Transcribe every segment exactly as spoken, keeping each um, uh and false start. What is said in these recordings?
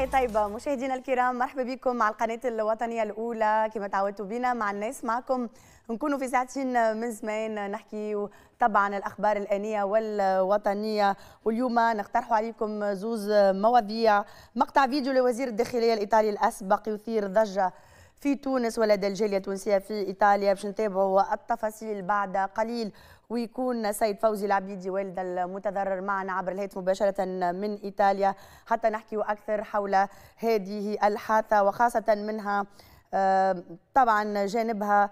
صباحي طيبة مشاهدينا الكرام، مرحبا بكم مع القناة الوطنية الأولى. كما تعودتوا بنا مع الناس معكم نكونوا في ساعتين من زمان نحكي طبعا الأخبار الآنية والوطنية، واليوم نقترحوا عليكم زوز مواضيع. مقطع فيديو لوزير الداخلية الإيطالي الأسبق يثير ضجة في تونس ولدى الجالية التونسية في إيطاليا، باش نتابعوا التفاصيل بعد قليل. ويكون سيد فوزي العبيدي والد المتضرر معنا عبر الهاتف مباشرة من إيطاليا حتى نحكي أكثر حول هذه الحادثة، وخاصة منها طبعا جانبها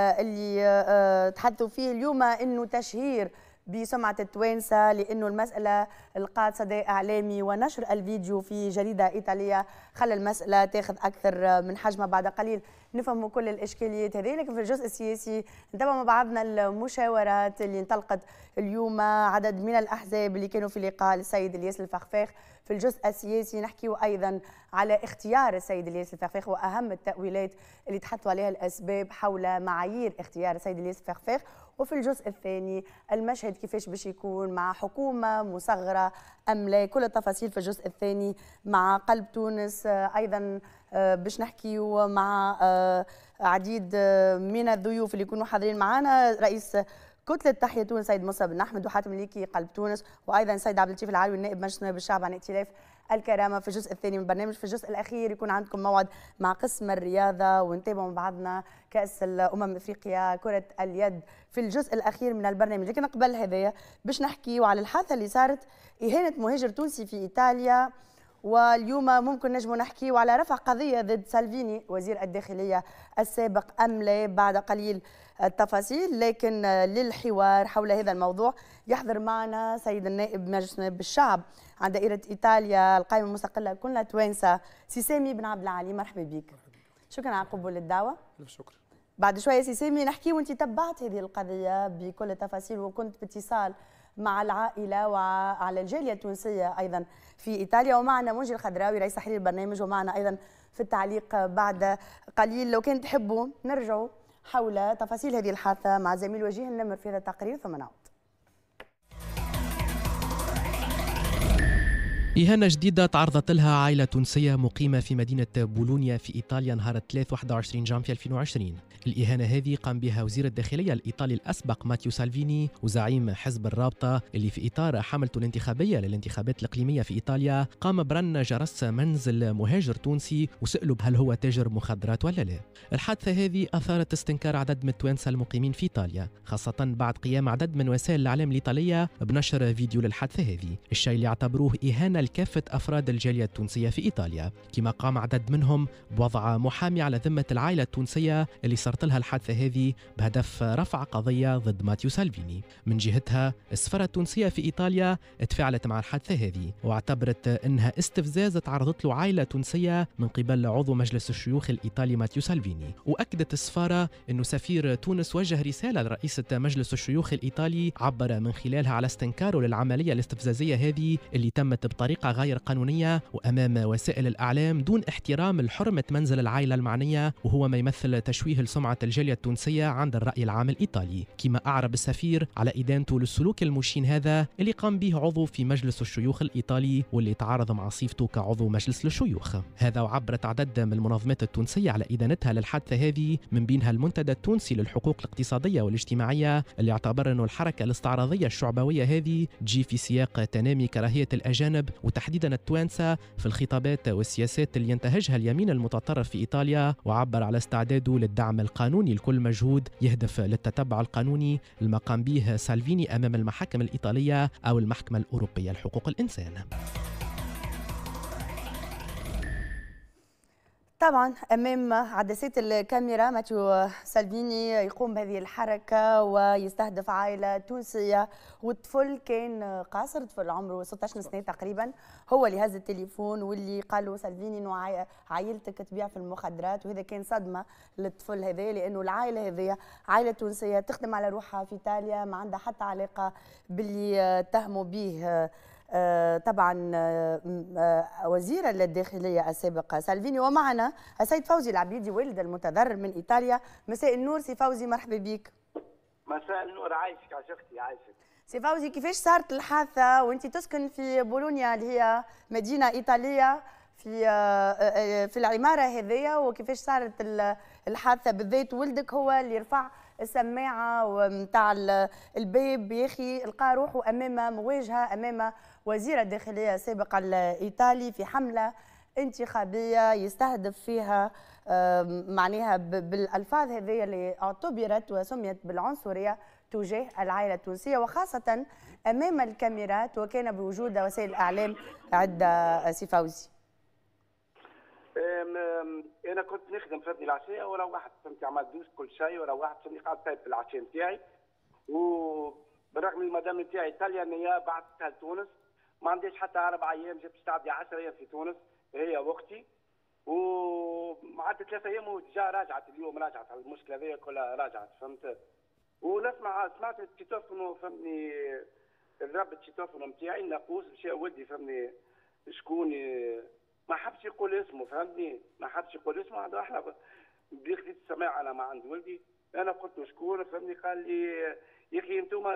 اللي تحدثوا فيه اليوم انه تشهير بسمعة التوانسة، لأنه المسألة لقات صدى إعلامي ونشر الفيديو في جريدة إيطالية خلى المسألة تاخذ أكثر من حجمها. بعد قليل نفهموا كل الإشكاليات هذه، لكن في الجزء السياسي نتابع مع بعضنا المشاورات اللي انطلقت اليوم عدد من الأحزاب اللي كانوا في لقاء السيد الياس الفخفاخ. في الجزء السياسي نحكيوا أيضا على اختيار السيد الياس الفخفاخ وأهم التأويلات اللي تحطوا عليها الأسباب حول معايير اختيار السيد الياس الفخفاخ. وفي الجزء الثاني المشهد كيفاش باش يكون مع حكومة مصغرة أم لا، كل التفاصيل في الجزء الثاني مع قلب تونس. أيضا باش نحكيوا مع عديد من الضيوف اللي يكونوا حاضرين معنا، رئيس كتلة تحيا تونس سيد موسى بن أحمد، وحاتم الليكي قلب تونس، وأيضا سيد عبد اللطيف العلوي النائب مجلس نواب الشعب عن ائتلاف الكرامة في الجزء الثاني من البرنامج. في الجزء الأخير يكون عندكم موعد مع قسم الرياضة ونتابعوا مع بعضنا كأس الأمم أفريقيا كرة اليد في الجزء الأخير من البرنامج. لكن قبل هذايا باش نحكي على الحادثة اللي صارت، إهانة مهاجر تونسي في إيطاليا. واليوم ممكن نجموا نحكي على رفع قضية ضد سالفيني وزير الداخلية السابق أم لا، بعد قليل التفاصيل. لكن للحوار حول هذا الموضوع يحضر معنا سيد النائب مجلس نواب الشعب عن دائرة إيطاليا القائمة المستقلة كلنا توانسة، سي سامي بن عبد العالي. مرحبا بك. شكرا على قبول الدعوة. ألف شكر. بعد شوية سي سامي نحكي وانت تبعت هذه القضية بكل التفاصيل وكنت باتصال مع العائلة وعلى الجالية التونسية أيضا في إيطاليا، ومعنا منجي الخضراوي رئيس تحرير البرنامج، ومعنا أيضا في التعليق بعد قليل. لو كان تحبوا نرجعوا حول تفاصيل هذه الحادثة مع زميل وجيه النمر في هذا التقرير ثم نعود. إهانة جديدة تعرضت لها عائلة تونسية مقيمة في مدينة بولونيا في إيطاليا نهار الثلاث واحد وعشرين جانفي ألفين وعشرين. الإهانة هذه قام بها وزير الداخلية الإيطالي الأسبق ماتيو سالفيني وزعيم حزب الرابطة، اللي في إطار حملته الانتخابية للانتخابات الإقليمية في إيطاليا قام برن جرس منزل مهاجر تونسي وسألوا هل هو تاجر مخدرات ولا لا. الحادثة هذه أثارت استنكار عدد من التوانسة المقيمين في إيطاليا، خاصة بعد قيام عدد من وسائل الإعلام الإيطالية بنشر فيديو للحادثة هذه، الشيء اللي اعتبروه إهانة لكافة أفراد الجالية التونسية في إيطاليا. كما قام عدد منهم بوضع محامي على ذمة العائلة التونسية اللي صارت لها الحادثة هذه بهدف رفع قضية ضد ماتيو سالفيني. من جهتها السفارة التونسية في إيطاليا تفاعلت مع الحادثة هذه واعتبرت أنها استفزاز تعرضت له عائلة تونسية من قبل عضو مجلس الشيوخ الإيطالي ماتيو سالفيني. وأكدت السفارة أنه سفير تونس وجه رسالة لرئيسة مجلس الشيوخ الإيطالي عبر من خلالها على استنكاره للعملية الاستفزازية هذه اللي تمت بطريقة غير قانونية وأمام وسائل الإعلام دون احترام لحرمة منزل العائلة المعنية، وهو ما يمثل تشويه لسمعة الجالية التونسية عند الرأي العام الإيطالي. كما أعرب السفير على إدانته للسلوك المشين هذا اللي قام به عضو في مجلس الشيوخ الإيطالي واللي تعارض مع صفته كعضو مجلس الشيوخ هذا. وعبرت عدد من المنظمات التونسية على إدانتها للحادثة هذه، من بينها المنتدى التونسي للحقوق الاقتصادية والاجتماعية اللي اعتبر أنه الحركة الاستعراضية الشعبوية هذه تجي في سياق تنامي كراهية الأجانب وتحديدا التوانسة في الخطابات والسياسات اللي ينتهجها اليمين المتطرف في إيطاليا، وعبر على استعداده للدعم القانوني لكل مجهود يهدف للتتبع القانوني لما قام به سالفيني أمام المحاكم الإيطالية أو المحكمة الأوروبية لحقوق الإنسان. طبعا امام عدسات الكاميرا ماتيو سالفيني يقوم بهذه الحركه ويستهدف عائله تونسيه، والطفل كان قاصر، طفل عمره ستة عشر سنه تقريبا، هو اللي هز التليفون واللي قال له سالفيني انه عائلتك تبيع في المخدرات. وهذا كان صدمه للطفل هذا، لانه العائله هذه عائله تونسيه تخدم على روحها في ايطاليا، ما عندها حتى علاقه باللي اتهموا به آه طبعا آه وزير الداخلية السابق سالفيني. ومعنا السيد فوزي العبيدي والد المتضرر من إيطاليا. مساء النور سي فوزي، مرحبا بك. مساء النور، عايشك عشقتي عايشك. سي فوزي، كيفاش صارت الحادثة وانت تسكن في بولونيا اللي هي مدينة إيطالية في في العماره هذيا، وكيفاش صارت الحادثه بالذات؟ ولدك هو اللي رفع السماعه نتاع الباب يا اخي، لقى روحه امام مواجهه امام وزير الداخليه السابق الايطالي في حمله انتخابيه يستهدف فيها معناها بالالفاظ هذه اللي اعتبرت وسميت بالعنصريه تجاه العائله التونسيه، وخاصه امام الكاميرات، وكان بوجود وسائل الاعلام عده. سي فوزي، انا كنت نخدم فهمتني العشيه، ولا واحد فهمتني عمل دوش كل شيء، ولا واحد فهمتني قاعد سايب في العشيه نتاعي، وبالرغم من المدام نتاعي ايطاليا ان هي بعثتها لتونس، ما عنديش حتى اربع ايام، جبت تعدي عشرة ايام في تونس هي واختي، وقعدت ثلاثة ايام وجا راجعت اليوم، راجعت على المشكله هذه كلها راجعت فهمت. ونسمع سمعت التليفون فهمني، ضربت التليفون نتاعي ناقوس مشى ولدي فهمني شكون، ما حبش يقول اسمه فهمتني، ما حبش يقول اسمه. عند احنا بيخدي السماعه انا مع عند ولدي، انا قلت له شكون فهمني، قال لي يا اخي انتم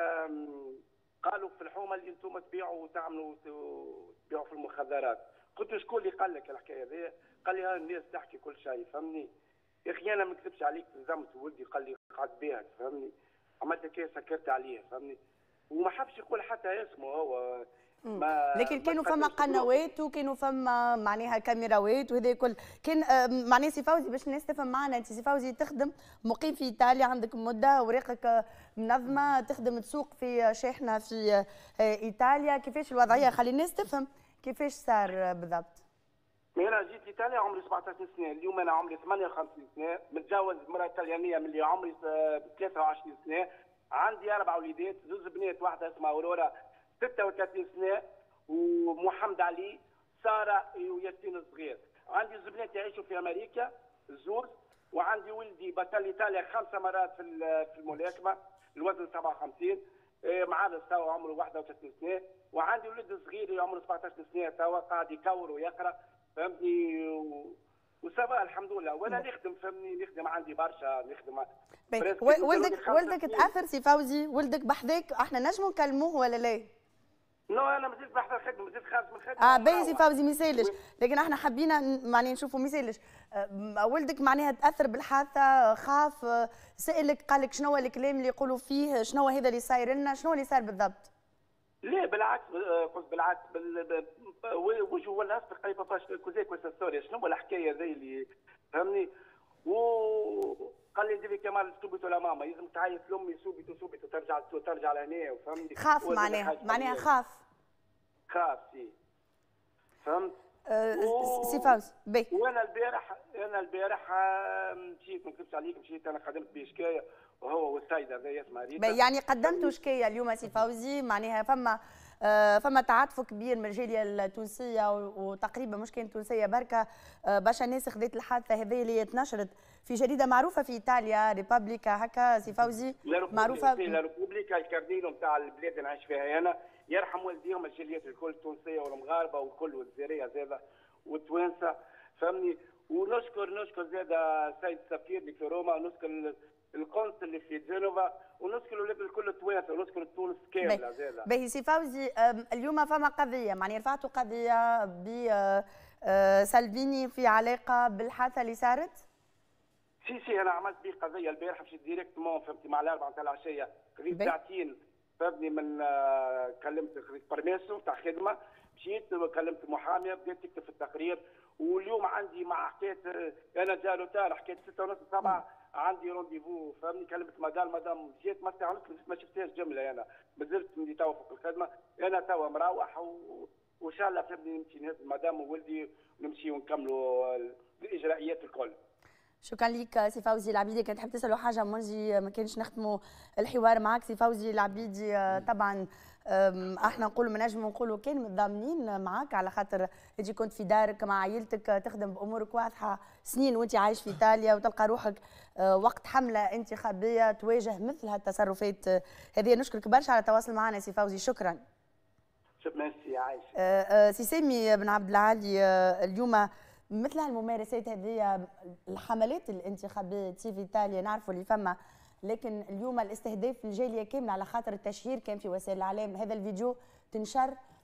قالوا في الحومه اللي انتم تبيعوا وتعملوا تبيعوا في المخدرات. قلت له شكون اللي قال لك الحكايه هذه؟ قال لي ها الناس تحكي كل شيء فهمني. يا اخي انا ما نكذبش عليك، تلزمت ولدي قال لي قعد بها فهمني، عملت كيف سكرت عليه فهمني، وما حبش يقول حتى اسمه هو. ما لكن كانوا فما قنوات وكانوا فما معناها كاميراوات وهذا كل كان معناها. سي فوزي باش الناس تفهم معنا، انت سي فوزي تخدم مقيم في ايطاليا، عندك مده اوراقك منظمه، تخدم تسوق في شاحنه في ايطاليا، كيفاش الوضعيه؟ خلي الناس تفهم كيفاش صار بالضبط. انا جيت ايطاليا عمري سبعطاش سنه، اليوم انا عمري ثمانية وخمسين سنه، متزوج مراه ايطاليانيه من اللي عمري ثلاثة وعشرين سنه، عندي اربع وليدات، زوج بنات، واحده اسمها اورورا ستة وثلاثين سنه، ومحمد علي، ساره وياسين الصغير. عندي زوج بنات يعيشوا في امريكا زوج، وعندي ولدي بطل ايطاليا خمسه مرات في في الملاكمه، الوزن سبعة وخمسين، معاه توا عمره واحد وثلاثين سنه، وعندي ولد صغير عمره سبعطاش سنه توا قاعد يكور ويقرا فهمتني، وسبا الحمد لله. وانا نخدم فهمني، نخدم عندي برشا نخدم. ولدك ولدك تاثر سي فوزي؟ ولدك بحذاك احنا نجموا نكلموه ولا لا؟ نو انا مازلت بحث الخدمه، مازلت خارج من الخدمه. اه باهي سي فوزي ما يسالش، لكن احنا حبينا معناها نشوفوا ما يسالش. آه ولدك معناها تاثر بالحادثه، خاف، سالك قال لك شنو الكلام اللي يقولوا فيه، شنو هذا اللي صاير لنا، شنو اللي صار بالضبط؟ لا بالعكس، قلت بالعكس وجهه ولا اسبق قال لي بابا كوزي كويس ستوري، شنو الحكايه ذي اللي فهمني. وقال لي ديفي كمال سوبت ولا ماما لازم تعيط لامي سوبت وسوبت وترجع ترجع لهنا وفهمني. خاف معناها معناها خاف خاف سي فهمت. أه سي فوز بي. وانا البارح انا البارح مشيت، ما نكذبش عليك، مشيت انا خدمت بشكايه وهو والسيده هذا اسمها ريتا. يعني قدمتوا شكايه اليوم سي فوزي، معناها فما آه فما تعاطف كبير من الجاليه التونسيه، وتقريبا مش كانت تونسيه بركه، آه برشا ناس خذت الحادثه هذه اللي تنشرت في جريده معروفه في ايطاليا، ريبابليكا هكا سي فوزي، معروفه لا ريبوبليكا الكاردينو نتاع البلاد اللي نعيش فيها انا، يرحم والديهم الجاليات الكل التونسيه والمغاربه والكل والجزائريه زاده والتوانسه فهمني. ونشكر نشكر زاده السيد السفير اللي في روما، ونشكر القنصل اللي في جنوبا، ونشكر الولاد الكل التوانسه، ونشكر تونس كامله زاده. باهي سي فوزي، اليوم فما قضيه معني رفعتوا قضيه ب سالفيني في علاقه بالحادثه اللي صارت؟ سي سي انا عملت به قضيه البارحه، مشيت ديريكتمون فهمتي مع الاربعه نتاع العشيه، قريب ساعتين فهمتني من كلمت برميسو تاع خدمه، مشيت كلمت محاميه بدات تكتب في التقرير. واليوم عندي مع حكايه انا جالو تاع حكايه ستة ونص سبعة عندي رونديفو فهمني، كلمت مدام مدام جيت ما استعنتش ما شفتهاش جمله، انا مازلت ملي توا فوق الخدمه، انا توا مروح وان شاء الله فهمني نمشي نهز مدام وولدي ونمشي ونكملوا الاجراءات الكل. شكرا لك سي فوزي العبيدي. كنت تحب تسالوا حاجه منجي ما كانش نختموا الحوار معك سي فوزي العبيدي؟ طبعا احنا نقولوا ما نجموا نقولوا كان متضامنين معك، على خاطر انت كنت في دارك مع عائلتك تخدم بامورك واضحه سنين وانت عايش في ايطاليا، وتلقى روحك وقت حمله انتخابيه تواجه مثل هالتصرفات هذه. نشكرك برشا على التواصل معنا سي فوزي، شكرا. شكرا سي عايشه. سي سامي بن عبد العالي، اليوم مثل هالممارسات هذه، الحملات الانتخابيه في ايطاليا نعرفوا اللي فما، لكن اليوم الاستهداف الجاليه كامله على خاطر التشهير كان في وسائل الاعلام. هذا الفيديو تنشر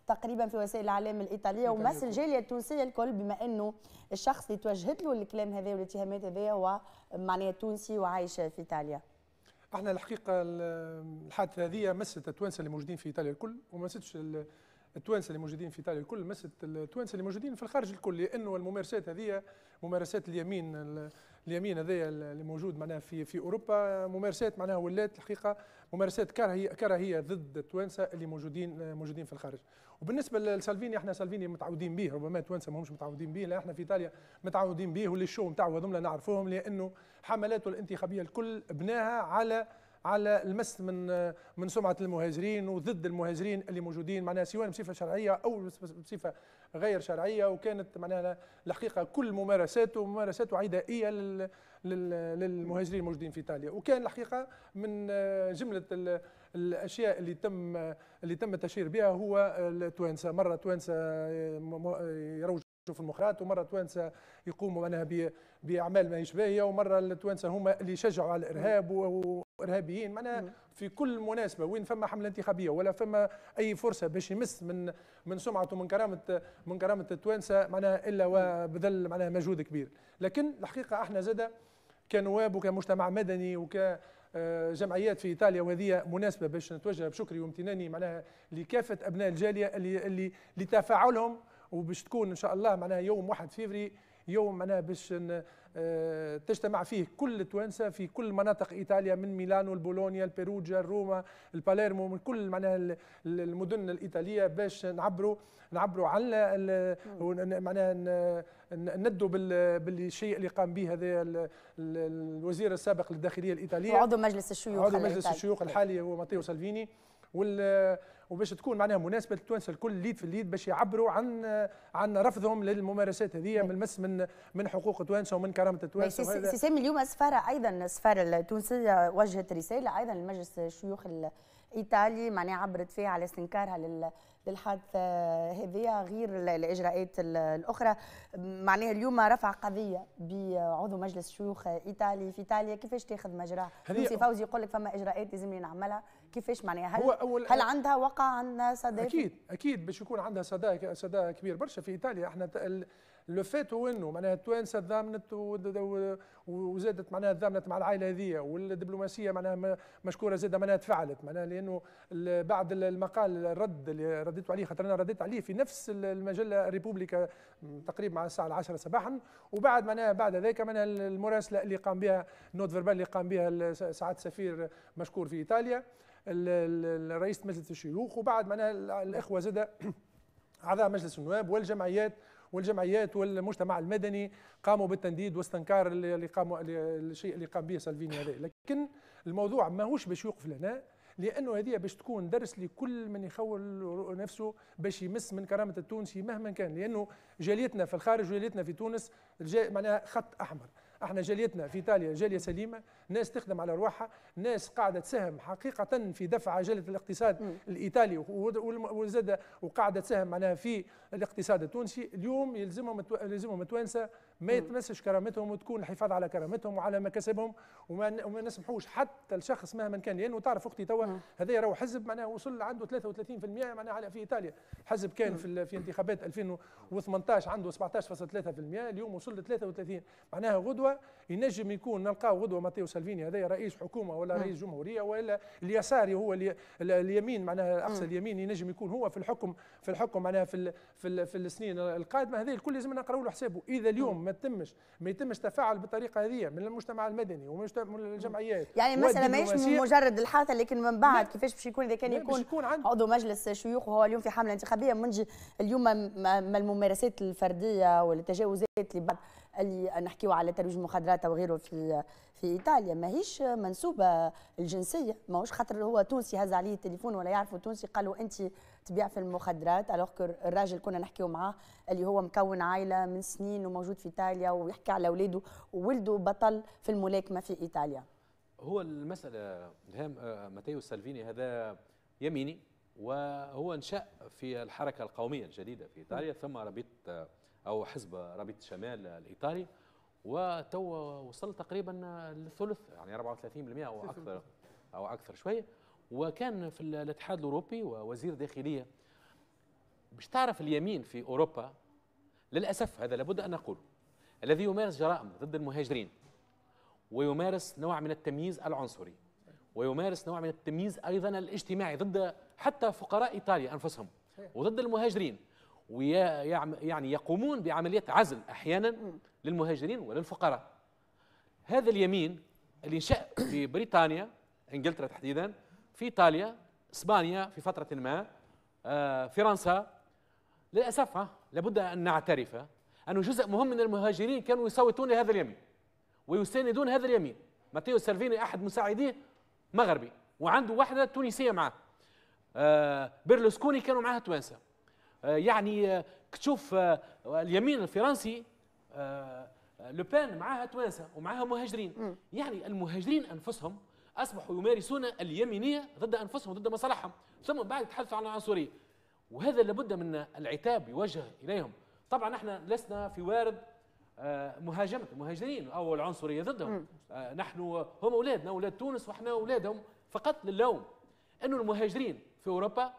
تقريبا في وسائل الاعلام الايطاليه ومثل الجاليه التونسيه الكل، بما انه الشخص اللي توجهت له الكلام هذا والاتهامات هذه هو معناها تونسي وعايش في ايطاليا. احنا الحقيقه الحادثه هذه مست التوانسه اللي موجودين في ايطاليا الكل، وما مستش التوانسه اللي موجودين في ايطاليا الكل، مست التوانسه اللي موجودين في الخارج الكل، لانه الممارسات هذه ممارسات اليمين اليمين هذايا اللي موجود معناها في في اوروبا، ممارسات معناها ولات الحقيقه ممارسات كراهيه كراهيه ضد التوانسه اللي موجودين موجودين في الخارج. وبالنسبه لسالفيني، احنا سالفيني متعودين به، ربما التوانسه ماهمش متعودين به، لا احنا في ايطاليا متعودين به، واللي الشو نتاعو هذوما نعرفوهم، لانه حملاته الانتخابيه الكل بناها على على المس من من سمعه المهاجرين وضد المهاجرين اللي موجودين معناها سواء بصفه شرعيه او بصفه غير شرعيه، وكانت معناها الحقيقه كل ممارساته ممارساته عدائيه للمهاجرين الموجودين في ايطاليا. وكان الحقيقه من جمله الاشياء اللي تم اللي تم التشهير بها هو التوانسه، مره توانسه يروجوا في المخابرات، ومره توانسه يقوموا معناها باعمال ما يشبهها، ومره التوانسه هما اللي يشجعوا على الارهاب وارهابيين، معناها في كل مناسبه وين فما حمله انتخابيه ولا فما اي فرصه باش يمس من من سمعته من كرامه من كرامه التوانسه معناها الا وبذل معناها مجهود كبير. لكن الحقيقه احنا زاده كنواب وكمجتمع مدني وك جمعيات في ايطاليا، وهذه مناسبه باش نتوجه بشكري وامتناني معناها لكافه ابناء الجاليه اللي اللي لتفاعلهم، وباش تكون ان شاء الله معناها يوم واحد فيفري يوم معناها باش تجتمع فيه كل التوانسه في كل مناطق ايطاليا، من ميلانو البولونيا البيروجيا الروما الباليرمو، من كل معناها المدن الايطاليه، باش نعبروا نعبروا على معناها ندوا بالشيء اللي قام به هذا الوزير السابق للداخليه الايطاليه وعضو مجلس الشيوخ عضو مجلس الشيوخ الحالي هو ماتيو سالفيني، وال وباش تكون معناها مناسبه التوانسه الكل ليد في اليد باش يعبروا عن عن رفضهم للممارسات هذه من المس من من حقوق التوانسه ومن كرامه التوانسه. سي سامي اليوم السفاره ايضا السفاره التونسيه وجهت رساله ايضا لمجلس الشيوخ الايطالي معناها عبرت فيها على استنكارها لل للحادثه هذه غير الاجراءات الاخرى. معناها اليوم رفع قضيه بعضو مجلس شيوخ ايطالي في ايطاليا، كيفاش تاخذ مجراها؟ سي فوزي يقول لك فما اجراءات لازم نعملها، كيفاش معناها هل هل عندها وقع عندها صدى؟ اكيد اكيد باش يكون عندها صدى صدى كبير برشا في ايطاليا. احنا لو فات هو انه معناها التوانسه تضامنت وزادت معناها تضامنت مع العائله هذه، والدبلوماسيه معناها مشكوره زاده معناها تفعلت معناها، لانه بعد المقال الرد اللي رديتوا عليه، خاطر انا رديت عليه في نفس المجله ريبوبليكا تقريبا مع الساعه العاشرة صباحا، وبعد معناها بعد ذلك معناها المراسله اللي قام بها نوت فيربال اللي قام بها سعاده السفير مشكور في ايطاليا رئيس مجلس الشيوخ، وبعد معناها الاخوه زاده اعضاء مجلس النواب والجمعيات والجمعيات والمجتمع المدني قاموا بالتنديد واستنكار اللي قاموا الشيء اللي قام به سالفيني هذا. لكن الموضوع ماهوش باش يوقف لنا، لانه هذه باش تكون درس لكل من يخول نفسه باش يمس من كرامه التونسي مهما كان، لانه جاليتنا في الخارج وجاليتنا في تونس معناها خط احمر. احنا جاليتنا في ايطاليا جاليه سليمه، ناس تخدم على ارواحها، ناس قاعده تساهم حقيقه في دفع عجله الاقتصاد م. الايطالي وزاد وقاعده تساهم معناها في الاقتصاد التونسي. اليوم يلزمهم يلزمهم التوانسه ما يتمسش كرامتهم، وتكون الحفاظ على كرامتهم وعلى مكاسبهم، وما, وما نسمحوش حتى الشخص مهما كان، لانه تعرف اختي توا هذا راهو حزب معناها وصل عنده ثلاثة وثلاثين بالمئة معناها في ايطاليا، حزب كان م. في في انتخابات ألفين وثمانية عشر عنده سبعطاش فاصلة ثلاثة بالمئة، اليوم وصل ل ثلاثة وثلاثين معناها غدوه ينجم يكون نلقاو غدوه ماتيو سالفيني هذا رئيس حكومه ولا رئيس جمهوريه، ولا اليساري هو اليمين معناها اقصى اليمين ينجم يكون هو في الحكم في الحكم معناها في في, في السنين القادمه. هذه الكل لازم نقراو له حسابه. اذا اليوم ما تمش ما يتمش تفاعل بالطريقه هذه من المجتمع المدني ومن الجمعيات، يعني المساله ماهيش مجرد الحادثه، لكن من بعد كيفاش باش يكون اذا كان يكون, يكون عضو مجلس شيوخ وهو اليوم في حمله انتخابيه منجي اليوم ما الممارسات الفرديه والتجاوزات اللي بعد اللي نحكيو على ترويج المخدرات او غيره في في ايطاليا ماهيش منسوبه الجنسيه، ماهوش خاطر هو تونسي هز عليه التليفون ولا يعرفوا تونسي قالوا انت تبيع في المخدرات، الوغ الراجل كنا نحكيو معاه اللي هو مكون عائله من سنين وموجود في ايطاليا ويحكي على اولاده وولده بطل في الملاكمه في ايطاليا. هو المساله الهام ماتيو سالفيني هذا يميني، وهو انشأ في الحركه القوميه الجديده في ايطاليا، ثم ربيط او حزب ربيط الشمال الايطالي، وتو وصل تقريبا للثلث يعني أربعة وثلاثين بالمئة او اكثر او اكثر شويه، وكان في الاتحاد الاوروبي ووزير داخليه. باش تعرف اليمين في اوروبا للاسف هذا لابد ان نقول الذي يمارس جرائم ضد المهاجرين ويمارس نوع من التمييز العنصري ويمارس نوع من التمييز ايضا الاجتماعي ضد حتى فقراء ايطاليا انفسهم وضد المهاجرين، ويعني يقومون بعملية عزل احيانا للمهاجرين وللفقراء. هذا اليمين اللي انشأ في بريطانيا، انجلترا تحديدا، في ايطاليا، اسبانيا في فترة ما، آه، فرنسا، للاسف ها لابد ان نعترف انه جزء مهم من المهاجرين كانوا يصوتون لهذا اليمين ويساندون هذا اليمين. ماتيو سالفيني احد مساعديه مغربي وعنده واحده تونسيه معه، آه بيرلوسكوني كانوا معها توانسه، آه يعني آه تشوف آه اليمين الفرنسي آه لوبان معها توانسه ومعها مهاجرين. م. يعني المهاجرين انفسهم اصبحوا يمارسون اليمينيه ضد انفسهم ضد مصالحهم، ثم بعد يتحدثوا عن العنصريه، وهذا لابد من العتاب يوجه اليهم. طبعا احنا لسنا في وارد آه مهاجمه المهاجرين او العنصريه ضدهم، آه نحن هم اولادنا اولاد تونس واحنا اولادهم، فقط للوم انه المهاجرين في اوروبا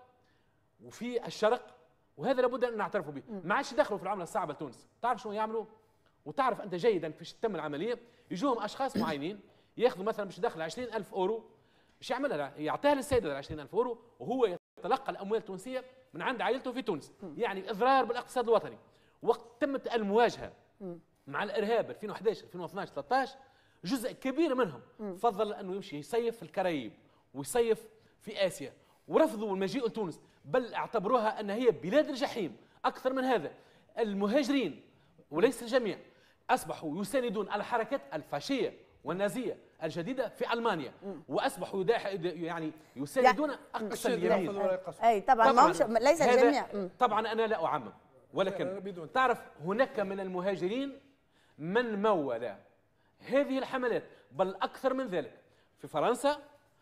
وفي الشرق، وهذا لابد ان نعترف به، ما عادش يدخلوا في العمله الصعبه لتونس. تعرف شنو يعملوا؟ وتعرف انت جيدا كيفاش تتم العمليه، يجوهم اشخاص معينين ياخذوا مثلا باش يدخل عشرين ألف اورو، باش يعملها يعطيها للسيد عشرين ألف اورو وهو يتلقى الاموال التونسيه من عند عائلته في تونس، يعني اضرار بالاقتصاد الوطني. وقت تمت المواجهه مع الارهاب ألفين وأحد عشر ألفين واثناعش ثلاثة عشر، جزء كبير منهم فضل انه يمشي يصيف في الكرايب ويصيف في اسيا، ورفضوا المجيء لتونس، بل اعتبروها ان هي بلاد الجحيم. اكثر من هذا، المهاجرين وليس الجميع اصبحوا يساندون الحركات الفاشيه والنازيه الجديده في المانيا، واصبحوا يعني يساندون اقصى اليمين. اي طبعا, طبعاً ليس الجميع. طبعا انا لا اعمم، ولكن تعرف هناك من المهاجرين من مول هذه الحملات، بل اكثر من ذلك. في فرنسا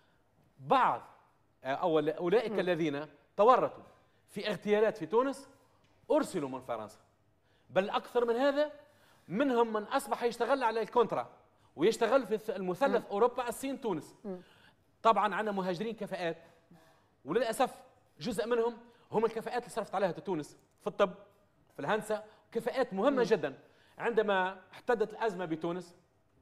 بعض او اولئك الذين تورطوا في اغتيالات في تونس ارسلوا من فرنسا، بل اكثر من هذا منهم من اصبح يشتغل على الكونترا ويشتغل في المثلث اوروبا الصين تونس. طبعا عندنا مهاجرين كفاءات، وللاسف جزء منهم هم الكفاءات اللي صرفت عليها تونس في الطب في الهندسه، كفاءات مهمه جدا. عندما احتدت الازمه بتونس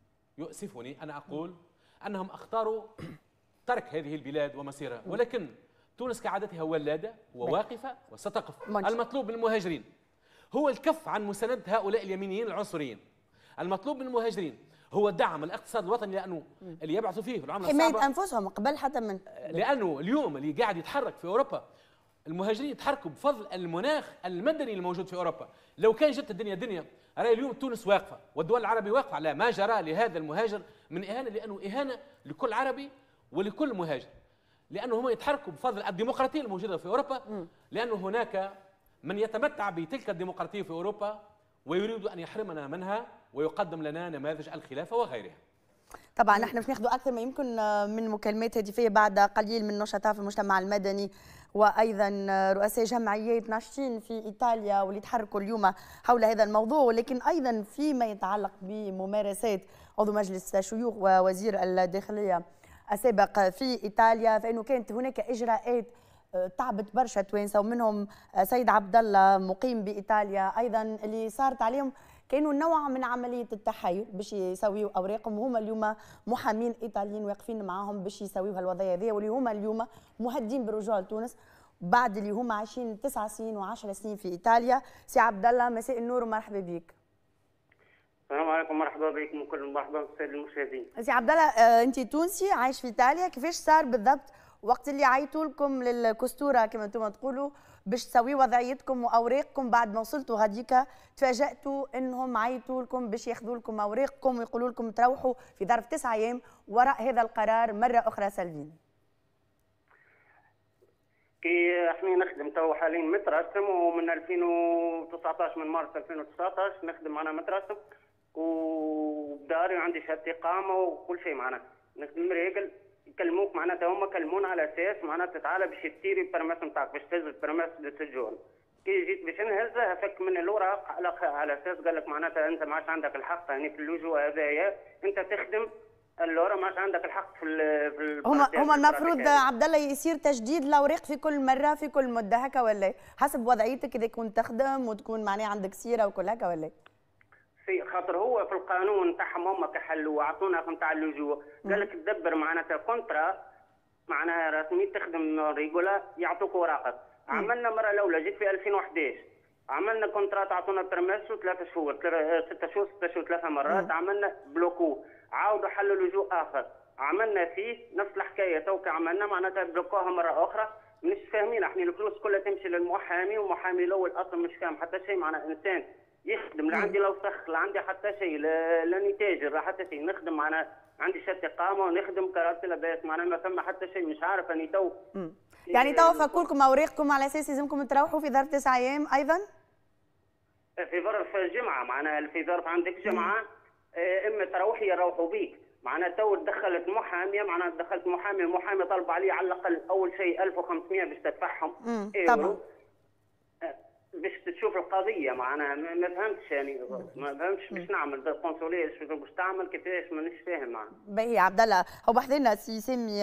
يؤسفني انا اقول انهم اختاروا ترك هذه البلاد ومسيرها، ولكن تونس كعادتها ولاده وواقفه وستقف. المطلوب من المهاجرين هو الكف عن مساندة هؤلاء اليمينيين العنصريين. المطلوب من المهاجرين هو دعم الاقتصاد الوطني، لانه اللي يبعثوا فيه العمله الصعبه حمايه انفسهم قبل حتى من، لانه اليوم اللي قاعد يتحرك في اوروبا المهاجرين يتحركوا بفضل المناخ المدني الموجود في اوروبا. لو كان جت الدنيا دنيا، راي اليوم تونس واقفه والدول العربيه واقفه على ما جرى لهذا المهاجر من اهانه، لانه اهانه لكل عربي ولكل مهاجر، لانه هم يتحركوا بفضل الديمقراطيه الموجوده في اوروبا، لانه هناك من يتمتع بتلك الديمقراطيه في اوروبا ويريد ان يحرمنا منها ويقدم لنا نماذج الخلافه وغيرها. طبعا نحن باش ناخذوا اكثر ما يمكن من مكالمات هاتفيه بعد قليل من نشطاء في المجتمع المدني وايضا رؤساء جمعيات ناشطين في ايطاليا واللي تحركوا اليوم حول هذا الموضوع، ولكن ايضا فيما يتعلق بممارسات عضو مجلس الشيوخ ووزير الداخليه السابق في ايطاليا، فانه كانت هناك اجراءات تعبت برشا توانسه، ومنهم سيد عبد الله مقيم بايطاليا ايضا اللي صارت عليهم كانوا نوع من عمليه التحايل باش يسويوا اوراقهم، وهما اليوم محامين ايطاليين واقفين معاهم باش يسويوا هالوضعيه هذه، واللي هما اليوم مهدين بالرجوع لتونس بعد اللي هما عايشين تسع سنين وعشر سنين في ايطاليا. سي عبد الله مساء النور ومرحبا بك. السلام عليكم، مرحبا بكم وكل مرحبا بالساده المشاهدين. سي عبد الله، انت تونسي عايش في ايطاليا، كيفاش صار بالضبط وقت اللي عيطوا لكم للكستوره كما انتم تقولوا باش تسويوا وضعيتكم واوراقكم، بعد ما وصلتوا غاديك تفاجاتوا انهم عيطوا لكم باش ياخذوا لكم اوراقكم ويقولوا لكم تروحوا في ظرف تسعة ايام وراء هذا القرار مره اخرى سالفين؟ كي احنا نخدم تو حاليا مترسم، ومن ألفين وتسعطاش من مارس ألفين وتسعطاش نخدم معنا مترسم وبداري وعندي شهاده اقامه وكل شيء معنا نخدم ريقل. يكلموك معناتها هما كلمونا على اساس معناتها تعالى باش تيري البرماس نتاعك باش تهز البرماس للسجون. كي جيت باش نهزها فك من الاوراق على على اساس قال لك معناتها انت ما عادش عندك الحق يعني في اللجوء هذايا، انت تخدم اللورا ما عادش عندك الحق في ال هما هما المفروض عبد الله يصير تجديد الاوراق في كل مره في كل مده هكا ولا حسب وضعيتك اذا كنت تخدم وتكون معناها عندك سيره وكل هكا ولا؟ في خاطر هو في القانون تاعهم هما كحلوا وعطونا نتاع اللجوء قال لك تدبر معناتها كونترا معناها رسمي تخدم ريجولا يعطوك اوراقك. عملنا مره الاولى جيت في ألفين وأحد عشر عملنا كونترات عطونا برميسو ثلاثة شهور ستة شهور ستة شهور ثلاثة مرات. مم. عملنا بلوكو عاودوا حلوا لجوء اخر عملنا فيه نفس الحكايه توكا عملنا معناتها بلوكوها مره اخرى. مش فاهمين احنا الفلوس كلها تمشي للمحامي والمحامي الاول اصلا مش فاهم حتى شيء. معناها انسان يخدم لا عندي لا وسخ لا عندي حتى شيء لا نتاجر لا حتى شيء نخدم معناها عندي شهاده اقامه ونخدم كراسي لاباس معناها ما فما حتى شيء مش عارف اني تو. يعني تو فكولكم اوراقكم على اساس لازمكم تروحوا في ظرف تسعة ايام ايضا؟ في ظرف جمعه معناها في ظرف عندك جمعه اما تروحي يروحوا بيك معناها تو دخلت محاميه معناها دخلت محامي المحامي طلب علي على الاقل اول شيء ألف وخمسمئة باش تدفعهم طبعا باش تشوف القضيه معناها ما فهمتش يعني ما فهمتش باش نعمل قنصليه باش تعمل كيفاش مانيش فاهم معناها. باهي عبد الله هو بحث لنا سي سامي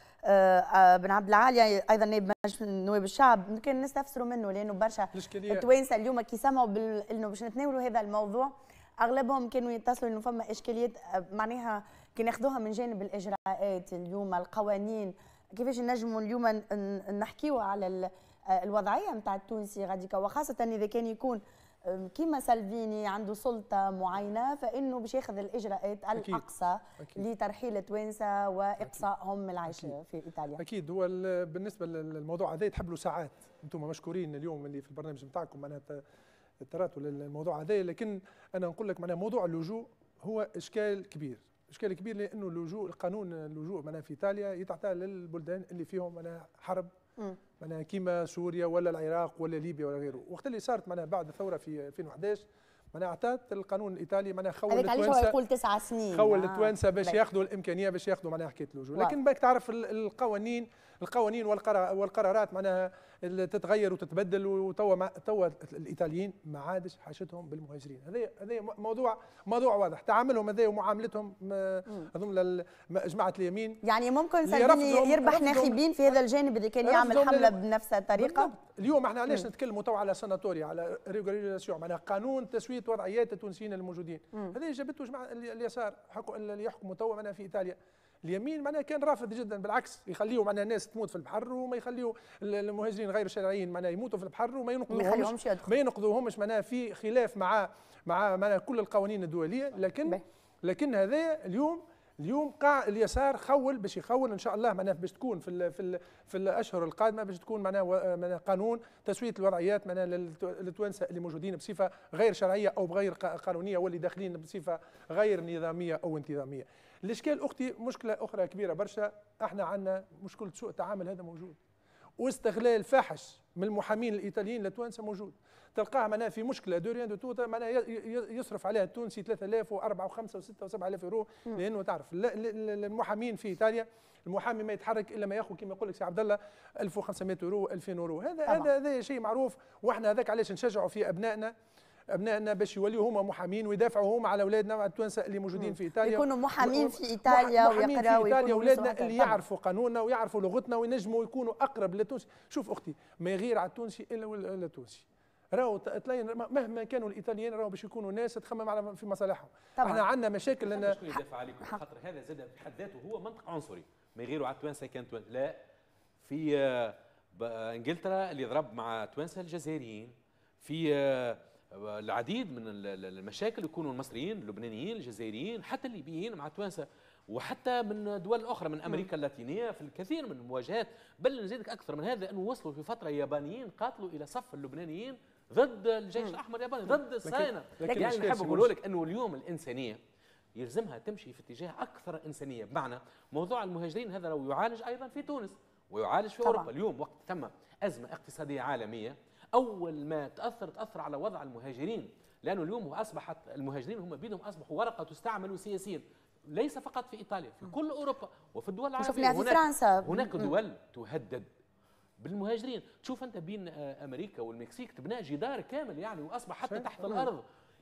بن عبد العالي ايضا نائب مجلس نواب الشعب يمكن نستفسروا منه لانه برشا التوانسه اليوم كي سمعوا انه باش نتناولوا هذا الموضوع اغلبهم كانوا يتصلوا انه فما اشكاليات معناها كي ناخذوها من جانب الاجراءات اليوم القوانين كيفاش نجموا اليوم نحكيوا على الوضعيه نتاع التونسي غاديكا وخاصه اذا كان يكون كيما سالفيني عنده سلطه معينه فانه باش ياخذ الاجراءات أكيد. الاقصى أكيد. لترحيل التوانسه واقصائهم من العيش أكيد. في ايطاليا. اكيد هو بالنسبه للموضوع هذا يتحب له ساعات انتم مشكورين اليوم اللي في البرنامج نتاعكم معناتها تراتوا للموضوع هذا لكن انا نقول لك معناها موضوع اللجوء هو اشكال كبير اشكال كبير لانه اللجوء القانون اللجوء معناها في ايطاليا يتعطى للبلدان اللي فيهم معناها حرب معناها كيما سوريا ولا العراق ولا ليبيا ولا غيره. وقت اللي صارت معناها بعد الثوره في ألفين وأحد عشر معناها اعطت القانون الايطالي معناها خول التوانسه هذاك علاش هو يقول تسع سنين خول التوانسه باش ياخذوا الامكانيه باش ياخذوا معناها حكايه اللجوء. لكن باك تعرف القوانين القوانين والقرارات معناها تتغير وتتبدل وتوا توا الايطاليين ما عادش حاجتهم بالمهاجرين. هذا هذا موضوع موضوع واضح تعاملهم هذا ومعاملتهم اظن جماعه اليمين يعني ممكن سالفيني يربح ناخبين في هذا الجانب اذا كان يعمل حمله بنفس الطريقه. بالضبط. اليوم احنا علاش نتكلموا تو على سناتوريا على ريغولاريزاسيون معناها قانون تسويه وضعيات التونسيين الموجودين. هذه جابته جماعه اليسار اللي يحكموا توا معناها في ايطاليا. اليمين معناها كان رافض جدا بالعكس يخليوا معناها الناس تموت في البحر وما يخليوا المهاجرين غير الشرعيين معناها يموتوا في البحر وما ينقذوهمش ما ينقذوهمش معناها في خلاف مع مع معناها كل القوانين الدوليه. لكن لكن هذا اليوم اليوم قاع اليسار خول باش يخول ان شاء الله معناها باش تكون في ال في ال في الاشهر القادمه باش تكون معناها معناها قانون تسويه الوضعيات معناها للتوانسه اللي موجودين بصفه غير شرعيه او بغير قانونيه واللي داخلين بصفه غير نظاميه او انتظاميه. الاشكال اختي مشكله اخرى كبيره برشا احنا عندنا مشكله سوء التعامل هذا موجود واستغلال فاحش من المحامين الايطاليين للتوانسه موجود. تلقاه معناها في مشكله دوريان دو توتا معناها يصرف عليها التونسي ثلاثة آلاف وأربعة وخمسة وستة وسبعة آلاف يورو لانه تعرف المحامين في ايطاليا المحامي ما يتحرك الا ما ياخذ كما يقول لك سي عبد الله ألف وخمسمئة يورو ألفين يورو. هذا هذا هذا شيء معروف واحنا هذاك علاش نشجعوا في ابنائنا ابنائنا باش يوليوا هما محامين ويدافعوا هما على اولادنا التوانسه اللي موجودين في ايطاليا يكونوا محامين في ايطاليا ويقراوا ويكونوا اولادنا اللي يعرفوا قانوننا ويعرفوا لغتنا وينجموا يكونوا اقرب للتونسي. شوف اختي ما يغير على التونسي الا التونسي راهو تلاقي مهما كانوا الايطاليين راهو باش يكونوا ناس تخمم على في مصالحهم. احنا عندنا مشاكل لان شكون يدافع عليكم خاطر هذا زاد في حد ذاته هو منطق عنصري ما يغيروا على التوانسه كان توانسه. لا في انجلترا اللي ضرب مع التوانسه الجزائريين في العديد من المشاكل يكونوا المصريين اللبنانيين الجزائريين حتى الليبيين مع التوانسه وحتى من دول اخرى من امريكا اللاتينيه في الكثير من المواجهات. بل نزيدك اكثر من هذا انه وصلوا في فتره يابانيين قاتلوا الى صف اللبنانيين ضد الجيش الاحمر الياباني ضد الصهاينه. يعني نحب نقول لك انه اليوم الانسانيه يلزمها تمشي في اتجاه اكثر انسانيه. بمعنى موضوع المهاجرين هذا لو يعالج ايضا في تونس ويعالج في طبعا. اوروبا. اليوم وقت ثم ازمه اقتصاديه عالميه اول ما تاثر تاثر على وضع المهاجرين لانه اليوم اصبحت المهاجرين هم بيدهم اصبحوا ورقه تستعمل سياسيا ليس فقط في ايطاليا في كل اوروبا وفي الدول العربيه. شفناها في فرنسا هناك دول تهدد بالمهاجرين. تشوف انت بين امريكا والمكسيك تبنى جدار كامل يعني واصبح حتى تحت الارض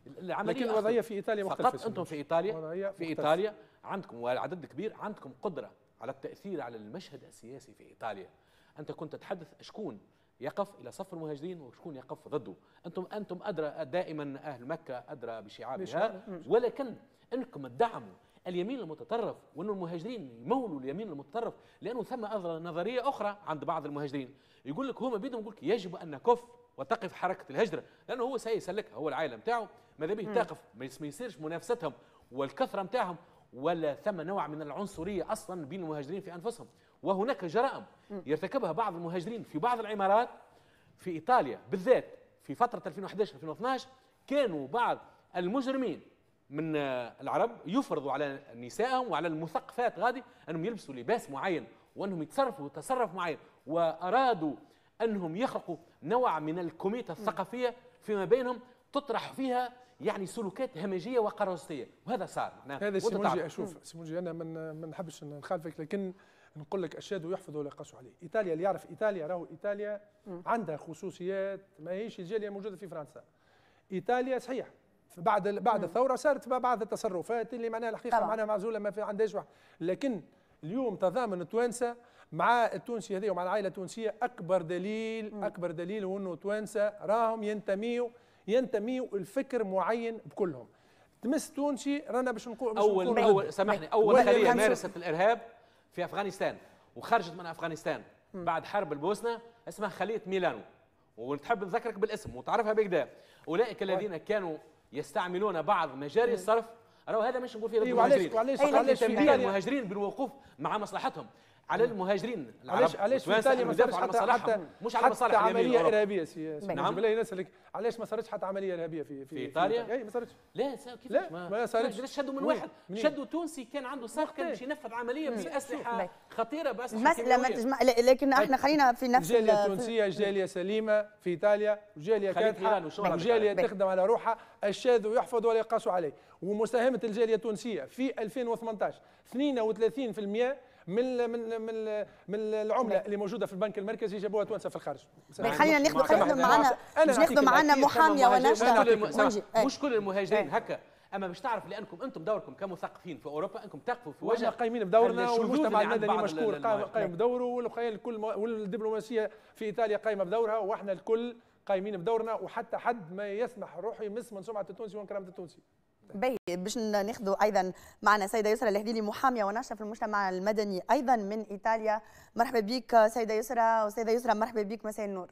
لكن الوضعيه في ايطاليا مختلفه. فقط انتم في ايطاليا في ايطاليا عندكم وعدد كبير، عندكم قدره على التاثير على المشهد السياسي في ايطاليا. انت كنت تتحدث شكون يقف الى صف المهاجرين وشكون يقف ضده. انتم انتم ادرى، دائما اهل مكه ادرى بشعابها، ولكن انكم تدعموا اليمين المتطرف وأن المهاجرين يمولوا اليمين المتطرف، لأنه ثم نظرية أخرى عند بعض المهاجرين يقول لك هما بيدهم يقول لك يجب أن نكف وتقف حركة الهجرة، لأنه هو سيسلكها، هو العائلة نتاعو ماذا به تقف، ما يصيرش منافستهم والكثرة نتاعهم، ولا ثم نوع من العنصرية أصلا بين المهاجرين في أنفسهم. وهناك جرائم يرتكبها بعض المهاجرين في بعض العمارات في إيطاليا بالذات في فترة ألفين وأحد عشر ألفين واثني عشر، كانوا بعض المجرمين من العرب يفرضوا على نسائهم وعلى المثقفات غادي انهم يلبسوا لباس معين وانهم يتصرفوا تصرف معين، وارادوا انهم يخلقوا نوع من الكوميته الثقافيه فيما بينهم تطرح فيها يعني سلوكات همجيه وقراصنيه، وهذا صار. هذا سيمونجي اشوف سيمونجي انا من ما نحبش نخالفك، لكن نقول لك اشهدوا يحفظوا ولا يقاسوا عليه. ايطاليا اللي يعرف ايطاليا راهو ايطاليا عندها خصوصيات ماهيش الجاليه موجوده في فرنسا. ايطاليا صحيح بعد بعد الثوره صارت بعض التصرفات اللي معناها الحقيقه طبعا. معناها معزوله ما في عندهاش واحد، لكن اليوم تضامن التوانسه مع التونسي هذه ومع العائله التونسيه اكبر دليل م. اكبر دليل هو انه التوانسه راهم ينتميوا ينتميوا الفكر معين بكلهم. تمس تونسي رانا باش نقول اول نقول اول سامحني اول خليه مارست الارهاب في افغانستان وخرجت من افغانستان م. بعد حرب البوسنه اسمها خليه ميلانو، ونحب نذكرك بالاسم وتعرفها بكدا. اولئك الذين كانوا يستعملون بعض مجاري الصرف، راهو هذا مش نقول فيه ضد المهاجرين، علاش تنبيه المهاجرين بالوقوف مع مصلحتهم على المهاجرين العرب. علاش علاش في ايطاليا ما صارتش حتى حتى مش على مصالح عمليه ارهابيه سي نعم بالله نسالك علاش ما صارتش حتى عمليه ارهابيه في في, في ايطاليا؟ اي ما صارتش. لا كيفاش ما, ما صارتش. شدوا من واحد شدوا تونسي كان عنده صرف كان باش ينفذ عمليه باسلحه خطيره باسلحه مساله ما تجمع، لكن احنا خلينا في نفس الجاليه التونسيه جاليه سليمه في ايطاليا وجاليه كادحه وجاليه تخدم على روحها. الشاذ يحفظ ولا يقاس عليه. ومساهمه الجاليه التونسيه في ألفين وثمانية عشر اثنين وثلاثين بالمئة من من من من العمله اللي موجوده في البنك المركزي جابوها توانسه في الخارج. خلينا ناخذ خلينا معنا ناخذ معنا محاميه وناشطه. مش كل المهاجرين هكا، اما باش تعرف لانكم انتم دوركم كمثقفين في اوروبا انكم تقفوا في وجه قايمين بدورنا، والمجتمع المدني مشكور قايم بدوره، والكل والدبلوماسيه في ايطاليا قايمه بدورها، واحنا الكل قايمين بدورنا، وحتى حد ما يسمح روحه يمس من سمعه التونسي وكرامه التونسي. باهي باش ناخذوا ايضا معنا سيده يسرى الهديلي محاميه وناشطه في المجتمع المدني ايضا من ايطاليا. مرحبا بك سيده يسرى. وسيده يسرى مرحبا بك، مساء النور.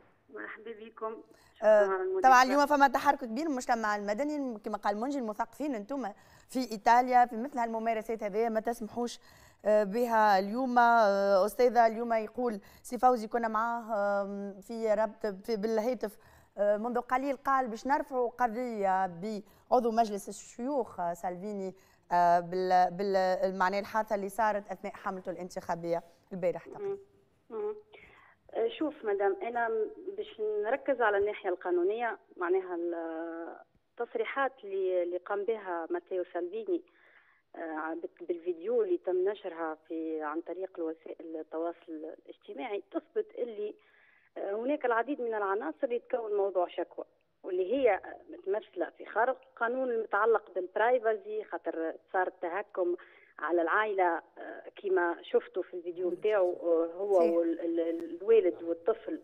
مرحبا بكم. آه طبعا اليوم فما تحرك كبير من المجتمع المدني كما قال منجي، المثقفين انتم في ايطاليا في مثل هالممارسات هذه ما تسمحوش آه بها اليوم. آه استاذه اليوم يقول سي فوزي كنا معاه آه في ربط في بالهاتف منذ قليل، قال باش نرفعوا قضيه بعضو مجلس الشيوخ سالفيني بال بالمعنى الحادثه اللي صارت اثناء حملته الانتخابيه البارح تقريبا. شوف مدام، انا باش نركز على الناحيه القانونيه، معناها التصريحات اللي اللي قام بها ماتيو سالفيني بالفيديو اللي تم نشرها في عن طريق وسائل التواصل الاجتماعي تثبت اللي هناك العديد من العناصر اللي تكون موضوع شكوى، واللي هي متمثله في خرق القانون المتعلق بالبرايفسي، خاطر صار التهكم على العائله كما شفتوا في الفيديو نتاعو هو والوالد والطفل.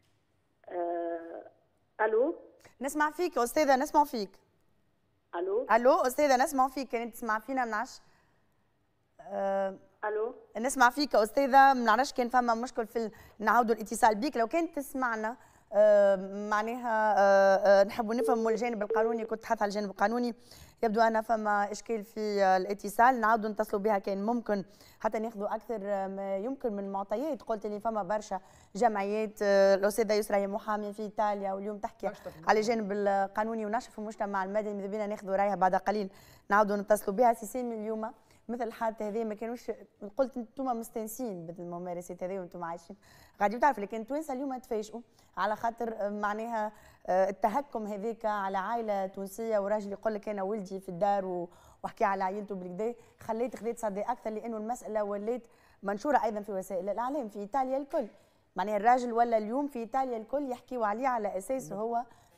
الو نسمع فيك استاذه، نسمع فيك. الو الو استاذه نسمع فيك، كانت تسمع فينا ما نعرفش. أه الو نسمع فيك استاذه، ما نعرفش كان فما مشكل في نعاودوا الاتصال بك. لو كانت تسمعنا آه معناها آه آه نحبوا نفهموا الجانب القانوني، كنت تحدث على الجانب القانوني، يبدو ان فما اشكال في آه الاتصال، نعاودوا نتصلوا بها كان ممكن حتى ناخذوا اكثر ما يمكن من معطيات. قلت لي فما برشا جمعيات، آه الاستاذه يسرى هي محاميه في ايطاليا واليوم تحكي على الجانب القانوني ونشر في المجتمع المدني، ماذا بينا ناخذوا رايها بعد قليل نعاودوا نتصلوا بها. سي سامي اليوم مثل الحادثه هذه ما كانوش، قلت انتم مستانسين بالممارسات هذه وانتم عايشين غادي تعرف، لكن التوانسه اليوم تفاجئوا على خاطر معناها التهكم هذيك على عائله تونسيه، وراجل يقول لك انا ولدي في الدار وحكي على عائلته بالكدا، خليت خذيت صدى اكثر لانه المساله ولات منشوره ايضا في وسائل الاعلام في ايطاليا الكل. معناها الراجل ولا اليوم في ايطاليا الكل يحكيوا عليه على اساس هو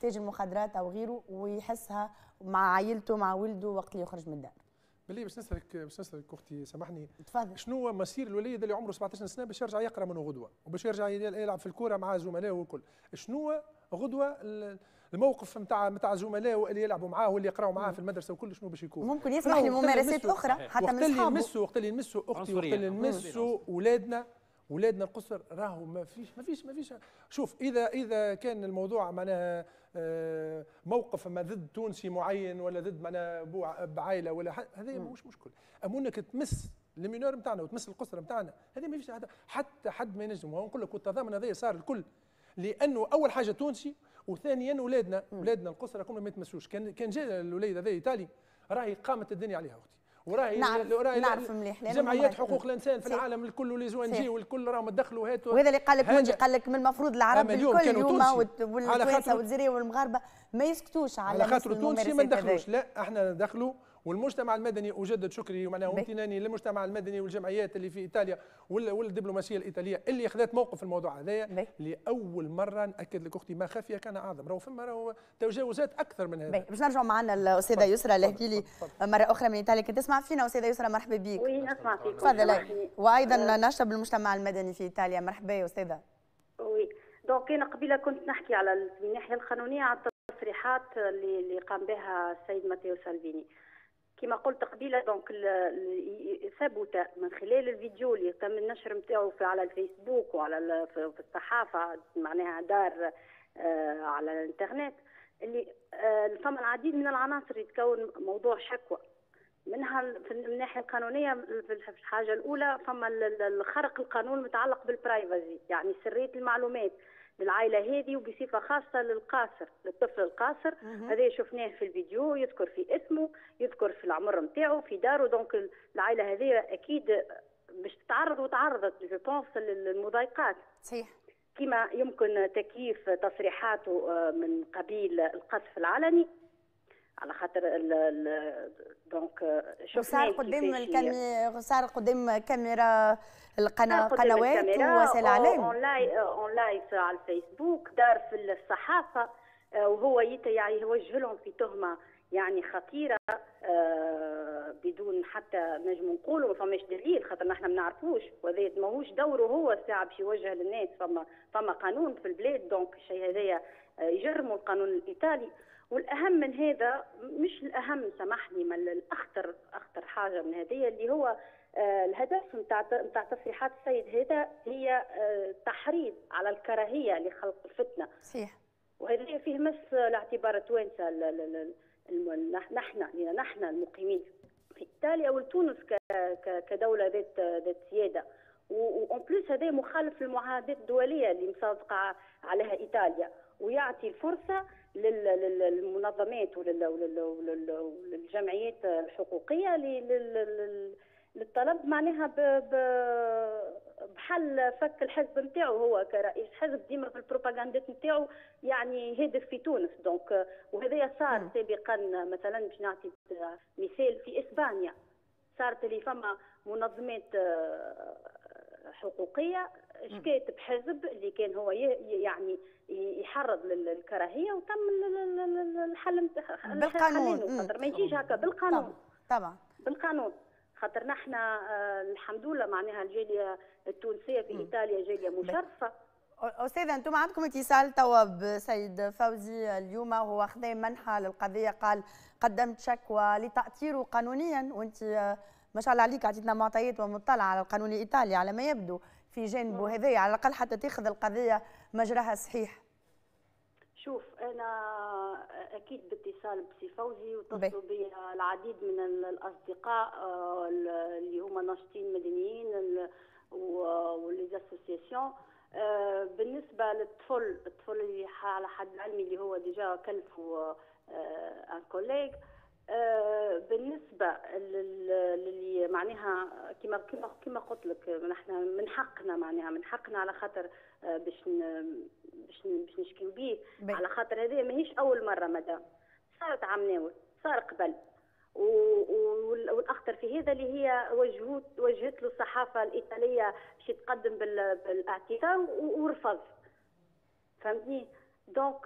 تاج المخدرات او غيره ويحسها مع عائلته مع ولده وقت اللي يخرج من الدار. بالله باش نسالك باش نسالك اختي سامحني، تفضل. شنو هو مسير الوليد اللي عمره سبعطاش سنه باش يرجع يقرا منه غدوه وباش يرجع يلعب في الكوره مع زملائه والكل؟ شنو هو غدوه الموقف نتاع نتاع زملائه اللي يلعبوا معاه واللي يقراوا معاه في المدرسه وكل شنو باش يكون؟ ممكن يسمح لممارسات اخرى حتى من اصحابه. وقت اللي نمسوا وقت اللي نمسوا اختي وقت اللي نمسوا اولادنا اولادنا القصر راهو ما فيش ما فيش ما فيش شوف اذا اذا كان الموضوع معناها موقف ما ضد تونسي معين ولا ضد معناها بعائله ولا هذا مش مشكل، اما انك تمس المينور نتاعنا وتمس القصر نتاعنا هذه ما فيش حتى حد ما ينجم. ونقول لك والتضامن هذا صار الكل، لانه اول حاجه تونسي وثانيا اولادنا اولادنا القصر كلهم ما يتمسوش. كان كان جاء الوليد هذا ايطالي راهي قامت الدنيا عليها اختي، وراهي نعرف وراهي نعرف مليح جمعيات حقوق الانسان في العالم الكل ولي زو ان جي والكل راهم تدخلوا هاتوا. وهذا اللي قال لك منجي قال لك من المفروض العرب الكل اليوم والتوانسه والجزائريه والمغاربه ما يسكتوش على على خاطر التونسي ما ندخلوش، لا احنا ندخلوا. والمجتمع المدني اجدد شكري معناها وامتناني للمجتمع المدني والجمعيات اللي في ايطاليا والدبلوماسيه الايطاليه اللي اخذت موقف في الموضوع هذايا. لاول مره ناكد لك اختي ما خفي كان اعظم، راهو فما راهو تجاوزات اكثر من هذا. باش نرجعوا معنا الاستاذه يسرى اللي احكي لي مره اخرى من ايطاليا. كنت تسمع فينا استاذه يسرى؟ مرحبا بك. وي نسمع فيك. تفضلي. وايضا نشطه بالمجتمع المدني في ايطاليا. مرحبا يا استاذه. وي دونك انا قبيله كنت نحكي على الناحيه القانونيه على التصريحات اللي اللي قام بها السيد ماتيو سالفيني. كما قلت قبيله دونك ثبت من خلال الفيديو اللي تم النشر نتاعو على الفيسبوك وعلى في الصحافه معناها دار آه على الانترنت اللي آه فما العديد من العناصر يتكون موضوع شكوى. منها في الناحيه القانونيه في الحاجه الاولى فما الخرق القانون المتعلق بالبرايفسي، يعني سريه المعلومات للعائله هذه وبصفه خاصه للقاصر للطفل القاصر. هذا شفناه في الفيديو، يذكر في اسمه، يذكر في العمر نتاعو في داره. دونك العائله هذه اكيد باش تتعرض وتعرضت جو بونس للمضايقات. صحيح. كما يمكن تكييف تصريحاته من قبيل القذف العلني على خاطر دونك شفنا صار قدام الكاميرا، صار قدام كاميرا القنوات ووسائل الاعلام اون لايف على الفيسبوك، دار في الصحافه، وهو يعني يوجه لهم في تهمه يعني خطيره بدون حتى نجم نقولوا ما فماش دليل خاطر نحن ما نعرفوش، وهذا ماهوش دوره هو الساعه باش يوجه للناس. فما فما قانون في البلاد، دونك الشيء هذايا يجرموا القانون الايطالي. والاهم من هذا، مش الاهم سامحني، ما الاخطر اخطر حاجه من هذه اللي هو آه الهدف نتاع نتاع تصريحات السيد هذا هي آه تحريض على الكراهيه لخلق الفتنه. صحيح. وهذا فيه مس الاعتبار التوانسه نحن نحن المقيمين في ايطاليا وتونس كدوله ذات ذات سياده. وأون بليس هذا مخالف للمعاهدات الدوليه اللي مصادقه عليها ايطاليا، ويعطي الفرصه للمنظمات وللجمعيات الحقوقيه للطلب معناها بحل فك الحزب نتاعو. هو كرئيس حزب ديما في البروباغندا نتاعو يعني هدف في تونس. دونك وهذا صار سابقا، مثلا باش نعطي مثال في اسبانيا صارت اللي فما منظمات حقوقيه شكيت بحزب اللي كان هو يعني يحرض للكراهيه، وتم الحل بالقانون. خاطر ما يجيش هكا بالقانون. طبعا بالقانون. خاطر نحن الحمد لله معناها الجاليه التونسيه في ايطاليا جاليه مشرفه. استاذه انتم عندكم اتصال توا بسيد فوزي اليوم، هو خذا منحى للقضيه، قال قدمت شكوى لتاطيره قانونيا، وانت ما شاء الله عليك عطيتنا معطيات ومطلع على القانون الايطالي على ما يبدو في جانبه هذايا، على الاقل حتى تاخذ القضيه مجراها صحيح. شوف انا اكيد باتصال بسي فوزي، واتصلوا بي العديد من الاصدقاء اللي هما ناشطين مدنيين وليزاسوسياسيون. بالنسبه للطفل الطفل اللي على حد علمي اللي هو ديجا كلفه ان كوليغ، بالنسبه للي معناها كما كما كما قلت لك نحن من حقنا معناها من حقنا على خاطر باش باش باش نشكيو به، على خاطر هذه ماهيش اول مره مدام صارت عمناول، صار قبل. والاخطر في هذا اللي هي وجهت وجهت له الصحافه الايطاليه باش يتقدم بالاعتذار ورفض. فهمتني؟ دونك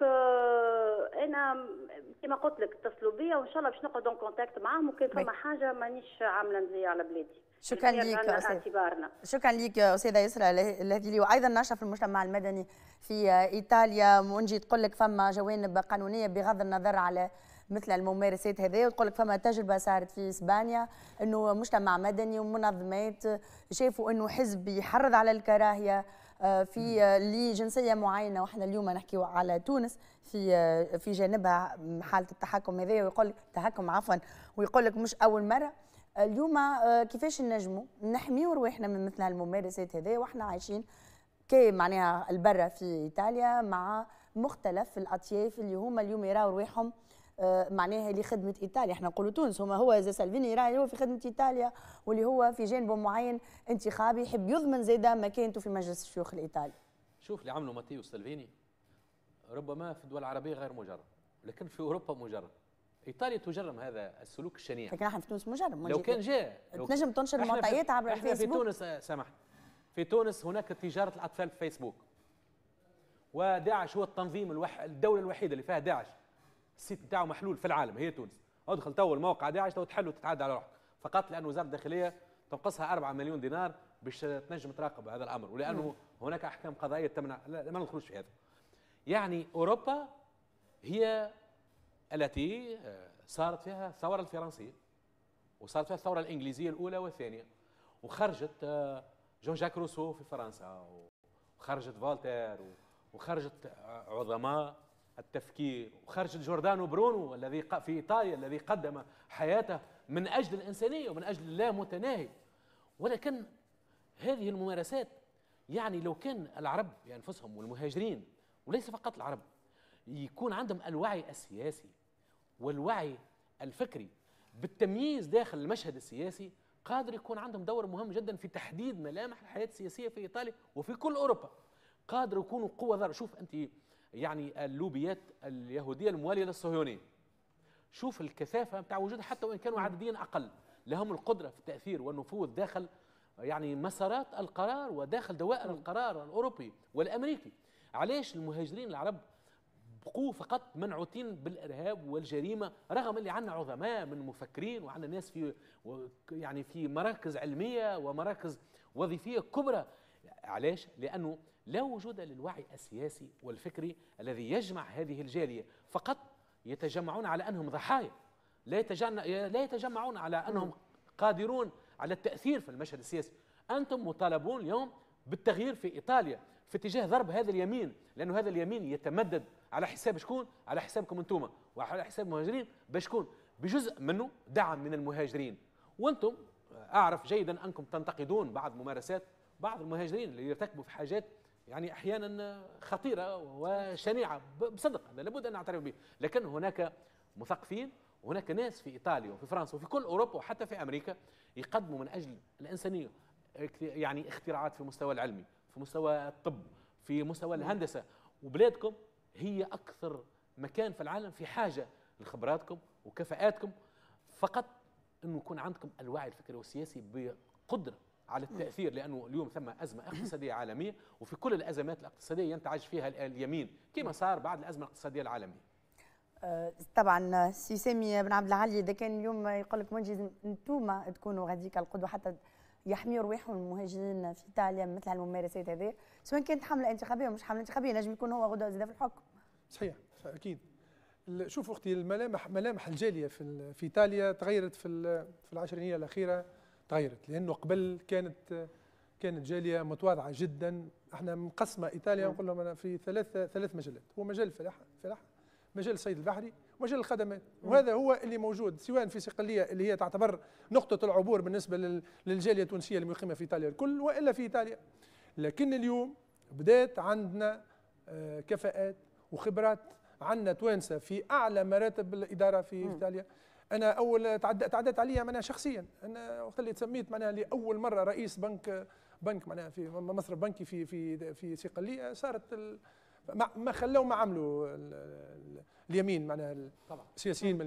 انا كما قلت لك اتصلوا بيا وان شاء الله باش نقعد اون كونتاكت معاهم، وكان فما حاجه مانيش عامله مزيه على بلادي. شكرا ليك اعتبارنا. شكرا ليك استاذه يسرا الهذيلي. وايضا ناشطه في المجتمع المدني في ايطاليا، ونجي تقول لك فما جوانب قانونيه بغض النظر على مثل الممارسات هذه، وتقول لك فما تجربه صارت في اسبانيا انه مجتمع مدني ومنظمات شافوا انه حزب يحرض على الكراهيه في لجنسيه معينه، واحنا اليوم نحكيو على تونس في في جانبها حاله التحكم هذه، ويقول لك تحكم عفوا ويقول لك مش اول مره. اليوم كيفاش نجموا نحميو رواحنا من مثل هالممارسات هذه واحنا عايشين كي معناها البرة في ايطاليا مع مختلف الاطياف اللي هما اليوم يراو رواحهم معناها لخدمه ايطاليا. احنا نقولوا تونس هما هو زي سالفيني يراه هو في خدمه ايطاليا، واللي هو في جانب معين انتخابي يحب يضمن زاده مكانته في مجلس الشيوخ الايطالي. شوف اللي عملوا ماتيو سالفيني ربما في الدول العربيه غير مجرد، لكن في اوروبا مجرد. ايطاليا تجرم هذا السلوك الشنيع. لكن احنا في تونس مجرم. لو كان جاء تنجم تنشر معطيات عبر الفيسبوك. في تونس سامح، في تونس هناك تجاره الاطفال في فيسبوك، وداعش هو التنظيم الوح... الدوله الوحيده اللي فيها داعش السيت بتاعه محلول في العالم هي تونس. ادخل تو الموقع داعش تو تحل وتتعدى على روحك، فقط لان وزاره الداخليه تنقصها أربعة مليون دينار باش تنجم تراقب هذا الامر، ولانه هناك احكام قضائيه تمنع. لا ما ندخلوش في هذا. يعني اوروبا هي التي صارت فيها الثوره الفرنسيه، وصارت فيها الثوره الانجليزيه الاولى والثانيه، وخرجت جون جاك روسو في فرنسا، وخرجت فولتير، وخرجت عظماء التفكير، وخرجت جوردانو برونو الذي في ايطاليا الذي قدم حياته من اجل الانسانيه ومن اجل اللامتناهي. ولكن هذه الممارسات يعني لو كان العرب بانفسهم والمهاجرين وليس فقط العرب يكون عندهم الوعي السياسي والوعي الفكري بالتمييز داخل المشهد السياسي، قادر يكون عندهم دور مهم جدا في تحديد ملامح الحياه السياسيه في ايطاليا وفي كل اوروبا. قادر يكونوا قوه ضرب. شوف انت يعني اللوبيات اليهوديه المواليه للصهيونيه، شوف الكثافه بتاع وجودها حتى وان كانوا عدديا اقل، لهم القدره في التاثير والنفوذ داخل يعني مسارات القرار وداخل دوائر القرار الاوروبي والامريكي. علاش المهاجرين العرب بقوا فقط منعوتين بالارهاب والجريمه، رغم اللي عندنا عظماء من مفكرين وعندنا ناس في يعني في مراكز علميه ومراكز وظيفيه كبرى. علاش؟ لانه لا وجود للوعي السياسي والفكري الذي يجمع هذه الجاليه، فقط يتجمعون على انهم ضحايا، لا لا يتجمعون على انهم قادرون على التاثير في المشهد السياسي. انتم مطالبون اليوم بالتغيير في ايطاليا في اتجاه ضرب هذا اليمين، لانه هذا اليمين يتمدد على حساب شكون؟ على حسابكم انتم وعلى حساب المهاجرين، بشكون؟ بجزء منه دعم من المهاجرين. وانتم اعرف جيدا انكم تنتقدون بعض ممارسات بعض المهاجرين اللي يرتكبوا في حاجات يعني احيانا خطيره وشنيعه بصدق، هذا لابد ان نعترف به. لكن هناك مثقفين وهناك ناس في ايطاليا وفي فرنسا وفي كل اوروبا وحتى في امريكا يقدموا من اجل الانسانيه يعني اختراعات في المستوى العلمي، في مستوى الطب، في مستوى الهندسه، وبلادكم هي اكثر مكان في العالم في حاجه لخبراتكم وكفاءاتكم. فقط انه يكون عندكم الوعي الفكري والسياسي بقدره على التاثير، لانه اليوم ثم ازمه اقتصاديه عالميه، وفي كل الازمات الاقتصاديه ينتعج فيها اليمين كما صار بعد الازمه الاقتصاديه العالميه. طبعا سي سامي بن عبد العالي، اذا كان اليوم يقول لك منجز انتم تكونوا غاديك القدوه حتى يحميوا رواحهم المهاجرين في ايطاليا مثل هالممارسات هذه، سواء كانت حمله انتخابيه ومش حمله انتخابيه، نجم يكون هو غدوه زاده في الحكم. صحيح اكيد. شوف اختي، الملامح ملامح الجاليه في في ايطاليا تغيرت في في العشرينيه الاخيره، تغيرت لانه قبل كانت كانت جاليه متواضعه جدا. احنا مقسمه ايطاليا نقول لهم انا في ثلاث ثلاث مجالات، هو مجال الفلاحه فلاحه، مجال الصيد البحري، ومجال الخدمات، وهذا هو اللي موجود سواء في صقليه اللي هي تعتبر نقطه العبور بالنسبه للجاليه التونسيه المقيمه في ايطاليا الكل، والا في ايطاليا. لكن اليوم بدات عندنا كفاءات وخبرات، عندنا توانسه في اعلى مراتب الاداره في م. ايطاليا. انا اول تعدت تعدت عليا معناها شخصيا، انا وقت اللي تسميت معناها لاول مره رئيس بنك بنك معناها في مصرف بنكي في في في صقليه، صارت ما خلوا ما عملوا اليمين معناها السياسيين من اليمين.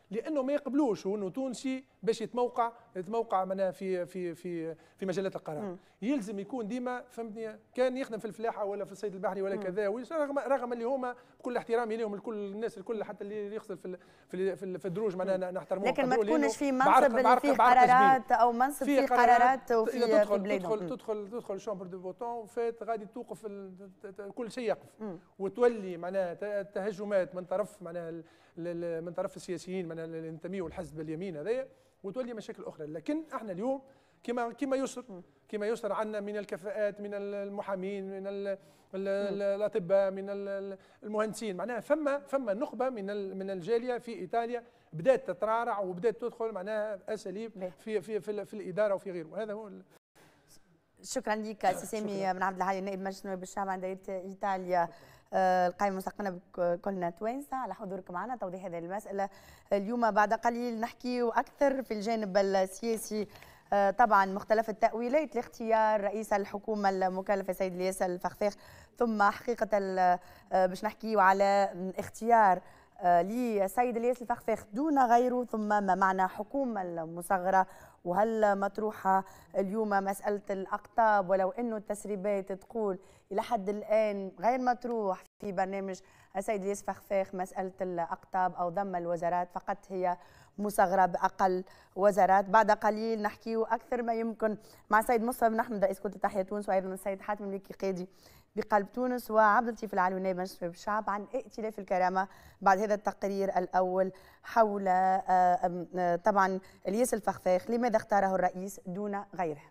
لانه ما يقبلوش انه تونسي باش يتموقع يتموقع معناها في في في في مجالات القرار. م. يلزم يكون ديما فهمتني كان يخدم في الفلاحه ولا في الصيد البحري ولا م. كذا، رغم رغم اللي هما بكل احترامي لهم الكل الناس الكل حتى اللي يغسل في في في, في الدروج معناها نحترموه، لكن ما تكونش في منصب فيه قرارات او منصب فيه قرارات وفي إذا تدخل في بلادهم. تدخل تدخل تدخل الشامبر دو فوتون فات غادي توقف كل شيء يقف، وتولي معناها تهجمات من طرف معناها من طرف السياسيين معناها اللي ينتميوا الحزب اليمين هذايا، وتولي مشاكل اخرى. لكن احنا اليوم كما كما يسر كما يسر عندنا من الكفاءات، من المحامين، من ال ال الاطباء، من المهندسين، معناها فما فما نخبه من من الجاليه في ايطاليا بدات تترعرع وبدات تدخل معناها اساليب في في في, في الاداره وفي غيره، وهذا هو. شكرا لك سي سامي بن عبد العالي نائب مجلس نواب الشعب عن دائره ايطاليا القائمة المستقلة بكلنا توانسة على حضورك معنا توضيح هذه المسألة. اليوم بعد قليل نحكي أكثر في الجانب السياسي، طبعا مختلف التأويلات لاختيار رئيس الحكومة المكلف السيد الياس الفخفاخ، ثم حقيقة باش نحكيو على اختيار للسيد الياس الفخفاخ دون غيره، ثم ما معنى حكومة المصغرة، وهل مطروحة اليوم مسألة الأقطاب ولو أنه التسريبات تقول إلى حد الآن غير مطروح في برنامج السيد الياس فخفاخ مسألة الأقطاب أو ضم الوزارات، فقط هي مصغرة بأقل وزارات. بعد قليل نحكي أكثر ما يمكن مع السيد مصطفى بن أحمد رئيس كتلة تحيا تونس، وأيضا السيد حاتم المليكي قاضي بقلب تونس، وعبد اللطيف العلوي نائب مجلس نواب الشعب عن ائتلاف الكرامة بعد هذا التقرير الأول حول طبعا الياس الفخفاخ، لماذا اختاره الرئيس دون غيره.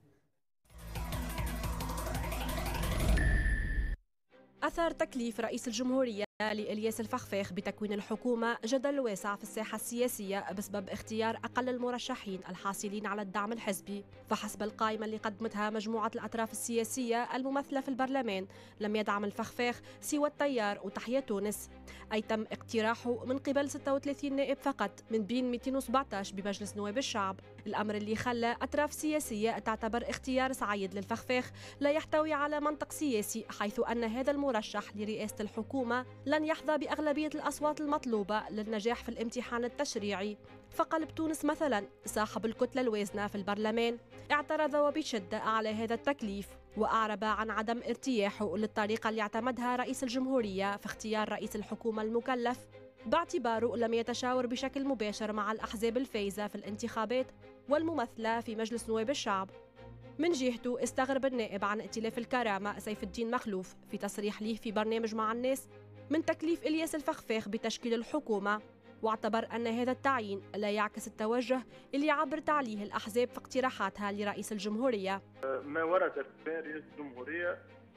أثار تكليف رئيس الجمهورية لإلياس الفخفاخ بتكوين الحكومة جدل واسع في الساحة السياسية بسبب اختيار أقل المرشحين الحاصلين على الدعم الحزبي. فحسب القائمة اللي قدمتها مجموعة الأطراف السياسية الممثلة في البرلمان لم يدعم الفخفاخ سوى التيار وتحيا تونس، أي تم اقتراحه من قبل ستة وثلاثين نائب فقط من بين مئتين وسبعة عشر بمجلس نواب الشعب، الأمر اللي خلى أطراف سياسية تعتبر اختيار سعيد للفخفاخ لا يحتوي على منطق سياسي، حيث أن هذا المرشح لرئاسة الحكومة لن يحظى بأغلبية الأصوات المطلوبة للنجاح في الامتحان التشريعي. فقلب تونس مثلا صاحب الكتلة الوازنة في البرلمان اعترض وبشدة على هذا التكليف، وأعرب عن عدم ارتياحه للطريقة اللي اعتمدها رئيس الجمهورية في اختيار رئيس الحكومة المكلف، باعتباره لم يتشاور بشكل مباشر مع الأحزاب الفائزة في الانتخابات والممثلة في مجلس نواب الشعب. من جهته استغرب النائب عن ائتلاف الكرامة سيف الدين مخلوف في تصريح له في برنامج مع الناس من تكليف إلياس الفخفاخ بتشكيل الحكومة، واعتبر أن هذا التعيين لا يعكس التوجه اللي عبرت عليه الأحزاب في اقتراحاتها لرئيس الجمهورية. ما ورد في رئيس الجمهورية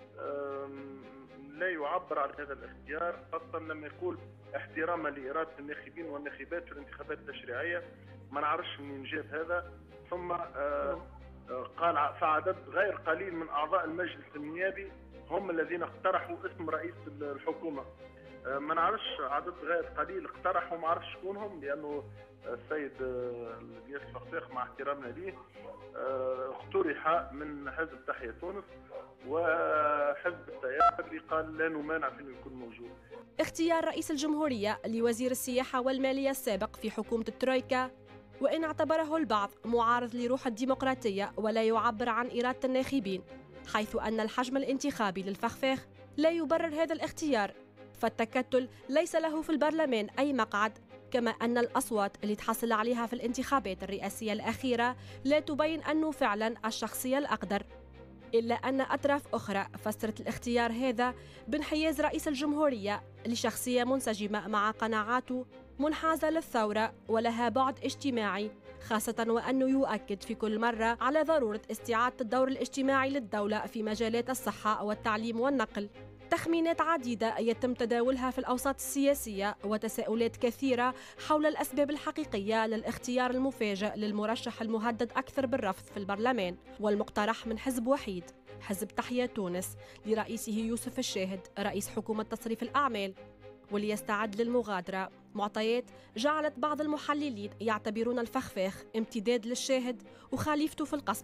لا يعبر عن هذا الاختيار، خاصة لما يقول احتراما لإرادة الناخبين والناخبات في الانتخابات التشريعية. ما نعرفش منين جاب هذا. ثم قال فعدد غير قليل من أعضاء المجلس النيابي هم الذين اقترحوا اسم رئيس الحكومة. ما نعرفش عدد غير قليل اقترحوا، ما نعرفش شكون هم، لأنه السيد الياس الفخفاخ مع احترامنا ليه اقترح من حزب تحيا تونس وحزب التيار اللي قال لا نمانع في انه يكون موجود. اختيار رئيس الجمهورية لوزير السياحة والمالية السابق في حكومة الترويكا، وإن اعتبره البعض معارض لروح الديمقراطية ولا يعبر عن إرادة الناخبين، حيث أن الحجم الانتخابي للفخفاخ لا يبرر هذا الاختيار، فالتكتل ليس له في البرلمان أي مقعد، كما أن الأصوات اللي تحصل عليها في الانتخابات الرئاسية الأخيرة لا تبين أنه فعلا الشخصية الأقدر. إلا أن أطراف أخرى فسرت الاختيار هذا بانحياز رئيس الجمهورية لشخصية منسجمة مع قناعاته، منحازة للثورة ولها بعد اجتماعي، خاصة وأنه يؤكد في كل مرة على ضرورة استعادة الدور الاجتماعي للدولة في مجالات الصحة والتعليم والنقل. تخمينات عديدة يتم تداولها في الأوساط السياسية وتساؤلات كثيرة حول الأسباب الحقيقية للاختيار المفاجئ للمرشح المهدد أكثر بالرفض في البرلمان والمقترح من حزب وحيد، حزب تحيا تونس، لرئيسه يوسف الشاهد رئيس حكومة تصريف الأعمال، وليستعد للمغادرة. معطيات جعلت بعض المحللين يعتبرون الفخفاخ امتداد للشاهد وخليفته في القصبة،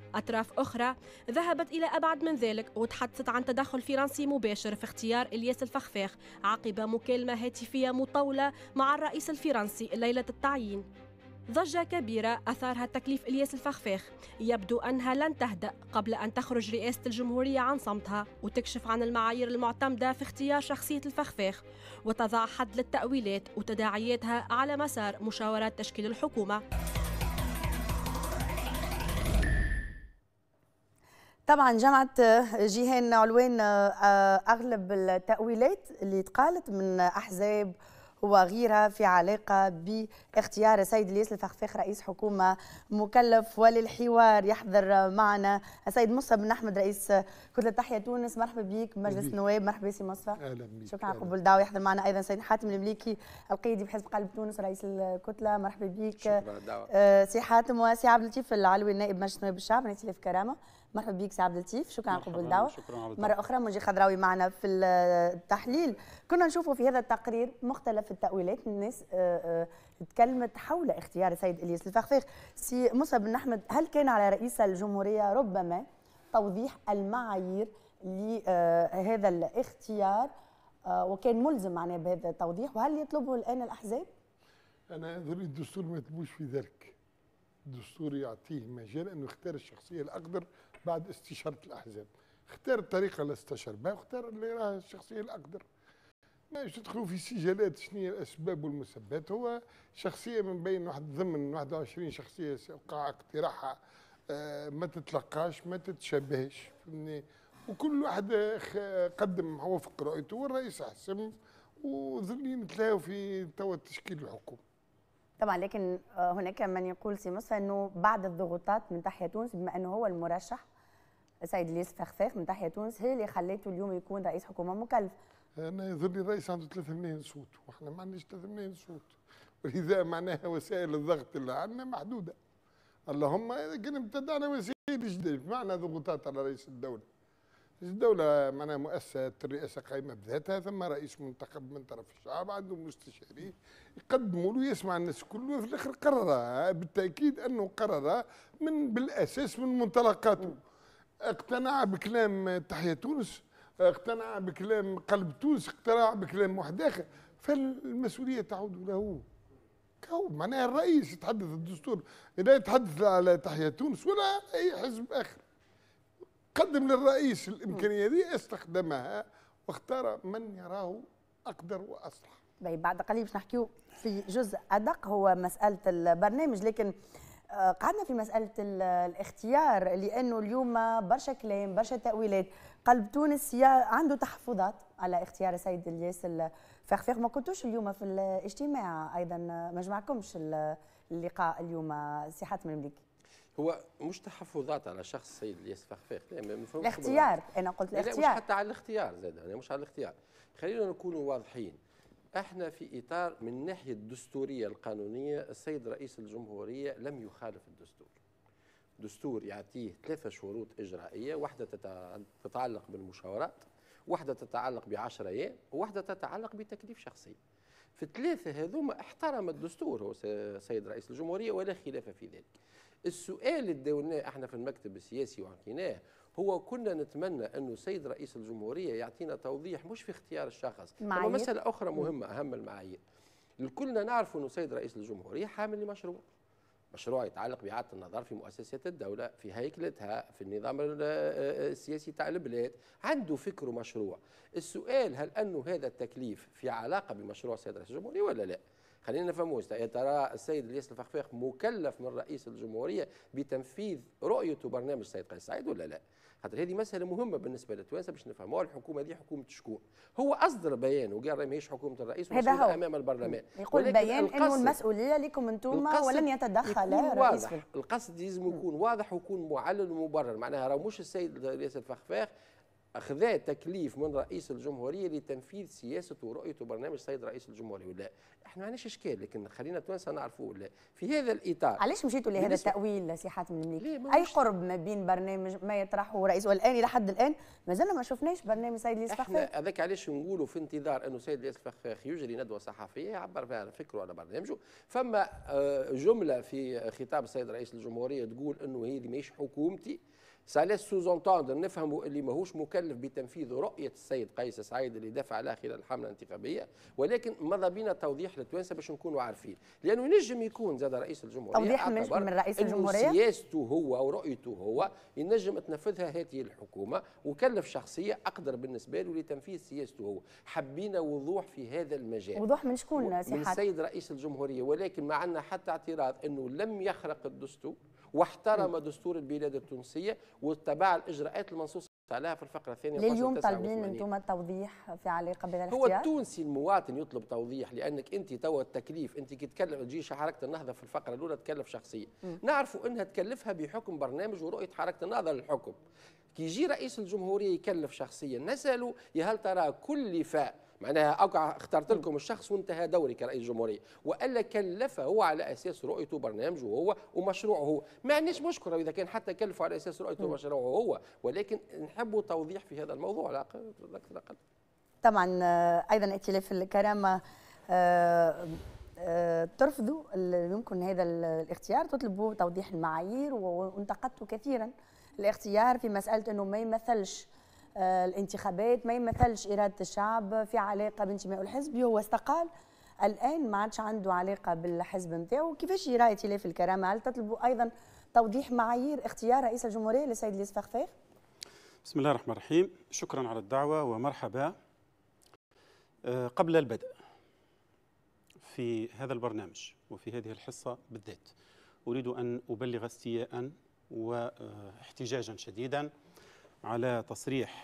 أطراف أخرى ذهبت إلى أبعد من ذلك وتحدثت عن تدخل فرنسي مباشر في اختيار إلياس الفخفاخ عقب مكالمة هاتفية مطولة مع الرئيس الفرنسي ليلة التعيين. ضجة كبيرة أثارها تكليف إلياس الفخفاخ، يبدو أنها لن تهدأ قبل أن تخرج رئاسة الجمهورية عن صمتها وتكشف عن المعايير المعتمدة في اختيار شخصية الفخفاخ وتضع حد للتأويلات وتداعياتها على مسار مشاورات تشكيل الحكومة. طبعا جمعت جيهان علوان أغلب التأويلات اللي تقالت من أحزاب وغيرها في علاقة باختيار السيد إلياس الفخفاخ رئيس حكومة مكلف. وللحوار يحضر معنا السيد مصطفى بن أحمد رئيس كتلة تحيا تونس. مرحبا بك مجلس النواب. مرحبا سي مصطفى. اهلا بك. شكرا على قبول الدعوة. يحضر معنا أيضا سيد حاتم المليكي القيادي بحزب قلب تونس رئيس الكتلة. مرحبا بك. شكرا على الدعوة. آه سي حاتم وسي عبد اللطيف العلوي النائب مجلس نواب الشعب رئيس في كرامة. مرحبا بك سي عبد اللطيف. شكرا على قبول الدعوة. مرة أخرى منجي خضراوي معنا في التحليل. كنا نشوفوا في هذا التقرير مختلف التأويلات، الناس تكلمت حول اختيار السيد إلياس الفخفاخ. سي مصطفى بن أحمد، هل كان على رئيس الجمهورية ربما توضيح المعايير لهذا الاختيار وكان ملزم معناه بهذا التوضيح، وهل يطلبه الآن الأحزاب؟ أنا أظن الدستور ما يطلبوش في ذلك. الدستور يعطيه مجال أنه يختار الشخصية الأقدر بعد استشارة الأحزاب. اختار الطريقة اللي استشار بها واختار اللي راها الشخصية الأقدر. ما يدخلوا في سجالات شنو هي الأسباب والمسببات. هو شخصية من بين واحد ضمن واحد وعشرين شخصية وقع اقتراحها آه ما تتلقاش ما تتشابهش، وكل واحد قدم وفق رؤيته والرئيس حسم وظلين نتلاقوا في توا تشكيل الحكومة. طبعا لكن هناك من يقول سي مصطفى انه بعد الضغوطات من تحيا تونس بما انه هو المرشح السيد إلياس الفخفاخ من تحيا تونس هي اللي خلته اليوم يكون رئيس حكومه مكلف. انا يظن الرئيس عنده ثلاثة ملايين صوت واحنا ما عندناش ثلاثة ملايين صوت، ولذا معناها وسائل الضغط اللي عندنا محدوده. اللهم اذا كان ابتدعنا وسائل جديده بمعنى ضغوطات على رئيس الدوله. الدولة معناها مؤسسة الرئاسة قائمة بذاتها، ثم رئيس منتخب من طرف الشعب عنده مستشاريه يقدموا له يسمع الناس كله وفي الاخر قرر. بالتأكيد أنه قرر من بالأساس من منطلقاته. اقتنع بكلام تحيا تونس، اقتنع بكلام قلب تونس، اقتنع بكلام واحد آخر، فالمسؤولية تعود له. كهو معناها الرئيس يتحدث الدستور لا يتحدث على تحيا تونس ولا أي حزب آخر. قدم للرئيس الامكانيه دي استخدمها واختار من يراه اقدر واصلح. بعد قليل باش نحكيو في جزء ادق هو مساله البرنامج، لكن قعدنا في مساله الاختيار لانه اليوم برشا كلام برشا تاويلات. قلب تونس عنده تحفظات على اختيار السيد إلياس الفخفاخ. ما كنتوش اليوم في الاجتماع ايضا، ما جمعكمش اللقاء اليوم سي حاتم المليكي. هو مش تحفظات على شخص السيد إلياس الفخفاخ، لا ما مفهومش. الاختيار انا قلت الاختيار، لا مش حتى على الاختيار زاد، انا مش على الاختيار. خلينا نكونوا واضحين. احنا في اطار من الناحيه الدستوريه القانونيه السيد رئيس الجمهوريه لم يخالف الدستور. دستور يعطيه ثلاثه شروط اجرائيه، واحده تتعلق بالمشاورات، واحده تتعلق بعشر ايام، وواحده تتعلق بتكليف شخصي. في الثلاثه هذوما احترم الدستور هو سيد رئيس الجمهوريه ولا خلاف في ذلك. السؤال اللي داولناه احنا في المكتب السياسي وحكيناه هو كنا نتمنى انه السيد رئيس الجمهوريه يعطينا توضيح مش في اختيار الشخص، اما مساله اخرى مهمه اهم المعايير. الكلنا نعرف انه السيد رئيس الجمهوريه حامل لمشروع، مشروع يتعلق باعاده النظر في مؤسسات الدوله، في هيكلتها، في النظام السياسي تاع البلاد، عنده فكر ومشروع. السؤال هل انه هذا التكليف في علاقه بمشروع السيد رئيس الجمهوريه ولا لا؟ خلينا نفهموا يا ترى السيد إلياس الفخفاخ مكلف من رئيس الجمهوريه بتنفيذ رؤيته برنامج السيد قيس سعيد ولا لا؟ خاطر هذه مساله مهمه بالنسبه للتوانسه باش نفهموا الحكومه دي حكومه شكون. هو اصدر بيان وقال راهي ماهيش حكومه الرئيس ومسؤوله امام البرلمان، يقول بيان انه المسؤوليه لكم انتم ولن يتدخل الرئيس. القصد لازم يكون واضح ويكون معلل ومبرر، معناها راه مش السيد إلياس الفخفاخ أخذ تكليف من رئيس الجمهورية لتنفيذ سياسة ورؤية وبرنامج السيد رئيس الجمهورية ولا؟ احنا ما عندناش اشكال، لكن خلينا التوانسه نعرفوا ولا في هذا الاطار. علاش مشيتوا لهذا التاويل سي حاتم المليك؟ اي قرب ما بين برنامج ما يطرحه رئيس، والان الى حد الان ما زلنا ما شفناش برنامج سيد الياس فخفاخ. احنا هذاك علاش نقولوا في انتظار انه سيد الياس فخفاخ يجري ندوه صحفيه يعبر فيها على فكره وعلى برنامجه. فما جمله في خطاب السيد رئيس الجمهوريه تقول انه هذه ماهيش حكومتي، ساليس سوزونتاندر نفهموا اللي ماهوش مكلف بتنفيذ رؤيه السيد قيس سعيد اللي دافع عليها خلال الحمله الانتخابيه، ولكن ماذا بينا توضيح للتوانسه باش نكونوا عارفين، لانه ينجم يكون زاد رئيس الجمهوريه توضيح من رئيس الجمهوريه سياسته هو او رؤيته هو ينجم تنفذها هذه الحكومه، وكلف شخصيه اقدر بالنسبه له لتنفيذ سياسته هو. حبينا وضوح في هذا المجال. وضوح من شكون سي من السيد رئيس الجمهوريه، ولكن ما عندنا حتى اعتراض انه لم يخرق الدستور واحترم دستور البلاد التونسيه واتبع الاجراءات المنصوص عليها في الفقره الثانيه. لليوم طالبين انتم التوضيح في علاقه بهذا الاختيار؟ هو التونسي المواطن يطلب توضيح، لانك انت توا التكليف انت كي تكلف تجي حركه النهضه في الفقره الاولى تكلف شخصيه، نعرفوا انها تكلفها بحكم برنامج ورؤيه حركه النهضه للحكم. كي يجي رئيس الجمهوريه يكلف شخصيا نسالوا يا هل ترى كلف معناها أوقع اخترت لكم الشخص وانتهى دوري كرئيس جمهورية، والا كلفه هو على اساس رؤيته وبرنامجه هو ومشروعه هو. ما عنديش مشكله اذا كان حتى كلفه على اساس رؤيته ومشروعه هو، ولكن نحبوا توضيح في هذا الموضوع لا اكثر اقل. طبعا ايضا ائتلاف الكرامه ترفضوا يمكن هذا الاختيار، تطلبوا توضيح المعايير، وانتقدتوا كثيرا الاختيار في مساله انه ما يمثلش الانتخابات، ما يمثلش إرادة الشعب في علاقة بانتمائه الحزبي. هو استقال الآن ما عادش عنده علاقة بالحزب نتاعو. كيفاش يرى ائتلاف الكرامة؟ هل تطلبوا أيضا توضيح معايير اختيار رئيس الجمهورية للسيد الياس فخفاخ؟ بسم الله الرحمن الرحيم، شكرا على الدعوة ومرحبا. قبل البدء في هذا البرنامج وفي هذه الحصة بالذات أريد أن أبلغ استياء واحتجاجا شديدا على تصريح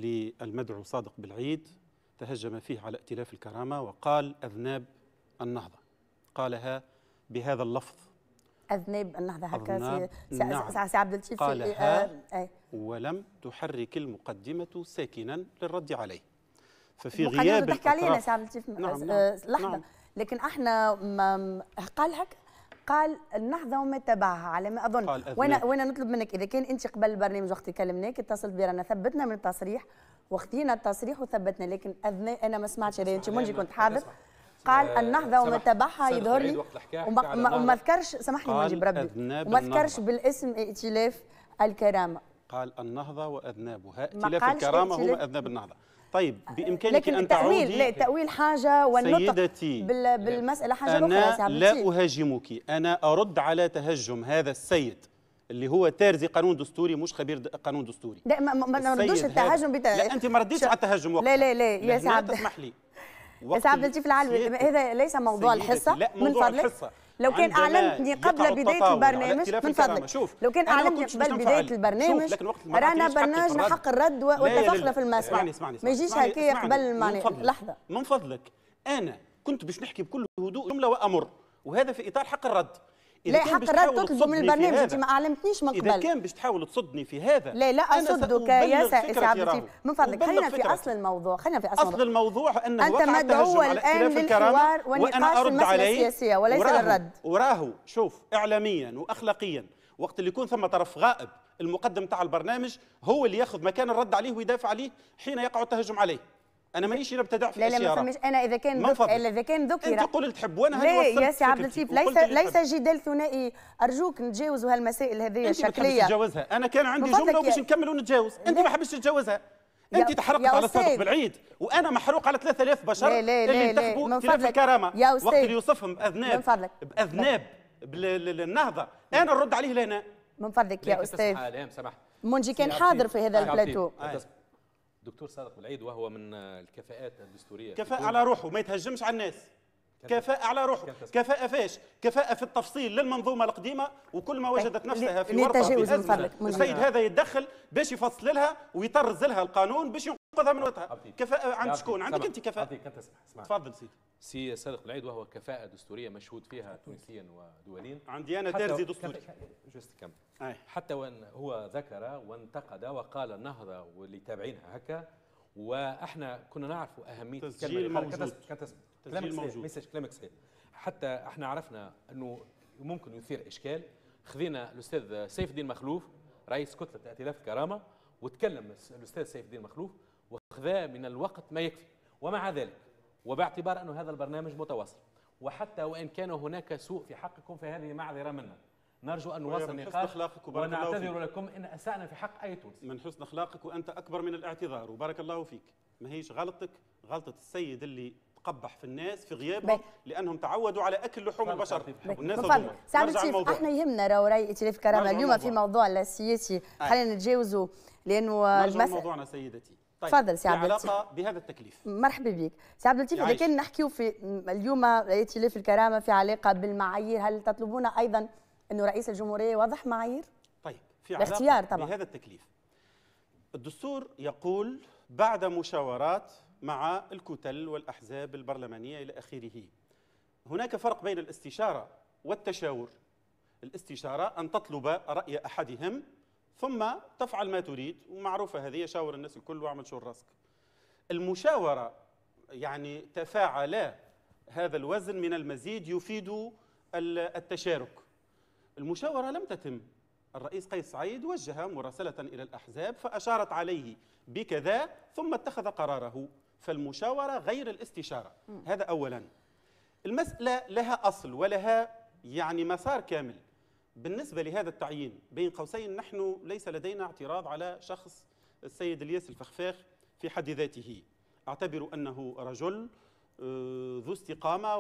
للمدعو صادق بالعيد تهجم فيه على ائتلاف الكرامة وقال أذناب النهضة، قالها بهذا اللفظ أذناب النهضة هكا نعم. سي عبد اللطيف قالها آه ولم تحرك المقدمة ساكنا للرد عليه. ففي غياب تحكي علينا سي عبد اللطيف نعم آه لحظة نعم. لكن احنا قال هكا، قال النهضه وما تبعها على ما اظن. وانا وانا نطلب منك اذا كان انت قبل البرنامج وقت كلمناك اتصلت بي رانا ثبتنا من التصريح واخذنا التصريح وثبتنا، لكن أذن انا ما سمعتش هذا. انت منجي كنت حاضر. قال النهضه وما تبعها يظهر لي وما ذكرش، سامحني منجي بربي، وما ذكرش بالاسم ائتلاف الكرامه. قال النهضه واذنابها، ائتلاف الكرامه هم اذناب النهضه. طيب بامكانك ان تعودي. لكن التاويل لا التاويل حاجه والنطق سيدتي بالمساله حاجه أنا اخرى. أنا لا اهاجمك، انا ارد على تهجم هذا السيد اللي هو تارزي قانون دستوري مش خبير قانون دستوري. لا ما, ما نردوش التهجم بتاع. لا انت ما رديتش على التهجم وقتها. لا لا لا يا سي عبد تسمح لي يا سي عبد اللطيف العلوي، هذا ليس موضوع الحصه. لا من فضلك لو كان اعلمتني قبل بدايه البرنامج من فضلك لو كان اعلمتني قبل بدايه البرنامج رانا برنامجنا حق الرد واتفقنا في المسألة. اسمعني اسمعني ما يجيش هكايا قبل معني لحظه. من فضلك انا كنت باش نحكي بكل هدوء جمله وامر، وهذا في اطار حق الرد. لا حق الرد تطلبوا من البرنامج، انت ما اعلمتنيش من قبل. اذا كان باش تحاول تصدني في هذا لا لا اصدك يا سي عبد اللطيف من فضلك. خلينا في اصل الموضوع، خلينا في اصل اصل الموضوع انه انت مدعو الان للحوار والنقاش في المساله السياسيه وليس للرد. وراه شوف اعلاميا واخلاقيا وقت اللي يكون ثم طرف غائب المقدم تاع البرنامج هو اللي ياخذ مكان الرد عليه ويدافع عليه حين يقع التهجم عليه. انا مانيش نبتدع في اشياء. لا لا ما فهمش انا اذا كان ذكر اذا كان ذكر انت قلت تحب وانا لا يا سي عبد اللطيف ليس ليس جدال ثنائي. ارجوك نتجاوزوا هالمسائل هذه الشكليه. انت تتجاوزها، انا كان عندي جمله وباش نكمل ونتجاوز، انت ما حبيتش تتجاوزها. انت تحرقت على صادق بالعيد وانا محروق على ثلاثة آلاف بشر لا لا اللي انتخبوا ائتلاف الكرامه يا وقت اللي يوصفهم باذناب باذناب النهضه انا نرد عليه لهنا. من فضلك يا استاذ منجي كان حاضر في هذا البلاتو. دكتور صادق بالعيد وهو من الكفاءات الدستوريه، كفاءة على روحه ما يتهجمش على الناس، كفاءة على روحه، كفاءة فاش؟ كفاءة في التفصيل للمنظومة القديمة وكل ما وجدت نفسها في ورطة في أزمة السيد هذا يتدخل باش يفصل لها ويطرز لها القانون باش ننقذها من وقتها. كفاءة عند شكون؟ عندك انت كفاءة. تفضل سيدي. سي صادق العيد، وهو كفاءة دستورية مشهود فيها تونسيا ودوليا. عندي انا ترزي دستوري. جست كم. حتى وان هو ذكر وانتقد وقال النهضة واللي تابعينها هكا، واحنا كنا نعرف اهميه تسجيل موجود. تسجيل موجود. ميساج كلامك صحيح. حتى احنا عرفنا انه ممكن يثير اشكال. خذينا الاستاذ سيف الدين مخلوف رئيس كتله ائتلاف الكرامه، وتكلم الاستاذ سيف الدين مخلوف وخذا من الوقت ما يكفي، ومع ذلك وباعتبار انه هذا البرنامج متواصل، وحتى وان كان هناك سوء في حقكم فهذه معذره منا، نرجو ان نواصل النقاش ونعتذر لكم ان اسانا في حق اي تونسي. من حسن اخلاقك وانت اكبر من الاعتذار، وبارك الله فيك. ما هيش غلطك، غلطه السيد اللي تقبح في الناس في غيابهم لانهم تعودوا على اكل لحوم البشر والناس الظلم. سعد الشيف، احنا يهمنا راهو راي ائتلاف الكرامه اليوم في موضوع السياسي، خلينا نتجاوزوا لانه نرجع موضوعنا سيدتي. طيب تفضل سي عبد اللطيف. علاقه بهذا التكليف. مرحبا بك سي عبد اللطيف. اذا كان نحكيو في اليوم ائتلاف الكرامه في علاقه بالمعايير، هل تطلبون ايضا انه رئيس الجمهوريه يوضح معايير؟ طيب في علاقه طبعا بهذا التكليف. الدستور يقول بعد مشاورات مع الكتل والأحزاب البرلمانية إلى آخره. هناك فرق بين الاستشارة والتشاور. الاستشارة أن تطلب رأي أحدهم ثم تفعل ما تريد، ومعروفة هذه، شاور الناس الكل واعمل شو راسك. المشاورة يعني تفاعل هذا الوزن من المزيد يفيد التشارك. المشاورة لم تتم. الرئيس قيس سعيد وجه مراسلة إلى الأحزاب فأشارت عليه بكذا ثم اتخذ قراره، فالمشاورة غير الاستشارة. م. هذا أولا. المسألة لها أصل ولها يعني مسار كامل. بالنسبة لهذا التعيين بين قوسين، نحن ليس لدينا اعتراض على شخص السيد الياس الفخفاخ في حد ذاته. أعتبر أنه رجل ذو استقامة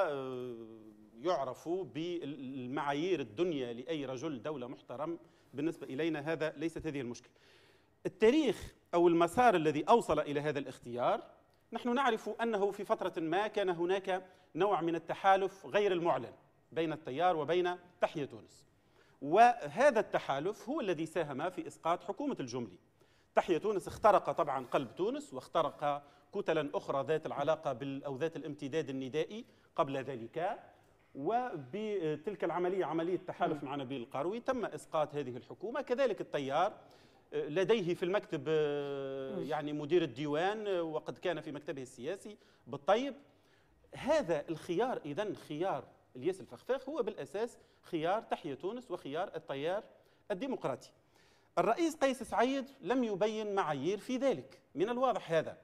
ويعرف بالمعايير الدنيا لأي رجل دولة محترم. بالنسبة إلينا هذا ليست هذه المشكلة. التاريخ أو المسار الذي أوصل إلى هذا الاختيار، نحن نعرف أنه في فترة ما كان هناك نوع من التحالف غير المعلن بين التيار وبين تحيا تونس، وهذا التحالف هو الذي ساهم في إسقاط حكومة الجملي. تحيا تونس اخترق طبعا قلب تونس، واخترق كتلا أخرى ذات العلاقة بال أو ذات الامتداد الندائي قبل ذلك، وبتلك العملية عملية تحالف مع نبيل القروي تم إسقاط هذه الحكومة. كذلك التيار لديه في المكتب يعني مدير الديوان، وقد كان في مكتبه السياسي بالطيب. هذا الخيار إذن خيار الياس الفخفاخ هو بالأساس خيار تحيا تونس وخيار التيار الديمقراطي. الرئيس قيس سعيد لم يبين معايير في ذلك، من الواضح هذا،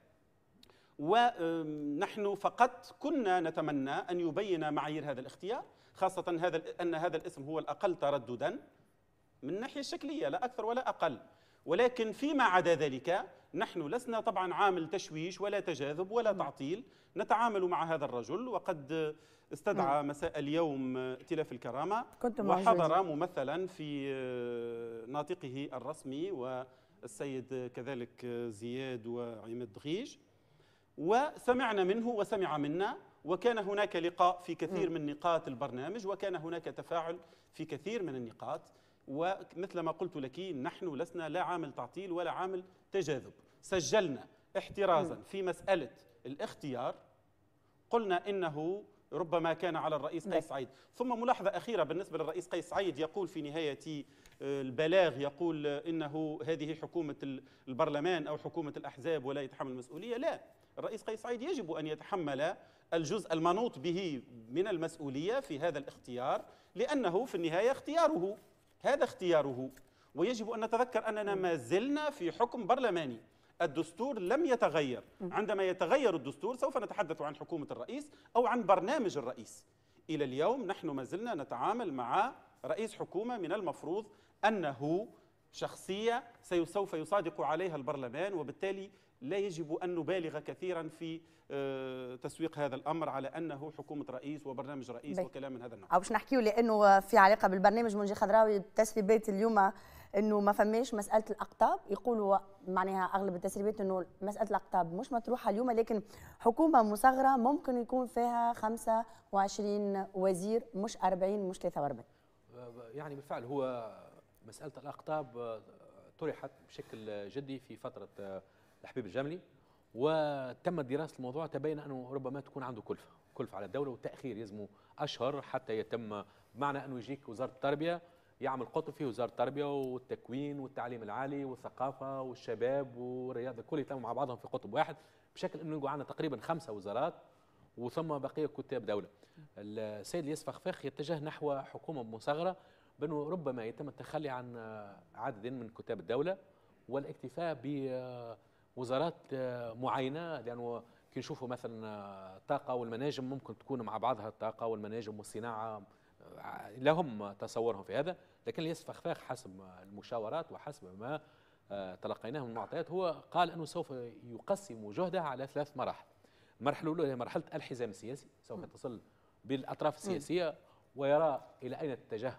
ونحن فقط كنا نتمنى أن يبين معايير هذا الاختيار، خاصة هذا أن هذا الاسم هو الأقل ترددا من الناحية الشكلية لا أكثر ولا أقل. ولكن فيما عدا ذلك نحن لسنا طبعا عامل تشويش ولا تجاذب ولا تعطيل، نتعامل مع هذا الرجل، وقد استدعى مساء اليوم ائتلاف الكرامة وحضر ممثلا في ناطقه الرسمي والسيد كذلك زياد وعماد دغيج، وسمعنا منه وسمع منا، وكان هناك لقاء في كثير من نقاط البرنامج، وكان هناك تفاعل في كثير من النقاط. ومثل ما قلت لك نحن لسنا لا عامل تعطيل ولا عامل تجاذب. سجلنا احترازا في مسألة الاختيار، قلنا إنه ربما كان على الرئيس قيس سعيد. ثم ملاحظة أخيرة بالنسبة للرئيس قيس سعيد، يقول في نهاية البلاغ يقول إنه هذه حكومة البرلمان أو حكومة الأحزاب ولا يتحمل المسؤولية. لا، الرئيس قيس سعيد يجب أن يتحمل الجزء المنوط به من المسؤولية في هذا الاختيار، لأنه في النهاية اختياره، هذا اختياره. ويجب أن نتذكر أننا ما زلنا في حكم برلماني، الدستور لم يتغير. عندما يتغير الدستور سوف نتحدث عن حكومة الرئيس أو عن برنامج الرئيس. إلى اليوم نحن ما زلنا نتعامل مع رئيس حكومة من المفروض أنه شخصية سوف يصادق عليها البرلمان، وبالتالي لا يجب أن نبالغ كثيرا في تسويق هذا الأمر على أنه حكومة رئيس وبرنامج رئيس بي. وكلام من هذا النوع. أو باش نحكيو لأنه في علاقة بالبرنامج منجي خضراوي التسريبات اليوم انه ما فماش مساله الاقطاب، يقولوا معناها اغلب التسريبات انه مساله الاقطاب مش مطروحه اليوم، لكن حكومه مصغره ممكن يكون فيها خمسة وعشرين وزير مش أربعين مش ثلاثة وأربعين. يعني بالفعل هو مساله الاقطاب طرحت بشكل جدي في فتره الحبيب الجملي، وتم دراسه الموضوع تبين انه ربما تكون عنده كلفه كلفه على الدوله، والتاخير يلزمه اشهر حتى يتم، بمعنى انه يجيك وزاره التربيه يعمل قطب في وزاره التربيه والتكوين والتعليم العالي والثقافه والشباب والرياضه، كل يتم مع بعضهم في قطب واحد، بشكل انه يقعد عندنا تقريبا خمسه وزارات وثم بقيه كتاب دوله. السيد الياس فخفاخ يتجه نحو حكومه مصغره، بانه ربما يتم التخلي عن عدد من كتاب الدوله والاكتفاء بوزارات معينه، لانه كي نشوفوا مثلا الطاقه والمناجم ممكن تكون مع بعضها، الطاقه والمناجم والصناعه لهم تصورهم في هذا، لكن الياس فخفاخ حسب المشاورات وحسب ما تلقيناه من المعطيات هو قال انه سوف يقسم جهده على ثلاث مراحل. المرحله الاولى هي مرحله الحزام السياسي، سوف يتصل بالاطراف السياسيه ويرى الى اين تتجه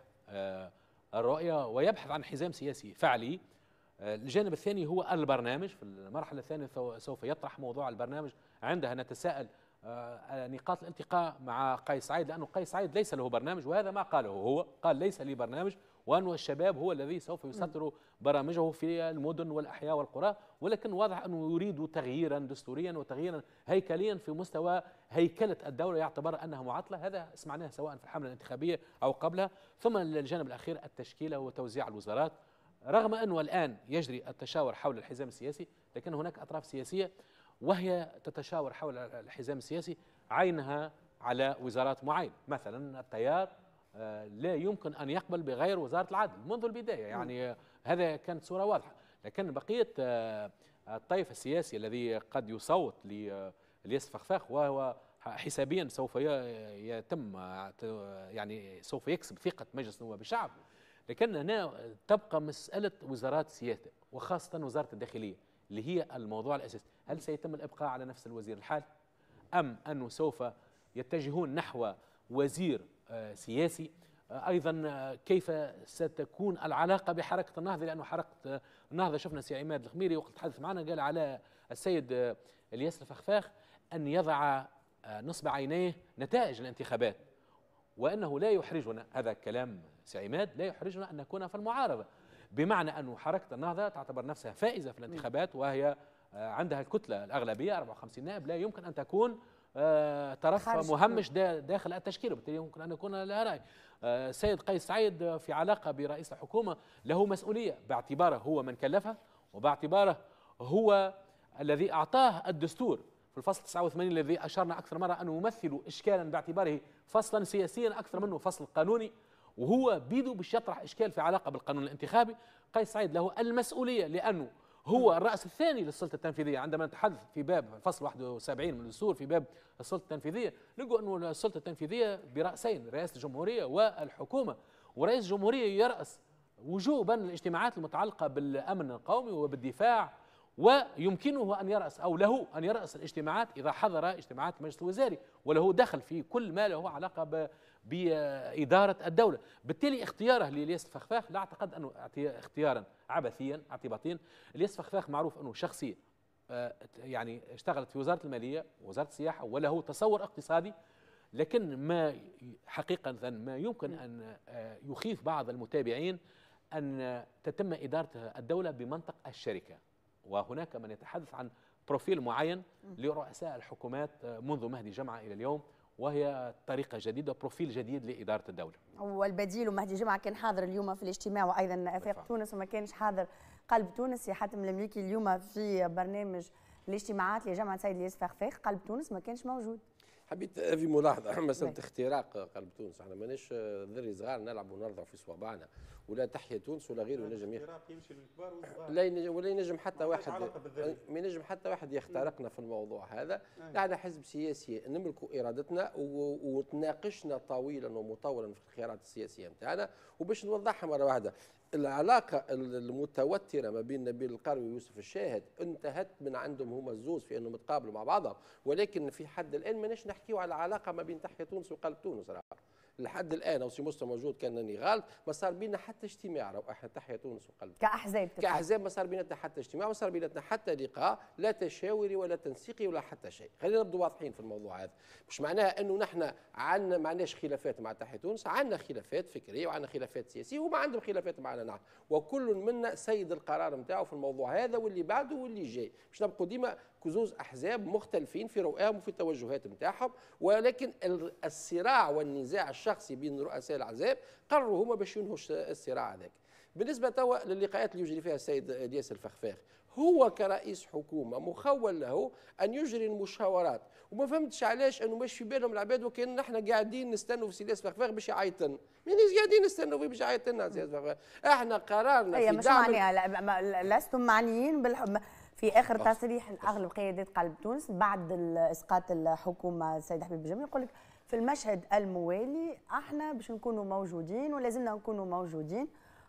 الرؤيه ويبحث عن حزام سياسي فعلي. الجانب الثاني هو البرنامج، في المرحله الثانيه سوف يطرح موضوع البرنامج، عندها نتساءل نقاط الالتقاء مع قيس سعيد، لانه قيس سعيد ليس له برنامج، وهذا ما قاله هو، قال ليس لي برنامج، وانه الشباب هو الذي سوف يسطر برامجه في المدن والاحياء والقرى، ولكن واضح انه يريد تغييرا دستوريا وتغييرا هيكليا في مستوى هيكله الدوله، يعتبر انها معطله، هذا سمعناه سواء في الحمله الانتخابيه او قبلها. ثم الجانب الاخير التشكيله وتوزيع الوزارات، رغم انه الان يجري التشاور حول الحزام السياسي، لكن هناك اطراف سياسيه وهي تتشاور حول الحزام السياسي عينها على وزارات معينه، مثلا التيار لا يمكن ان يقبل بغير وزاره العدل منذ البدايه، يعني هذا كانت صوره واضحه، لكن بقيه الطيف السياسي الذي قد يصوت للياس فخفاخ وهو حسابيا سوف يتم يعني سوف يكسب ثقه مجلس نواب الشعب، لكن هنا تبقى مساله وزارات السياسه وخاصه وزاره الداخليه اللي هي الموضوع الاساسي، هل سيتم الابقاء على نفس الوزير الحالي ام انه سوف يتجهون نحو وزير سياسي؟ ايضا كيف ستكون العلاقه بحركه النهضه، لانه حركه النهضه شفنا سي عماد الخميري وقت تحدث معنا قال على السيد الياس الفخفاخ ان يضع نصب عينيه نتائج الانتخابات، وانه لا يحرجنا، هذا كلام سي عماد، لا يحرجنا ان نكون في المعارضه، بمعنى أن حركة النهضة تعتبر نفسها فائزة في الانتخابات وهي عندها الكتلة الأغلبية أربعة وخمسين نائب، لا يمكن أن تكون طرف مهمش داخل التشكيل، وبالتالي يمكن أن يكون لها رأي. السيد قيس سعيد في علاقة برئيس الحكومة له مسؤولية باعتباره هو من كلفه، وباعتباره هو الذي أعطاه الدستور في الفصل تسعة وثمانين الذي أشرنا أكثر مرة أنه يمثل إشكالا باعتباره فصلا سياسيا أكثر منه فصل قانوني، وهو بيدو باش يطرح اشكال في علاقه بالقانون الانتخابي. قيس سعيد له المسؤوليه لانه هو الراس الثاني للسلطه التنفيذيه، عندما نتحدث في باب فصل واحد وسبعين من الدستور في باب السلطه التنفيذيه نلقوا انه السلطه التنفيذيه براسين، رئاسه الجمهوريه والحكومه، ورئيس الجمهوريه يراس وجوبا الاجتماعات المتعلقه بالامن القومي وبالدفاع، ويمكنه ان يراس او له ان يراس الاجتماعات اذا حضر اجتماعات المجلس الوزاري، وله دخل في كل ما له علاقه بإدارة الدولة. بالتالي اختياره للياس الفخفاخ لا أعتقد أنه اختيارا عبثيا اعتباطيا. الياس الفخفاخ معروف أنه شخصية يعني اشتغلت في وزارة المالية ووزارة السياحة وله تصور اقتصادي، لكن ما حقيقة ما يمكن أن يخيف بعض المتابعين أن تتم إدارة الدولة بمنطق الشركة، وهناك من يتحدث عن بروفيل معين لرؤساء الحكومات منذ مهدي جمعة إلى اليوم، وهي طريقة جديدة بروفيل جديد لإدارة الدولة. والبديل ومهدي جمعة كان حاضر اليوم في الاجتماع، وأيضا آفاق تونس، وما كانش حاضر قلب تونس. يا حاتم المليكي اليوم في برنامج الاجتماعات لجامعة سيد الياس فخفاخ قلب تونس ما كانش موجود. حبيت في ملاحظة مسألة اختراق قلب تونس، احنا ماناش ذري صغار نلعب ونرضع في صوابعنا، ولا تحيا تونس ولا غيره ينجم يمشي للكبار والصغار، لا ينجم ولا ينجم حتى واحد ما ينجم حتى واحد يخترقنا في الموضوع هذا. نحن حزب سياسي نملكوا ارادتنا وتناقشنا طويلا ومطولا في الخيارات السياسيه نتاعنا، وباش نوضحها مره واحده، العلاقه المتوتره ما بين نبيل القروي ويوسف الشاهد انتهت من عندهم هما الزوز في انهم يتقابلوا مع بعضهم، ولكن في حد الان ماناش نحكيو على علاقه ما بين تحيا تونس وقلب تونس. راه لحد الان او سي مستوى موجود كانني غلط، ما صار بينا حتى اجتماع. راهو احنا تحيا تونس وقلب كاحزاب كاحزاب ما صار بيناتنا حتى اجتماع، ما صار بيناتنا حتى لقاء، لا تشاوري ولا تنسيقي ولا حتى شيء. خلينا نبدو واضحين في الموضوع هذا، مش معناها انه نحن عندنا ما عندناش خلافات مع تحيا تونس، عندنا خلافات فكريه وعندنا خلافات سياسيه وما عندهم خلافات معنا نحن، وكل منا سيد القرار نتاعو في الموضوع هذا واللي بعده واللي جاي، باش نبقوا ديما كزوز احزاب مختلفين في رؤاهم وفي التوجهات نتاعهم، ولكن الصراع والنزاع الشخصي بين رؤساء الاحزاب قرروا هما باش ينهوا الصراع هذاك. بالنسبه توا للقاءات اللي يجري فيها السيد الياس الفخفاخ، هو كرئيس حكومه مخول له ان يجري المشاورات، وما فهمتش علاش انه مش في بالهم العباد وكان نحن قاعدين نستنوا في سي الياس الفخفاخ باش يعيطن، مانيش قاعدين نستنوا فيه باش يعيطن سي الياس الفخفاخ، احنا قررنا في مش دعم معناها لستم معنيين بالح... في اخر تصريح لاغلب قيادات قلب تونس بعد اسقاط الحكومه السيد حبيب جميل يقول لك في المشهد الموالي احنا باش نكونوا موجودين ولازمنا نكونوا موجودين،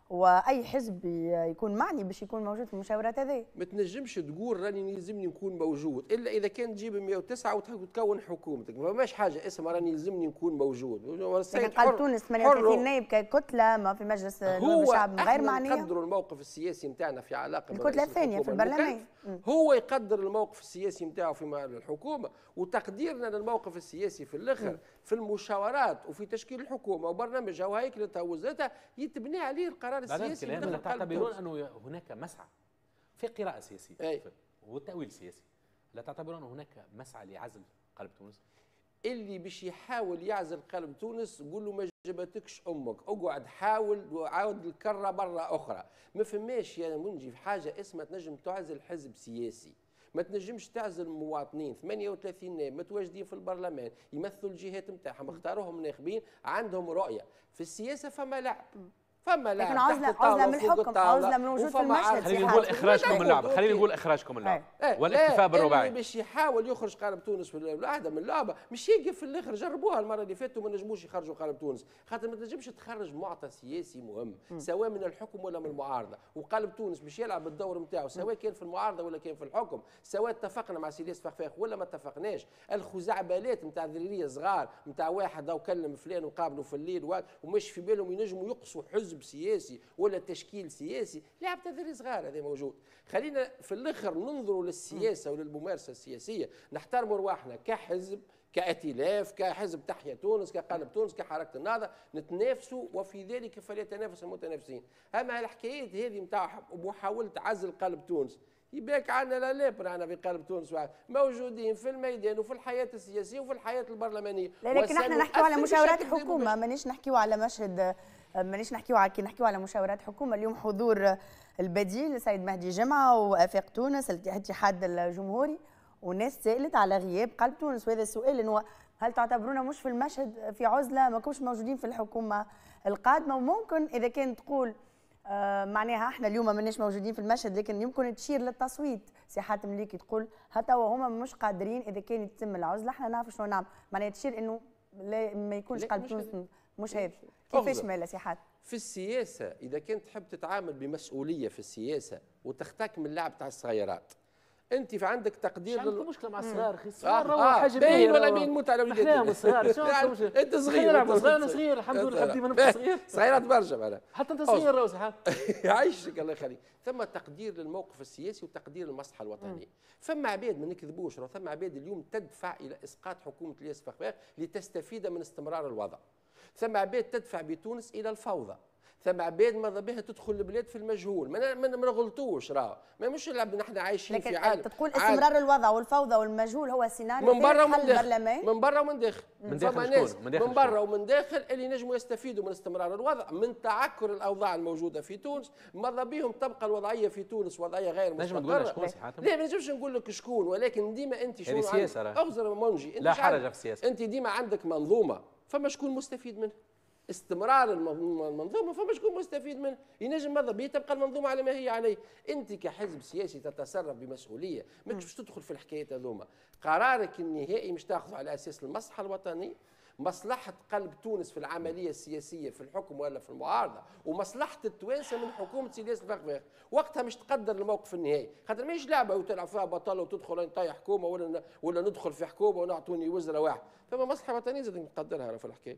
واي حزب يكون معني باش يكون موجود في المشاورات هذه. ما تنجمش تقول راني يلزمني نكون موجود الا اذا كان تجيب مئة وتسعة وتكون حكومتك، ما فماش حاجه اسمها راني يلزمني نكون موجود. لكن قال تونس ثمانية وثلاثين نائب ككتله ما في مجلس الشعب غير معنيه. هو نقدروا الموقف السياسي نتاعنا في علاقه الكتله الثانيه في البرلمان، هو يقدر الموقف السياسي نتاعو في الحكومه، وتقديرنا للموقف السياسي في الاخر في المشاورات وفي تشكيل الحكومه وبرنامجها وهيكلتها ووزارتها يتبني عليه القرار السياسي. لا تعتبرون انه هناك مسعى في قراءه سياسيه أي. والتاويل السياسي، لا تعتبرون هناك مسعى لعزل قلب تونس؟ اللي باش يحاول يعزل قلب تونس قول له ما جبتكش امك، اقعد حاول وعاود الكره مره اخرى. ما فماش يا منجي في حاجه اسمها تنجم تعزل حزب سياسي، ما تنجمش تعزل مواطنين ثمانية وثلاثين نائب متواجدين في البرلمان يمثلوا الجهات نتاعهم اختاروهم ناخبين عندهم رؤيه. في السياسه فما لعب، فما لعب لكن عزله عزله من الحكم، عزله من وجود في المشهد. خلينا نقول اخراجكم من اللعبه، خلينا نقول اخراجكم من اللعبه والاكتفاء بالرباعي. اللي باش يحاول يخرج قلب تونس في العهده من اللعبه مش يقف في الاخر. جربوها المره اللي فاتت وما نجموش يخرجوا قلب تونس، خاطر ما تنجمش تخرج معطى سياسي مهم م. سواء من الحكم ولا من المعارضه، وقلب تونس باش يلعب الدور نتاعو سواء كان في المعارضه ولا كان في الحكم، سواء اتفقنا مع سي الياس فخفاخ ولا ما اتفقناش. الخزعبلات نتاع ذريه صغار نتاع واحد او كلم فلان وقابله في الليل ومش في بالهم ينجموا يقصوا حزب سياسي ولا تشكيل سياسي، لعب تذري صغار هذا موجود. خلينا في الاخر ننظروا للسياسه وللممارسه السياسيه، نحترموا رواحنا كحزب كائتلاف كحزب تحيا تونس كقلب تونس كحركه النهضه، نتنافسوا وفي ذلك فليتنافس المتنافسين. اما الحكايات هذه نتاع محاوله عزل قلب تونس يباك عندنا لا لابر عندنا في قلب تونس موجودين في الميدان وفي الحياه السياسيه وفي الحياه البرلمانيه. لكن احنا نحكيو على مشاورات حكومه، مانيش نحكيو على مشهد، مانيش نحكيو على كي نحكيو على مشاورات حكومه. اليوم حضور البديل السيد مهدي جمعه وافاق تونس الاتحاد الجمهوري، وناس سالت على غياب قلب تونس، وهذا السؤال انه هل تعتبرونا مش في المشهد في عزله ما كوش موجودين في الحكومه القادمه؟ وممكن اذا كان تقول آه معناها احنا اليوم ماناش موجودين في المشهد، لكن يمكن تشير للتصويت. سي حاتم ليكي تقول حتى وهما مش قادرين اذا كان يتم العزله احنا نعرف شنو نعمل، معناها تشير انه لا ما يكونش قلب تونس مش هذا. كيفاش مالا سي حاتم؟ في السياسه اذا كنت تحب تتعامل بمسؤوليه في السياسه وتختك من اللعب تاع الصغيرات، انت في عندك تقدير لل... عندكم مشكله مع الصغار اخي، الصغار راهو حاجه باين ولا باين نموت على وليداتنا. احنا الصغار شو انت صغير انت صغير انا صغير الحمد لله ديما نبقى صغير صغيرات برشا معناها حتى انت صغير راهو صح يعيشك الله يخليك. ثم تقدير للموقف السياسي وتقدير للمصلحه الوطنيه. فما عباد ما نكذبوش، ثم عباد اليوم تدفع الى اسقاط حكومه الياس فخفاخ لتستفيد من استمرار الوضع. ثم عباد تدفع بتونس الى الفوضى. ثم عباد ماذا بها تدخل البلاد في المجهول. ما ما نغلطوش راه ما مش نلعب نحن عايشين لكن في عالم. لكن تقول استمرار الوضع والفوضى والمجهول هو سيناريو من برا ومن داخل من برا ومن داخل. من داخل شكون؟ من, من برا ومن داخل اللي نجموا يستفيدوا من استمرار الوضع، من تعكر الاوضاع الموجوده في تونس. ماذا بهم تبقى الوضعيه في تونس وضعيه غير مستقره. نجم تقول شكون سي حاتم؟ لا ما نجمش نقول لك شكون، ولكن ديما انت شنو سياسه اغزر منجي لا حرج في السياسه. انت ديما عندك منظومه فما شكون مستفيد منها. استمرار المنظومه فما شكون مستفيد منها. ينجم ماذا بيه تبقى المنظومه على ما هي عليه. انت كحزب سياسي تتصرف بمسؤوليه، ما باش تدخل في الحكايات هذوما. قرارك النهائي مش تاخذه على اساس المصلحه الوطنيه، مصلحه قلب تونس في العمليه السياسيه في الحكم ولا في المعارضه، ومصلحه التوانسه من حكومه سي الياس الفخفاخ. وقتها مش تقدر الموقف النهائي، خاطر ماهيش لعبه وتلعب فيها بطل وتدخل نطيح حكومه ولا ولا ندخل في حكومه ونعطوني وزراء واحد. فما مصلحه وطنيه زاد نقدرها في الحكايه.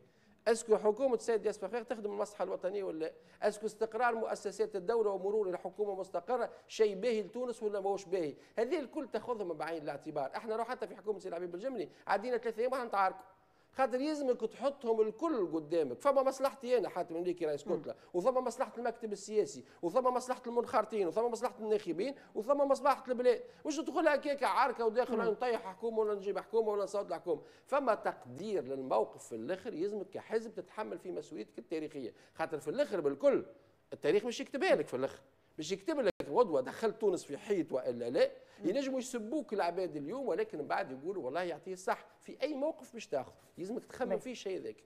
اسكو حكومه السيد ياسر فخيخ تخدم المصلحه الوطنيه ولا لا؟ اسكو استقرار مؤسسات الدوله ومرور الى حكومه مستقره شيء باهي لتونس ولا ماهوش باهي؟ هذه الكل تاخذهم بعين الاعتبار، احنا راح حتى في حكومه سي العبيد بالجملي عدينا ثلاث ايام وراح نتعاركوا. خاطر يلزمك تحطهم الكل قدامك، فما مصلحتي انا حاتم المليكي رئيس كتله، وثم مصلحه المكتب السياسي، وثم مصلحه المنخرطين، وثم مصلحه الناخبين، وثم مصلحه البلاد، مش تدخل هكاك عاركه وداخل نطيح حكومه ولا نجيب حكومه ولا نصوت الحكومه، فما تقدير للموقف في الاخر يلزمك كحزب تتحمل فيه مسؤوليتك التاريخيه، خاطر في الاخر بالكل التاريخ مش يكتبها لك في الاخر، مش يكتب لك غدوه دخلت تونس في حيط والا لا، ينجموا يسبوك العباد اليوم ولكن من بعد يقولوا والله يعطيه الصح في اي موقف باش تاخذ، يلزمك تخمم فيه الشيء ذاك.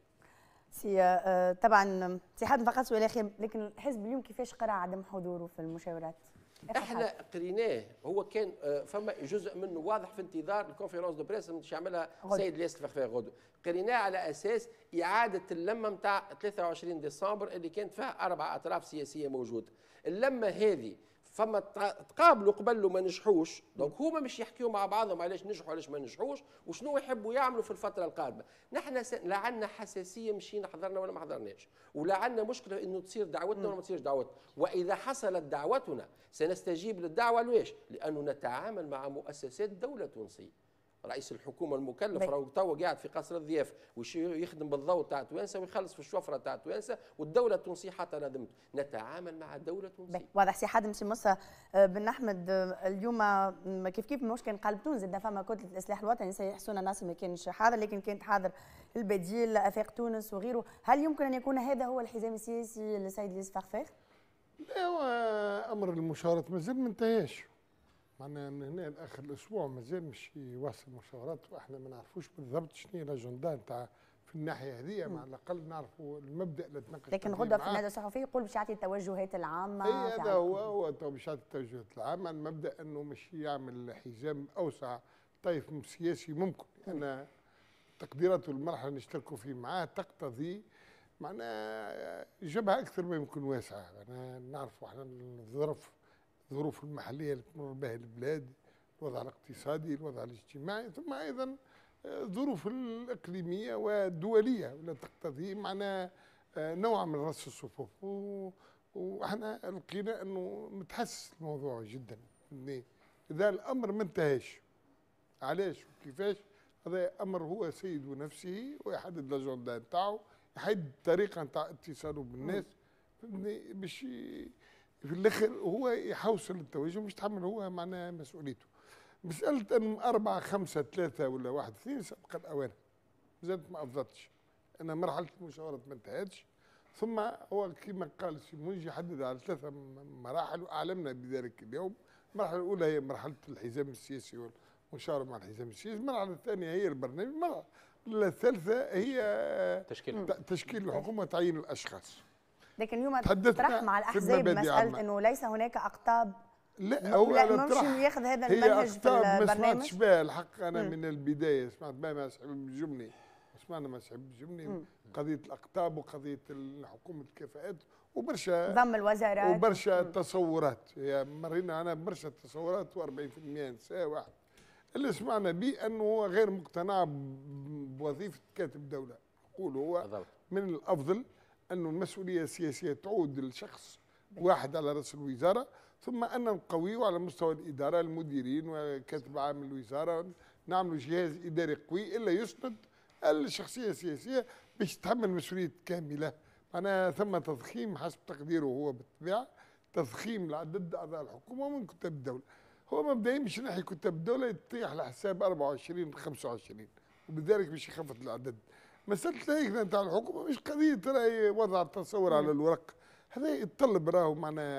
سي آه طبعا سي حاتم فقط سؤال اخير، لكن الحزب اليوم كيفاش قرا عدم حضوره في المشاورات؟ احنا قريناه، هو كان آه فما جزء منه واضح في انتظار الكونفيرونس دو بريس اللي يعملها السيد ياسر فخفاخ غدو، قريناه على اساس اعاده اللمه نتاع ثلاثة وعشرين ديسمبر اللي كانت فيها اربع اطراف سياسيه موجوده، اللمه هذه فما تقابلوا قبل وما نجحوش، دونك هما مش يحكيوا مع بعضهم علاش نجحوا علاش ما نجحوش وشنو يحبوا يعملوا في الفتره القادمه، نحن س... لا عندنا حساسيه مشينا حضرنا ولا ما حضرناش، ولا عندنا مشكله انه تصير دعوتنا ولا ما تصيرش دعوتنا، واذا حصلت دعوتنا سنستجيب للدعوه ليش؟ لانه نتعامل مع مؤسسات دوله تونسيه. رئيس الحكومه المكلف راهو توا قاعد في قصر الضياف ويخدم بالضوء تاع توانسه ويخلص في الشفره تاع توانسه والدوله التونسيه حتى نظمت، نتعامل مع الدوله التونسيه. واضح سي حاتم سي موسى بن احمد، اليوم كيف كيف مش كان قلب تونس زاد فما كتله الاصلاح الوطني سي حسون الناصر ما كانش حاضر لكن كانت حاضر البديل افاق تونس وغيره، هل يمكن ان يكون هذا هو الحزام السياسي للسيد ياسر فخفاخ؟ لا هو امر المشاورات مازال ما انتهاش. معناها من هنا لاخر الاسبوع مازال مش يواصل مشاورات واحنا ما نعرفوش بالضبط شنو هي الاجنده نتاع في الناحيه هذه، مع الاقل نعرفوا المبدا اللي تناقش. لكن غدوه في الندوه الصحفيه يقول باش يعطي التوجهات العامه. اي هذا هو هو باش يعطي التوجهات العامه، المبدا انه مش يعمل حزام اوسع طيف سياسي ممكن، لان تقديراته المرحله اللي نشتركوا فيه معاه تقتضي معناها جبهه اكثر ما يمكن واسعه، انا نعرفوا احنا الظرف الظروف المحليه اللي تمر بها البلاد، الوضع الاقتصادي، الوضع الاجتماعي، ثم ايضا الظروف الاقليميه والدوليه ولا تقتضي معناها نوع من رص الصفوف، واحنا لقينا انه متحسس الموضوع جدا، اذا الامر ما انتهاش علاش وكيفاش هذا امر هو سيد نفسه ويحدد الاجنده نتاعو، يحدد الطريقه نتاع اتصاله بالناس باش في الاخر هو يحوصل التوجه مش يتحمل هو معناها مسؤوليته. مساله ان أربعة خمسة ثلاثة ولا واحد اثنين سبق الاوان، زادت ما افضلتش، انا مرحله المشاورات ما انتهتش، ثم هو كما قال السي منجي حدد على ثلاثه مراحل واعلمنا بذلك اليوم. المرحله الاولى هي مرحله الحزام السياسي والمشاوره مع الحزام السياسي، المرحله الثانيه هي البرنامج، المرحله الثالثه هي تشكيل تشكيل الحكومه وتعيين الاشخاص. لكن اليوم طرح مع الاحزاب مساله انه ليس هناك اقطاب، لا هو لا مش ياخذ هذا هي المنهج في البرنامج. ما سمعتش بها الحق انا م. من البدايه سمعت بها مع صاحب الجمني، سمعنا مع صاحب الجمني قضيه الاقطاب وقضيه حكومه الكفاءات وبرشا ضم الوزارات وبرشا م. تصورات، هي مرينا انا برشا تصورات وأربعين بالمئة نساء واحد. اللي سمعنا به انه هو غير مقتنع بوظيفه كاتب دوله، يقول هو من الافضل انه المسؤوليه السياسيه تعود لشخص واحد على راس الوزاره، ثم ان نقويه على مستوى الاداره المديرين وكاتب عام الوزاره، نعملوا جهاز اداري قوي الا يسند الشخصيه السياسيه باش تتحمل مسؤوليه كامله. معناها ثم تضخيم حسب تقديره هو بالطبيعه، تضخيم لعدد اعضاء الحكومه من كتاب الدوله. هو مبدئيا مش ناحيه كتاب الدوله يطيح على حساب أربعة وعشرين خمسة وعشرين، وبذلك باش يخفض العدد. مساله الهيكله نتاع الحكومه مش قضيه راهي وضع التصور على الورق، هذا يتطلب راهو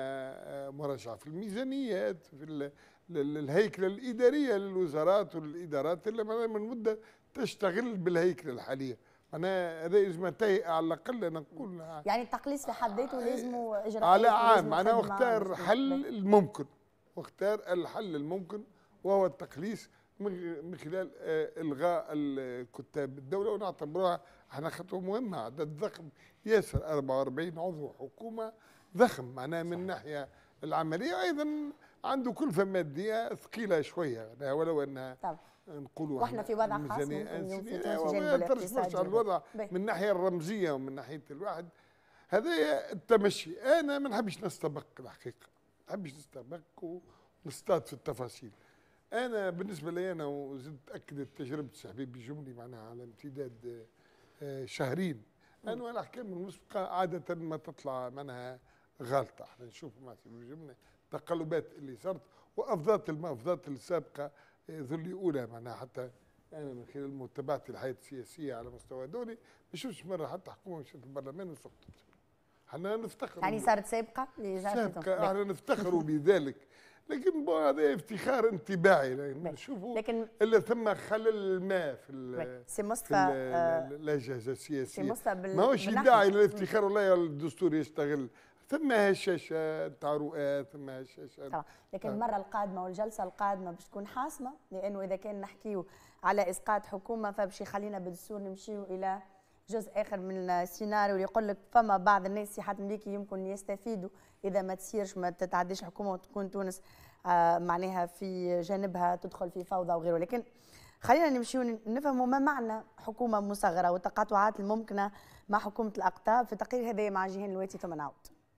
معنا مراجعه في الميزانيات، في الهيكله الاداريه للوزارات والادارات اللي من مده تشتغل بالهيكله الحاليه. معناها هذا لازم ينتهي على الاقل انا نقول يعني التقليص في حد ذاته لازم اجراءات على عام، معناها واختار حل الممكن، واختار الحل الممكن وهو التقليص من خلال الغاء الكتاب الدوله، ونعتبروها احنا خطوه مهمه، عدد ضخم ياسر أربعة وأربعين عضو حكومه ضخم، معناها من الناحيه العمليه ايضا عنده كلفه ماديه ثقيله شويه، ولو انها نقولوا واحنا في وضع خاص ممكن اليوم في تونس الجانب الاقتصادي على الوضع من الناحيه الرمزيه ومن ناحيه الواحد. هذا التمشي. انا ما نحبش نستبق الحقيقه، ما نحبش نستبق ونصطاد في التفاصيل. انا بالنسبه لي انا وزدت اكدت تجربه حبيبي جملي معناها على امتداد شهرين، انواع الاحكام المسبقه عاده ما تطلع منها غلطه. احنا نشوف مثلا التقلبات اللي صارت وافضات المفضات السابقه ذل اولى معناها. حتى انا من خلال متابعتي الحياه السياسيه على مستوى دولي ما شفتش مره حتى حكومه مشات البرلمان وسقطت. احنا نفتخر يعني صارت سابقه سابقه احنا نفتخر بذلك، لكن هذا افتخار انطباعي نشوفوا لكن الا ثم خلل الماء في سي مصطفى الاجهزه السياسيه. ما هوش داعي للافتخار والله الدستور يشتغل. ثم هشاشه تاع رؤى، ثم هشاشه طبعا. لكن المره القادمه والجلسه القادمه باش تكون حاسمه، لانه اذا كان نحكيو على اسقاط حكومه فباش يخلينا بالدستور نمشيو الى جزء اخر من السيناريو اللي يقول لك فما بعض الناس سي حاتم ليكي يمكن يستفيدوا اذا ما تصيرش ما تتعديش حكومه وتكون تونس آه معناها في جانبها تدخل في فوضى وغيره. لكن خلينا نمشيو نفهموا ما معنى حكومه مصغره والتقاطعات الممكنه مع حكومه الاقطاب في التقرير هذا مع جيهان الواتي. ثم نعود.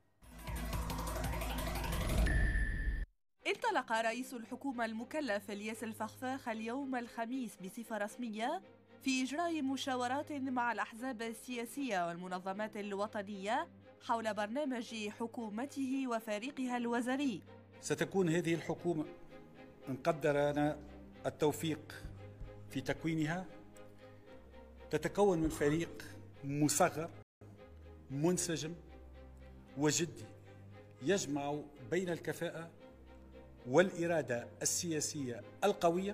انطلق رئيس الحكومة المكلف الياس الفخفاخ اليوم الخميس بصفة رسمية في إجراء مشاورات مع الأحزاب السياسية والمنظمات الوطنية حول برنامج حكومته وفريقها الوزاري. ستكون هذه الحكومة إن قدر لنا التوفيق في تكوينها تتكون من فريق مصغر منسجم وجدي يجمع بين الكفاءة والإرادة السياسية القوية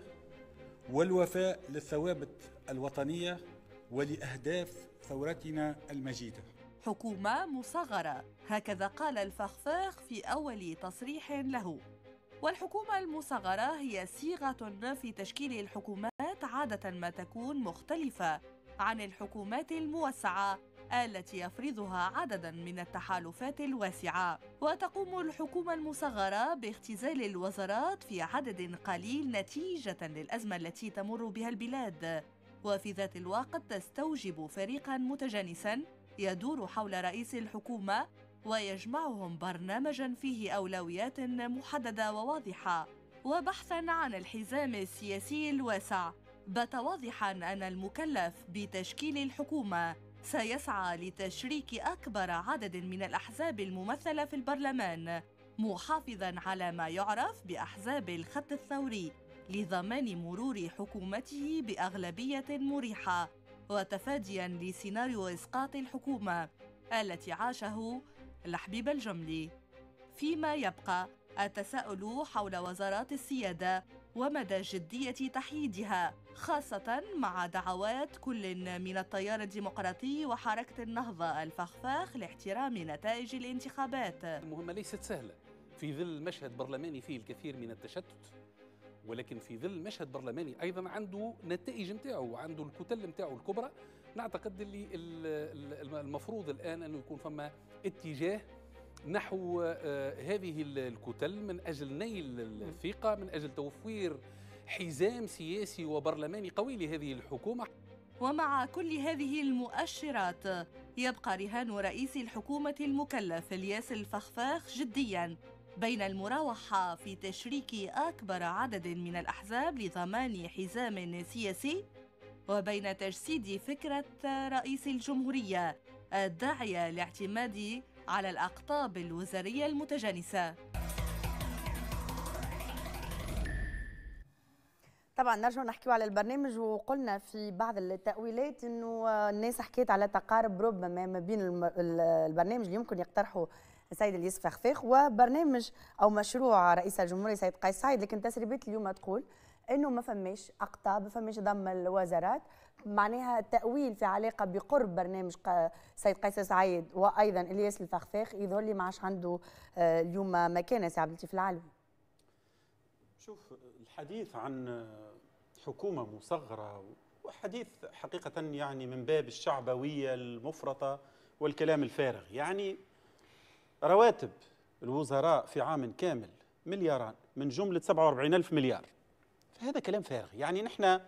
والوفاء للثوابت الوطنية ولأهداف ثورتنا المجيدة. حكومة مصغرة، هكذا قال الفخفاخ في أول تصريح له. والحكومة المصغرة هي صيغة في تشكيل الحكومات عادة ما تكون مختلفة عن الحكومات الموسعة التي يفرضها عدداً من التحالفات الواسعة. وتقوم الحكومة المصغرة باختزال الوزارات في عدد قليل نتيجة للأزمة التي تمر بها البلاد، وفي ذات الوقت تستوجب فريقاً متجانساً يدور حول رئيس الحكومة ويجمعهم برنامجاً فيه أولويات محددة وواضحة. وبحثاً عن الحزام السياسي الواسع، بات واضحاً أن المكلف بتشكيل الحكومة سيسعى لتشريك أكبر عدد من الأحزاب الممثلة في البرلمان، محافظاً على ما يعرف بأحزاب الخط الثوري لضمان مرور حكومته بأغلبية مريحة، وتفادياً لسيناريو إسقاط الحكومة التي عاشه الحبيب الجملي. فيما يبقى التساؤل حول وزارات السيادة ومدى جدية تحييدها، خاصة مع دعوات كل من التيار الديمقراطي وحركة النهضة الفخفاخ لاحترام نتائج الانتخابات. المهمة ليست سهلة في ظل مشهد برلماني فيه الكثير من التشتت، ولكن في ظل مشهد برلماني أيضا عنده نتائج نتاعه وعنده الكتل نتاعه الكبرى. نعتقد اللي المفروض الآن أنه يكون فما اتجاه نحو هذه الكتل من أجل نيل الثقة، من أجل توفير حزام سياسي وبرلماني قوي لهذه الحكومة. ومع كل هذه المؤشرات يبقى رهان رئيس الحكومة المكلف الياس الفخفاخ جدياً بين المراوحة في تشريك أكبر عدد من الأحزاب لضمان حزام سياسي، وبين تجسيد فكرة رئيس الجمهورية الداعية لاعتماد على الأقطاب الوزارية المتجانسة. طبعا نرجع نحكيو على البرنامج، وقلنا في بعض التأويلات انه الناس حكيت على تقارب ربما ما بين البرنامج اللي يمكن يقترحه السيد الياس فخفاخ وبرنامج او مشروع رئيس الجمهورية سيد قيس سعيد. لكن تسريبات اليوم تقول انه ما فماش اقطاب، ما فماش ضم الوزارات، معناها التأويل في علاقة بقرب برنامج سيد قيس سعيد وايضا الياس الفخفاخ يظهر لي ما عادش عنده اليوم مكانه. سي عبد اللطيف العلوي، شوف الحديث عن حكومة مصغرة وحديث حقيقة يعني من باب الشعبوية المفرطة والكلام الفارغ. يعني رواتب الوزراء في عام كامل ملياران من جملة سبعة وأربعين ألف مليار هذا كلام فارغ. يعني نحن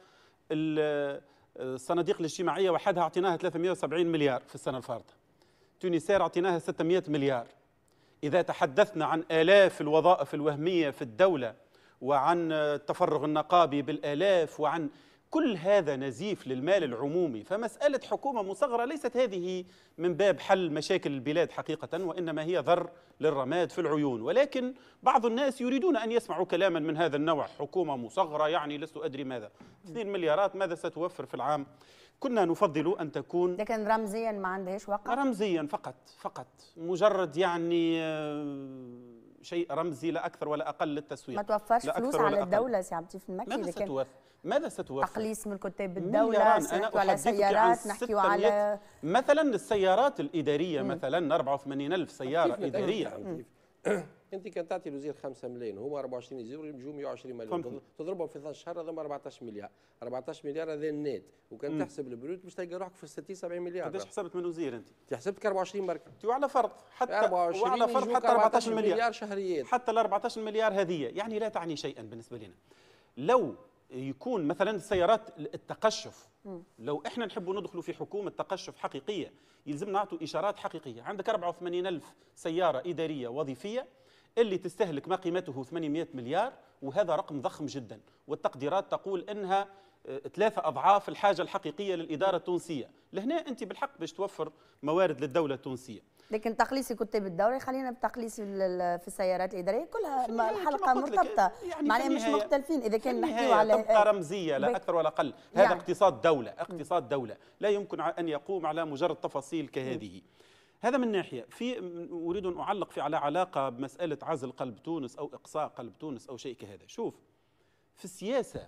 الصناديق الاجتماعية وحدها أعطيناها ثلاثمئة وسبعين مليار في السنة الفارطة، تونسير أعطيناها ستمئة مليار. إذا تحدثنا عن آلاف الوظائف الوهمية في الدولة وعن التفرغ النقابي بالآلاف وعن كل هذا نزيف للمال العمومي، فمسألة حكومة مصغرة ليست هذه من باب حل مشاكل البلاد حقيقة، وإنما هي ذر للرماد في العيون. ولكن بعض الناس يريدون أن يسمعوا كلاما من هذا النوع، حكومة مصغرة يعني لست أدري ماذا، اثنين مليارات ماذا ستوفر في العام؟ كنا نفضل أن تكون، لكن رمزيا ما عندهاش وقت، رمزيا فقط فقط مجرد يعني شيء رمزي لا أكثر ولا أقل للتسويق. ما توفرش فلوس على الدولة سي عبد اللطيف المكي. ماذا ستوفر؟ ماذا ستوفر؟ تقليص من الكتاب بالدولة، نحكيو على سيارات، نحكيو على مثلا السيارات الإدارية، مثلا أربعة وثمانين ألف سيارة إدارية. انت كان تعطي الوزير خمسة ملايين وهما أربعة وعشرين يزيدوا يجوا مئة وعشرين مليون، تضربهم في اثناش شهر هذوما أربعطاش مليار، أربعطاش مليار هذا النت، وكان مم. تحسب البروت باش تلقى روحك في ستين سبعين مليار. قداش حسبت من وزير انت؟ حسبتك أربعة وعشرين برك. وعلى فرض حتى وعلى فرض حتى أربعطاش مليار, مليار شهريات، حتى ال أربعطاش مليار هذه يعني لا تعني شيئا بالنسبة لنا. لو يكون مثلا السيارات التقشف، لو احنا نحب ندخلوا في حكومه تقشف حقيقيه يلزم نعطوا اشارات حقيقيه. عندك أربعة وثمانين ألف سياره اداريه وظيفيه اللي تستهلك ما قيمته ثمانمئة مليار، وهذا رقم ضخم جدا، والتقديرات تقول انها ثلاثة أضعاف الحاجة الحقيقية للإدارة التونسية. لهنا أنت بالحق باش توفر موارد للدولة التونسية. لكن تقليص كتاب الدولة خلينا بتقليص في السيارات الإدارية كلها الحلقة مرتبطة، يعني معناها مش مختلفين. إذا كان نحكيو على تبقى رمزية لا أكثر ولا أقل. هذا يعني اقتصاد دولة، اقتصاد دولة لا يمكن أن يقوم على مجرد تفاصيل كهذه. هذا من ناحية. في أريد أن أعلق في على علاقة بمسألة عزل قلب تونس أو إقصاء قلب تونس أو شيء كهذا. شوف، في السياسة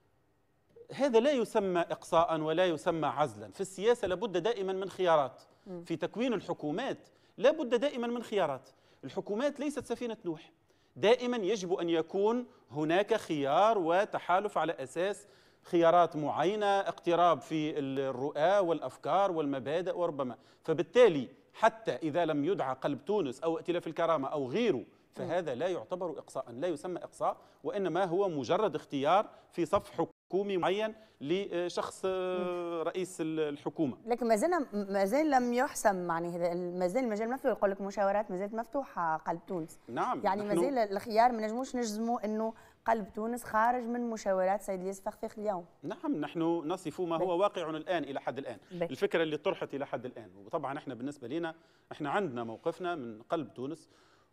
هذا لا يسمى إقصاء ولا يسمى عزلا. في السياسة لابد دائما من خيارات. في تكوين الحكومات لابد دائما من خيارات. الحكومات ليست سفينة نوح، دائما يجب أن يكون هناك خيار وتحالف على أساس خيارات معينة، اقتراب في الرؤى والأفكار والمبادئ وربما. فبالتالي حتى إذا لم يدعى قلب تونس أو ائتلاف الكرامة أو غيره فهذا لا يعتبر إقصاء، لا يسمى إقصاء، وإنما هو مجرد اختيار في صف حكومي معين لشخص رئيس الحكومة. لكن ما زال ما زال لم يحسم، يعني هذا ما زال المجال مفتوح. يقول لك مشاورات ما زالت مفتوحة قلب تونس. نعم، يعني ما زال الخيار، ما نجموش نجزموا انه قلب تونس خارج من مشاورات سيد الياس فخفاخ اليوم. نعم، نحن نصف ما هو واقع الآن إلى حد الآن، بي. الفكرة اللي طرحت إلى حد الآن. وطبعا احنا بالنسبة لنا احنا عندنا موقفنا من قلب تونس،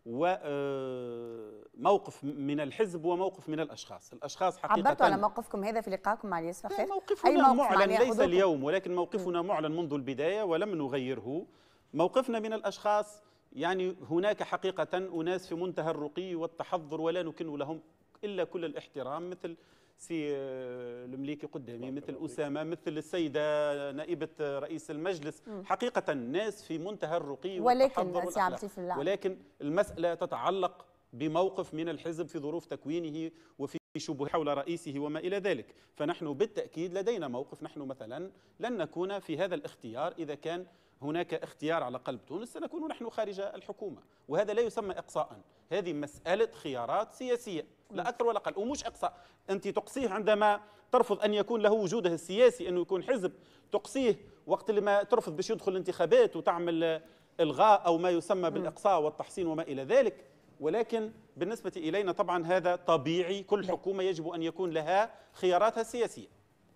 وموقف من الحزب وموقف من الأشخاص. الأشخاص حقيقة عبرتوا على موقفكم هذا في لقائكم مع الياس فخفاخ؟ موقفنا معلن ليس اليوم، ولكن موقفنا معلن منذ البداية ولم نغيره. موقفنا من الأشخاص يعني هناك حقيقة أناس في منتهى الرقي والتحضر ولا نكن لهم إلا كل الاحترام، مثل سي المليكي قدامي، مثل أسامة، مثل السيدة نائبة رئيس المجلس. حقيقة ناس في منتهى الرقي والتحضر والأخلاق، ولكن المسألة تتعلق بموقف من الحزب في ظروف تكوينه وفي شبه حول رئيسه وما إلى ذلك. فنحن بالتأكيد لدينا موقف. نحن مثلا لن نكون في هذا الاختيار إذا كان هناك اختيار على قلب تونس، سنكون نحن خارج الحكومة، وهذا لا يسمى إقصاء. هذه مسألة خيارات سياسية لا أكثر ولا أقل، ومش إقصاء. أنت تقصيه عندما ترفض أن يكون له وجوده السياسي، أنه يكون حزب، تقصيه وقت اللي ما ترفض باش يدخل الانتخابات وتعمل إلغاء أو ما يسمى بالإقصاء والتحصين وما إلى ذلك. ولكن بالنسبة إلينا طبعا هذا طبيعي، كل حكومة يجب أن يكون لها خياراتها السياسية.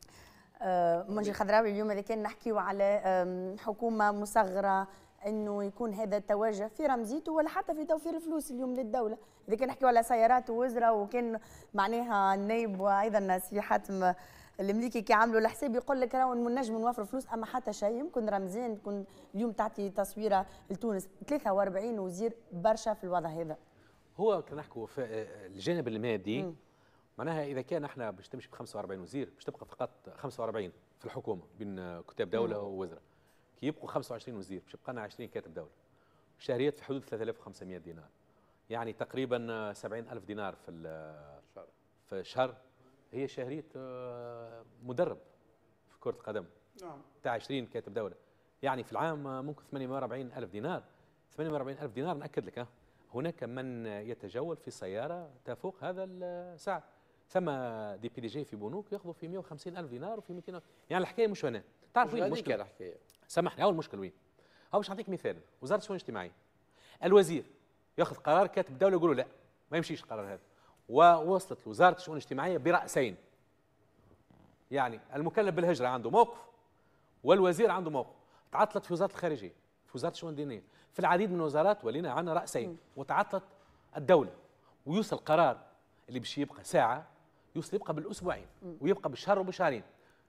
منجي الخضراوي، اليوم إذا كان نحكيو على حكومة مصغرة انه يكون هذا التوجه في رمزيته ولا حتى في توفير الفلوس اليوم للدوله. اذا كان نحكيو على سيارات ووزراء، وكان معناها النائب وايضا سي حاتم المليكي كي عملوا الحساب يقول لك راهو نجم نوفر فلوس، اما حتى شيء. يمكن رمزين تكون اليوم تعطي تصويره لتونس. ثلاثة وأربعين وزير برشا في الوضع هذا. هو كنا نحكوا في الجانب المادي، م. معناها اذا كان احنا باش تمشي ب خمسة وأربعين وزير باش تبقى فقط خمسة وأربعين في الحكومه بين كتاب دوله ووزراء. كي يبقوا خمسة وعشرين وزير باش يبقى لنا عشرين كاتب دوله، شهريات في حدود ثلاثة آلاف وخمسمئة دينار، يعني تقريبا سبعين ألف دينار في في الشهر. هي شهريه مدرب في كره القدم نعم تاع عشرين كاتب دوله، يعني في العام ممكن ثمانية وأربعين ألف دينار. ثمانية وأربعين ألف دينار ناكد لك، ها هناك من يتجول في سياره تفوق هذا السعر. ثم دي بي دي جي في بنوك ياخذوا في مئة وخمسين ألف دينار وفي مئتين ألف. يعني الحكايه مش هنا. تعرف وين المشكله؟ الحكايه سامحني، اول مشكل وين؟ هو باش نعطيك مثال، وزاره الشؤون الاجتماعيه الوزير ياخذ قرار، كاتب الدوله يقولوا لا ما يمشيش القرار هذا، ووصلت وزاره الشؤون الاجتماعيه براسين. يعني المكلف بالهجره عنده موقف والوزير عنده موقف. تعطلت في وزاره الخارجيه، في وزاره الشؤون الدينيه، في العديد من الوزارات ولينا عندنا راسين، وتعطلت الدوله ويوصل قرار اللي باش يبقى ساعه يوصل يبقى بالاسبوعين ويبقى بالشهر وبشهرين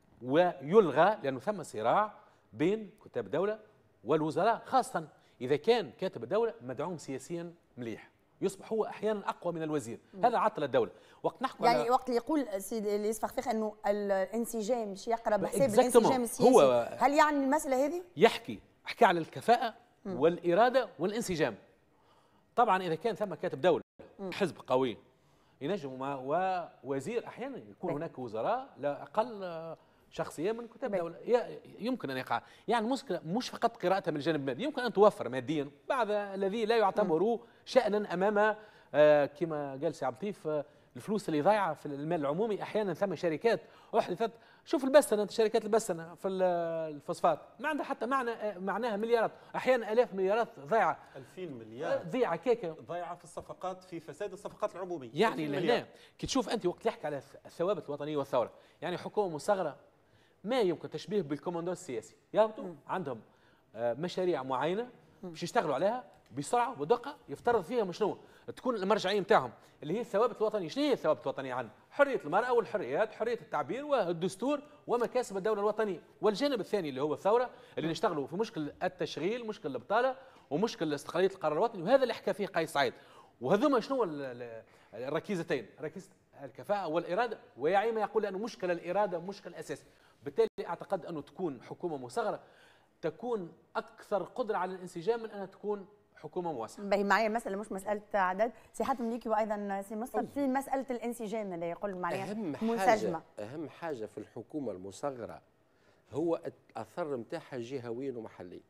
ويلغى، لانه ثم صراع بين كتاب الدوله والوزراء، خاصه اذا كان كاتب الدوله مدعوم سياسيا مليح يصبح هو احيانا اقوى من الوزير. مم. هذا عطل الدوله. وقت نحكوا يعني على وقت اللي يقول سيدي الياس فخفاخ انه الانسجام مش يقرب حساب الانسجام السياسي، هو هل يعني المساله هذه؟ يحكي حكى على الكفاءه مم. والاراده والانسجام. طبعا اذا كان ثم كاتب دوله مم. حزب قوي ينجم، ووزير احيانا يكون هناك وزراء لا اقل شخصيه من كتاب الدوله يمكن ان يقع. يعني المشكله مش فقط قراءتها من الجانب المادي، يمكن ان توفر ماديا بعض الذي لا يعتبر شانا امام آه كما قال سي عبد اللطيف آه الفلوس اللي ضايعه في المال العمومي. احيانا ثم شركات احدثت، شوف البسنه، شركات البسنه في الفوسفات ما عندها حتى معنى معناها مليارات، احيانا الاف مليارات ضايعه، ألفين مليار ضيعه كيكه ضايعه في الصفقات، في فساد الصفقات العموميه. يعني لهنا كي تشوف انت وقت يحكي على الثوابت الوطنيه والثوره، يعني حكومه مصغره ما يمكن تشبيه بالكوماندو السياسي، يهبطوا عندهم مشاريع معينه باش يشتغلوا عليها بسرعه ودقه، يفترض فيها مشنو تكون المرجعيه نتاعهم اللي هي الثوابت الوطنيه. شنو هي الثوابت الوطنيه عندنا؟ حريه المراه والحريات، حريه التعبير والدستور ومكاسب الدوله الوطنيه. والجانب الثاني اللي هو الثوره اللي نشتغلوا في مشكل التشغيل، مشكل البطاله، ومشكل استقلاليه القرار الوطني، وهذا اللي حكى فيه قيس سعيد. وهذوما شنو الركيزتين؟ ركيزه الكفاءه والاراده، ويعي يقول انه مشكله الاراده مشكل اساسي. بالتالي اعتقد انه تكون حكومه مصغره تكون اكثر قدره على الانسجام من انها تكون حكومه موسعه. باهي معايا مساله مش مساله عدد، سي حاتم ليكي وايضا سي مصطفى في مساله الانسجام اللي يقول معناها أهم منسجمه. حاجة اهم حاجه في الحكومه المصغره هو الاثر نتاعها جهويا ومحليا.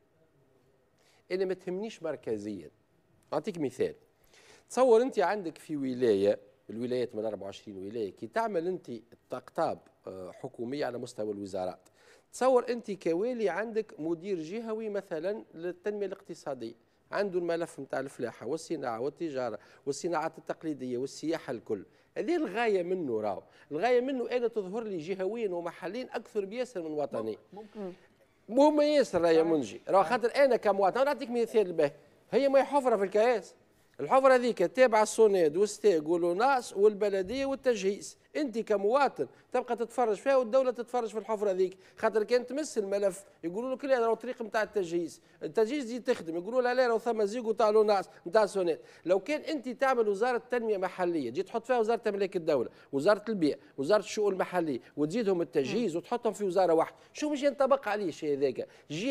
انا ما تهمنيش مركزيا. اعطيك مثال، تصور انت عندك في ولايه، الولايات من أربعة وعشرين ولايه، كي تعمل انت اقطاب حكوميه على مستوى الوزارات، تصور انت كوالي عندك مدير جهوي مثلا للتنميه الاقتصاديه، عنده الملف نتاع الفلاحه والصناعه والتجاره والصناعات التقليديه والسياحه الكل. هذه الغايه منه، راهو الغايه منه انا تظهر لي جهويا ومحليا اكثر بياسر من وطني. ممكن مو ياسر يا منجي، راهو خاطر انا كمواطن نعطيك مثال باهي، هي ما حفره في الكاس، الحفره هذيك تابعه السوناد والستاج والوناس والبلديه والتجهيز، انت كمواطن تبقى تتفرج فيها والدوله تتفرج في الحفره هذيك، خاطر كان تمس الملف يقولوا لك لا راهو الطريق نتاع التجهيز، التجهيز دي تخدم، يقولوا لها لا راهو ثم زيغو تاع لوناس نتاع السوناد. لو كان انت تعمل وزاره تنميه محليه، جيت تحط فيها وزاره املاك الدوله، وزاره البيئه، وزاره الشؤون المحليه، وتزيدهم التجهيز وتحطهم في وزاره واحده، شو باش ينطبق عليه الشيء هذاك؟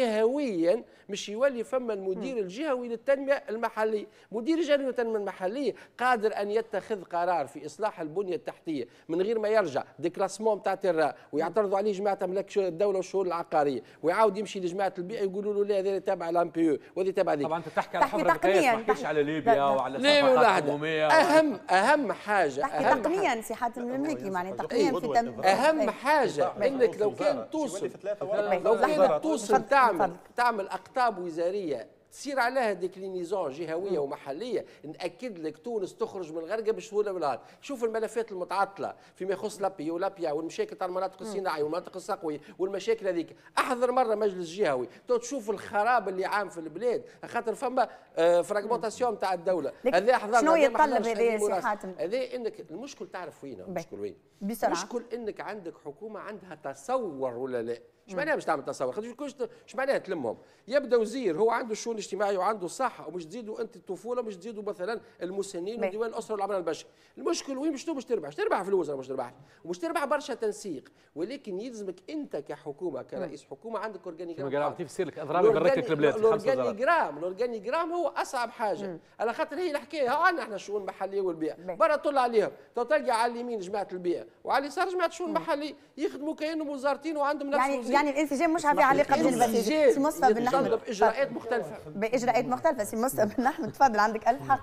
جهويا مش يولي فما المدير الجهوي للتنميه المحليه، مدير الجهوي للتنميه المحليه قادر ان يتخذ قرار في اصلاح البنيه التحتيه من غير ما يرجع ديكلاسمون نتاع تيرا ويعترضوا عليه جماعه املاك الدوله والشؤون العقاريه، ويعاود يمشي لجماعه البيئه يقولوا له لا هذا تابع لام بي او وهذه تابع ذيك. طبعا انت تحكي على حفره القياس، ما حكيتش على ليبيا وعلى الصفقات العموميه. اهم اهم حاجه تحكي تقنيا سي حاتم المملكي، معناها تقنيا في تم اهم حاجه انك لو كان توصل لو كان توصل تعمل تعمل اقطاب وزاريه تصير عليها ديكلينيزون جهويه ومحليه، ناكد لك تونس تخرج من الغرقه بسهوله بالغالب. شوف الملفات المتعطله فيما يخص لابي ولابيا والمشاكل تاع المناطق الصناعيه والمناطق الصقويه والمشاكل هذيك، احضر مره مجلس جهوي تو تشوف الخراب اللي عام في البلاد، خاطر فما آه فراغمونتاسيون تاع الدوله. هذا حضرنا شنو يتطلب هذا سي حاتم؟ هذا انك المشكل تعرف وين المشكل وين؟ المشكل انك عندك حكومه عندها تصور ولا لا؟ ايش معناها باش تعمل تصور؟ خاطر ايش معناها تلمهم؟ يبدا وزير هو عنده الشؤون الاجتماعيه وعنده الصحه، ومش تزيدوا انت الطفوله، مش تزيدوا مثلا المسنين وديوان الاسره والعمل البشري. المشكل وين باش باش تربح؟ باش تربح في الوزاره، مش تربح ومش تربح برشا تنسيق، ولكن يلزمك انت كحكومه كرئيس حكومه عندك اورجانيجرام. كما قال عطيف يصير لك اضراب بركه البلاد. الاورجانيجرام الاورجانيجرام هو اصعب حاجه، على خاطر هي الحكايه ها عندنا احنا الشؤون المحليه والبيئه، برا طل عليهم، تو تلقى على اليمين جماعه البيئه وعلى اليسار جماعه الشؤون المحليه يخدموا كانهم وزارتين وعندهم نفس يعني يعني الانسجام مش في علاقه بالبسيط. سي مصطفى بن احمد باجراءات مختلفه باجراءات مختلفه. سي مصطفى بن احمد تفضل عندك الف حق.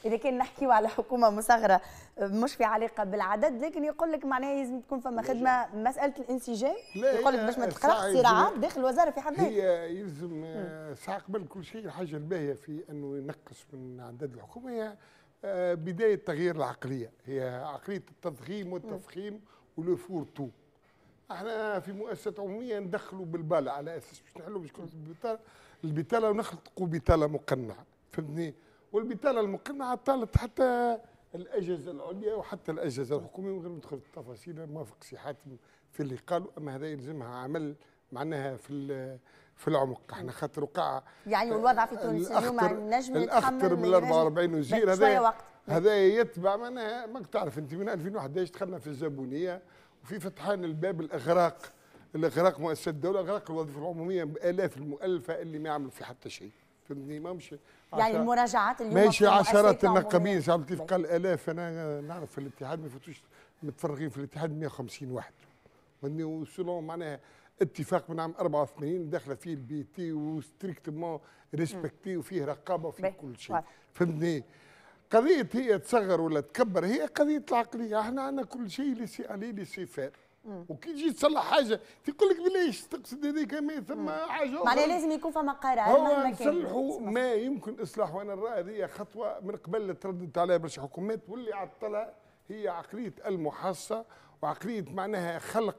اذا كان نحكيو على حكومه مصغره مش في علاقه بالعدد، لكن يقول لك معناها لازم تكون فما خدمه مساله الانسجام، يقول لك باش ما تخلقش صراعات داخل الوزاره في حد ذاتها. هي يلزم ساعه قبل كل شيء الحاجه الباهيه في انه ينقص من عدد الحكومه هي بدايه تغيير العقليه، هي عقليه التضخيم والتفخيم ولو فور تو. احنا في مؤسسات عموميه ندخلوا بالبالة على اساس باش نحلوا مشكله البطاله، البطاله ونخلقوا بطاله مقنعه، فهمتني؟ والبطاله المقنعه طالت حتى الاجهزه العليا وحتى الاجهزه الحكوميه، من غير ما ندخل في التفاصيل موافق سي حاتم في اللي قالوا، اما هذا يلزمها عمل معناها في في العمق. احنا خاطر وقع يعني والوضع في تونس اليوم نجم يتحمل الاخطر من أربعة وأربعين وزير هذا هذا يتبع معناها ماك تعرف انت من ألفين وأحد عشر دخلنا في الزبونيه وفي فتحان الباب الاغراق، الاغراق مؤسسات الدوله، اغراق الوظيفه العموميه بالاف المؤلفه اللي ما يعملوا في حتى شيء، فهمتني؟ ما مش يعني المراجعات اليوم ماشي عشرات النقابين، ساعه اللطيف قال الاف، انا نعرف في الاتحاد ما يفوتوش متفرغين في الاتحاد مئة وخمسين واحد، فهمتني؟ وسلون معناها اتفاق من عام أربعة وثمانين داخله فيه البي تي وستريكتمون ريسبكتي وفيه رقابه وفيه كل شيء، فهمتني؟ قضيه هي تصغر ولا تكبر هي قضيه العقليه، احنا عندنا كل شيء ليسي عليه ليسي فار، وكي تجي تصلح حاجه تقول لك بلاش تقصد هذيك ما ثم حاجه معناها لازم يكون فما قرار هو نصلحوا ما يمكن اصلاحه. وانا نرى هذه خطوه من قبل ترددت عليها برشا حكومات، واللي عطلها هي عقليه المحاصه وعقليه معناها خلق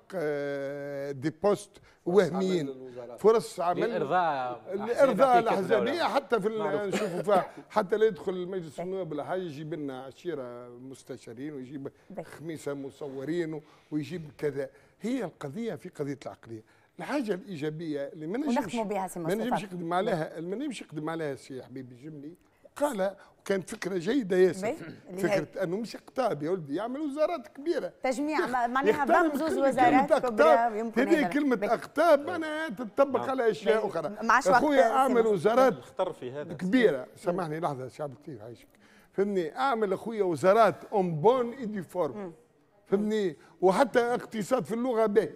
دي بوست وهميين، فرص عمل لارضاء لارضاء الاحزابيه، حتى في نشوفوا فيها حتى لا يدخل مجلس النواب ولا حاجه يجيب لنا عشيره مستشارين ويجيب خميسه مصورين ويجيب كذا. هي القضيه في قضيه العقليه. الحاجه الايجابيه اللي ما نجمش ما نجمش يقدم عليها ما نجمش يقدم عليها السي حبيبي الجملي قال، وكانت فكره جيده ياسر، فكره انه مش اقطاب يا ولدي يعمل وزارات كبيره، تجميع معناها ضم زوز وزارات كبيره. يمكن هذه كلمه اقطاب معناها تطبق على اشياء اخرى. اخويا اعمل وزارات كبيره، سامحني لحظه سي عبد اللطيف عايشك، فهمني؟ اعمل اخويا وزارات اون بون ايدي فورم، فهمني؟ وحتى اقتصاد في اللغه باهي.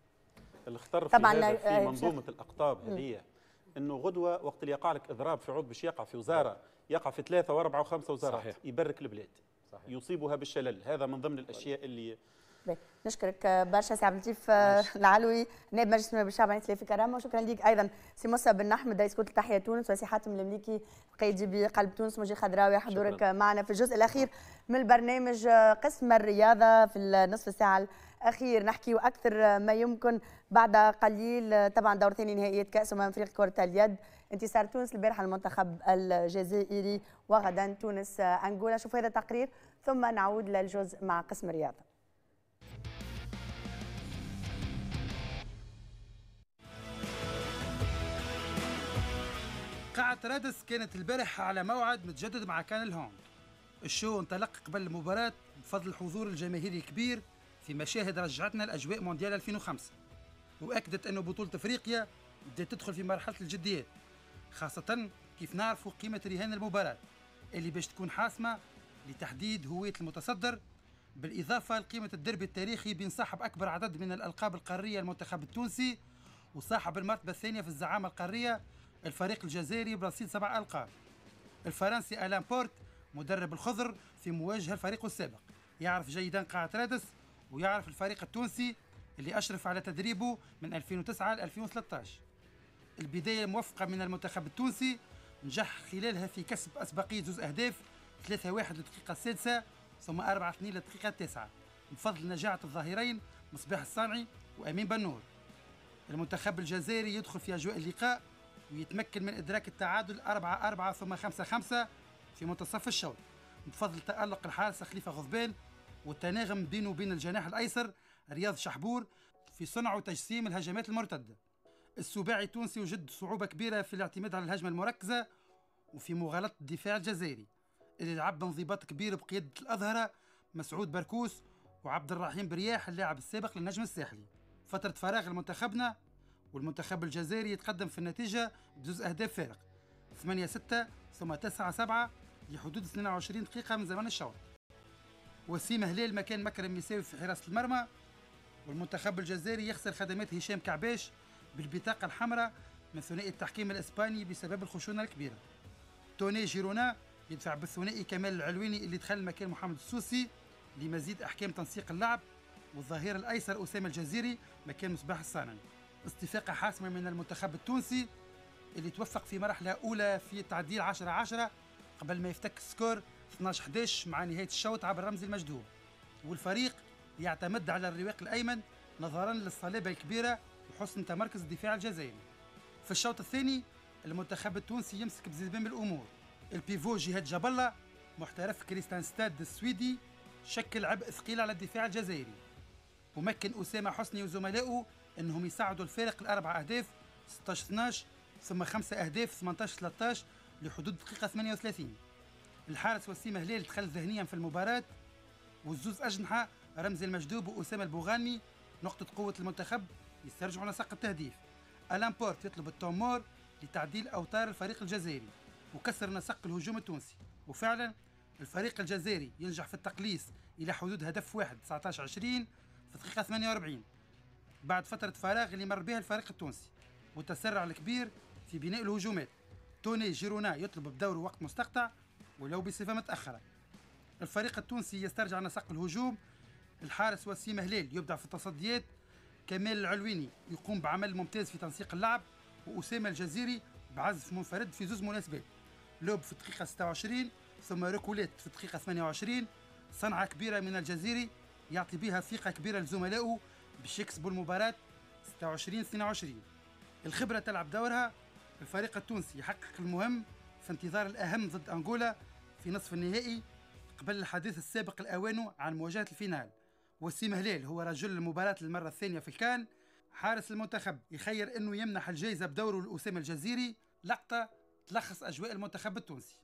الخطر في هذا في منظومه الاقطاب هذه انه غدوه وقت اللي يقع لك اضراب في عضو باش يقع في وزاره يقع في ثلاثه واربعه وخمسه وزارات، صحيح. يبرك البلاد، صحيح. يصيبها بالشلل، هذا من ضمن الاشياء اللي نشكرك برشا سي عبد اللطيف العلوي نائب مجلس النواب الشعب عن في كرامه، وشكرا ليك ايضا سي موسى بن احمد رئيس كتله تحيا تونس، وسي حاتم المليكي قيدي بقلب تونس مجيء خضراوي حضورك شكرا. معنا في الجزء الاخير من البرنامج قسم الرياضه في النصف الساعه الاخير نحكي اكثر ما يمكن. بعد قليل طبعا دور ثاني نهائيات كاس امم افريقيا كره اليد، انتصار تونس البارحه المنتخب الجزائري، وغدا تونس انغولا. شوفوا هذا التقرير ثم نعود للجزء مع قسم الرياضه. قاعة رادس كانت البارحة على موعد متجدد مع كان الهونغ. الشو انطلق قبل المباراة بفضل الحضور الجماهيري الكبير في مشاهد رجعتنا لأجواء مونديال ألفين وخمسة، وأكدت أنه بطولة أفريقيا بدأت تدخل في مرحلة الجديات، خاصة كيف نعرفوا قيمة رهان المباراة اللي باش تكون حاسمة لتحديد هوية المتصدر، بالإضافة لقيمة الدربي التاريخي بين صاحب أكبر عدد من الألقاب القارية المنتخب التونسي وصاحب المرتبة الثانية في الزعامة القارية الفريق الجزائري برصيد سبع ألقاب. الفرنسي ألان بورت مدرب الخضر في مواجهة الفريق السابق يعرف جيدا قاعة رادس ويعرف الفريق التونسي اللي أشرف على تدريبه من ألفين وتسعة ل ألفين وثلاثة عشر. البداية الموفقة من المنتخب التونسي نجح خلالها في كسب أسبقية زوز أهداف ثلاثة واحد للدقيقة السادسة ثم أربعة اثنين للدقيقة التاسعة بفضل نجاعة الظهيرين مصباح الصانعي وأمين بنور. المنتخب الجزائري يدخل في أجواء اللقاء ويتمكن من إدراك التعادل أربعة أربعة ثم خمسة خمسة في منتصف الشوط بفضل تألق الحارس خليفة غضبان والتناغم بينه وبين الجناح الأيسر رياض شحبور في صنع وتجسيم الهجمات المرتدة. السباعي التونسي وجد صعوبة كبيرة في الاعتماد على الهجمة المركزة وفي مغالطة الدفاع الجزائري اللي لعب بانضباط كبير بقيادة الأظهرة مسعود بركوس وعبد الرحيم برياح اللاعب السابق للنجم الساحلي. فترة فراغ لمنتخبنا والمنتخب الجزائري يتقدم في النتيجة بجوز أهداف فارق ثمانية ستة ثم تسعة سبعة لحدود اثنين وعشرين دقيقة من زمن الشوط. وسيم هلال مكان مكرم مساوي في حراسة المرمى، والمنتخب الجزائري يخسر خدمات هشام كعباش بالبطاقة الحمراء من ثنائي التحكيم الإسباني بسبب الخشونة الكبيرة. توني جيرونا يدفع بالثنائي كمال العلويني اللي دخل مكان محمد السوسي لمزيد احكام تنسيق اللعب، والظهير الايسر اسامه الجزيري مكان مصباح الصانعي. استفاقه حاسمه من المنتخب التونسي اللي توفق في مرحله اولى في تعديل عشرة عشرة قبل ما يفتك سكور اثناش أحد عشر مع نهايه الشوط عبر رمزي المجدوب، والفريق يعتمد على الرواق الايمن نظرا للصلابه الكبيره وحسن تمركز الدفاع الجزائري. في الشوط الثاني المنتخب التونسي يمسك بزمام الامور. البيفو جهاد جاب الله محترف كريستانستاد السويدي شكل عبء ثقيل على الدفاع الجزائري، ومكن اسامه حسني وزملائه انهم يساعدوا الفارق الاربع اهداف ستة عشر اثناش ثم خمسه اهداف ثمانية عشر ثلاثة عشر لحدود دقيقه ثمانية وثلاثين. الحارس وسيم هلال دخل ذهنيا في المباراه، والزوز اجنحه رمزي المجدوب واسامه البوغاني نقطه قوه المنتخب يسترجعوا نسق التهديف. الان بورت يطلب التومور لتعديل اوتار الفريق الجزائري وكسر نسق الهجوم التونسي، وفعلا الفريق الجزائري ينجح في التقليص الى حدود هدف واحد تسعة عشر عشرين في دقيقه ثمانية وأربعين بعد فتره فراغ اللي مر بها الفريق التونسي والتسرع الكبير في بناء الهجومات. توني جيرونا يطلب بدوره وقت مستقطع ولو بصفه متاخره. الفريق التونسي يسترجع نسق الهجوم، الحارس وسيم هلال يبدع في التصديات، كمال العلويني يقوم بعمل ممتاز في تنسيق اللعب، وأسامة الجزيري بعزف منفرد في زوز مناسبات، لوب في الدقيقة ستة وعشرين ثم ركولات في الدقيقة ثمانية وعشرين. صنعة كبيرة من الجزيري يعطي بها ثقة كبيرة لزملائه باش يكسبوا المباراة ستة وعشرين اثنين وعشرين. الخبرة تلعب دورها، الفريق التونسي يحقق المهم في انتظار الأهم ضد أنغولا في نصف النهائي قبل الحديث السابق الأوان عن مواجهة الفينال. وسيم هلال هو رجل المباراة للمرة الثانية في الكان. حارس المنتخب يخير انه يمنح الجائزة بدوره لأسامة الجزيري، لقطة تلخص أجواء المنتخب التونسي.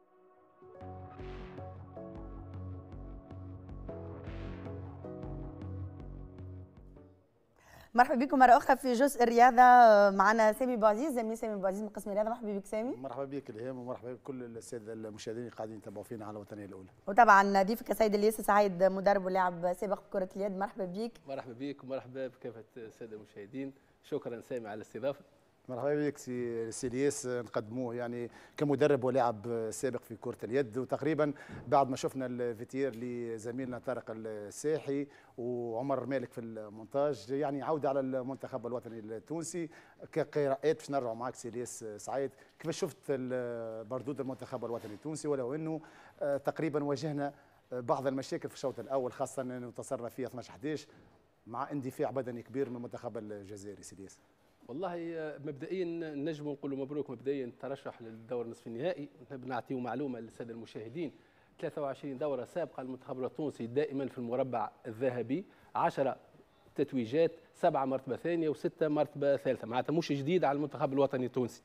مرحبا بكم مرة أخرى في جزء الرياضة، معنا سامي بوعزيز، زميلي سامي بوعزيز من قسم الرياضة. مرحبا بك سامي. مرحبا بك الهام، ومرحبا بكل السادة المشاهدين اللي قاعدين يتابعوا فينا على الوطنية الأولى. وطبعا ضيفك السيد الياس سعيد، مدرب ولاعب سابق بكرة اليد. مرحبا بك. مرحبا بك ومرحبا بكافة السادة المشاهدين. شكرا سامي على الاستضافة. مرحبا بك سي سي الياس، نقدموه يعني كمدرب ولاعب سابق في كرة اليد، وتقريبا بعد ما شفنا الفيتير لزميلنا طارق الساحي وعمر مالك في المونتاج، يعني عودة على المنتخب الوطني التونسي كقراءات. باش نرجعوا معك سي الياس سعيد، كيفاش شفت مردود المنتخب الوطني التونسي، ولو انه تقريبا واجهنا بعض المشاكل في الشوط الاول، خاصه انه انتصرنا فيه اثناش أحد عشر مع اندفاع بدني كبير من المنتخب الجزائري. سي الياس، والله مبدئيا نجم نقولوا مبروك مبدئيا الترشح للدور نصف النهائي. نحب نعطيو معلومه للساده المشاهدين، ثلاثة وعشرين دوره سابقه للمنتخب التونسي دائما في المربع الذهبي، عشرة تتويجات، سبعه مرتبه ثانيه وسته مرتبه ثالثه، معناتها مش جديد على المنتخب الوطني التونسي.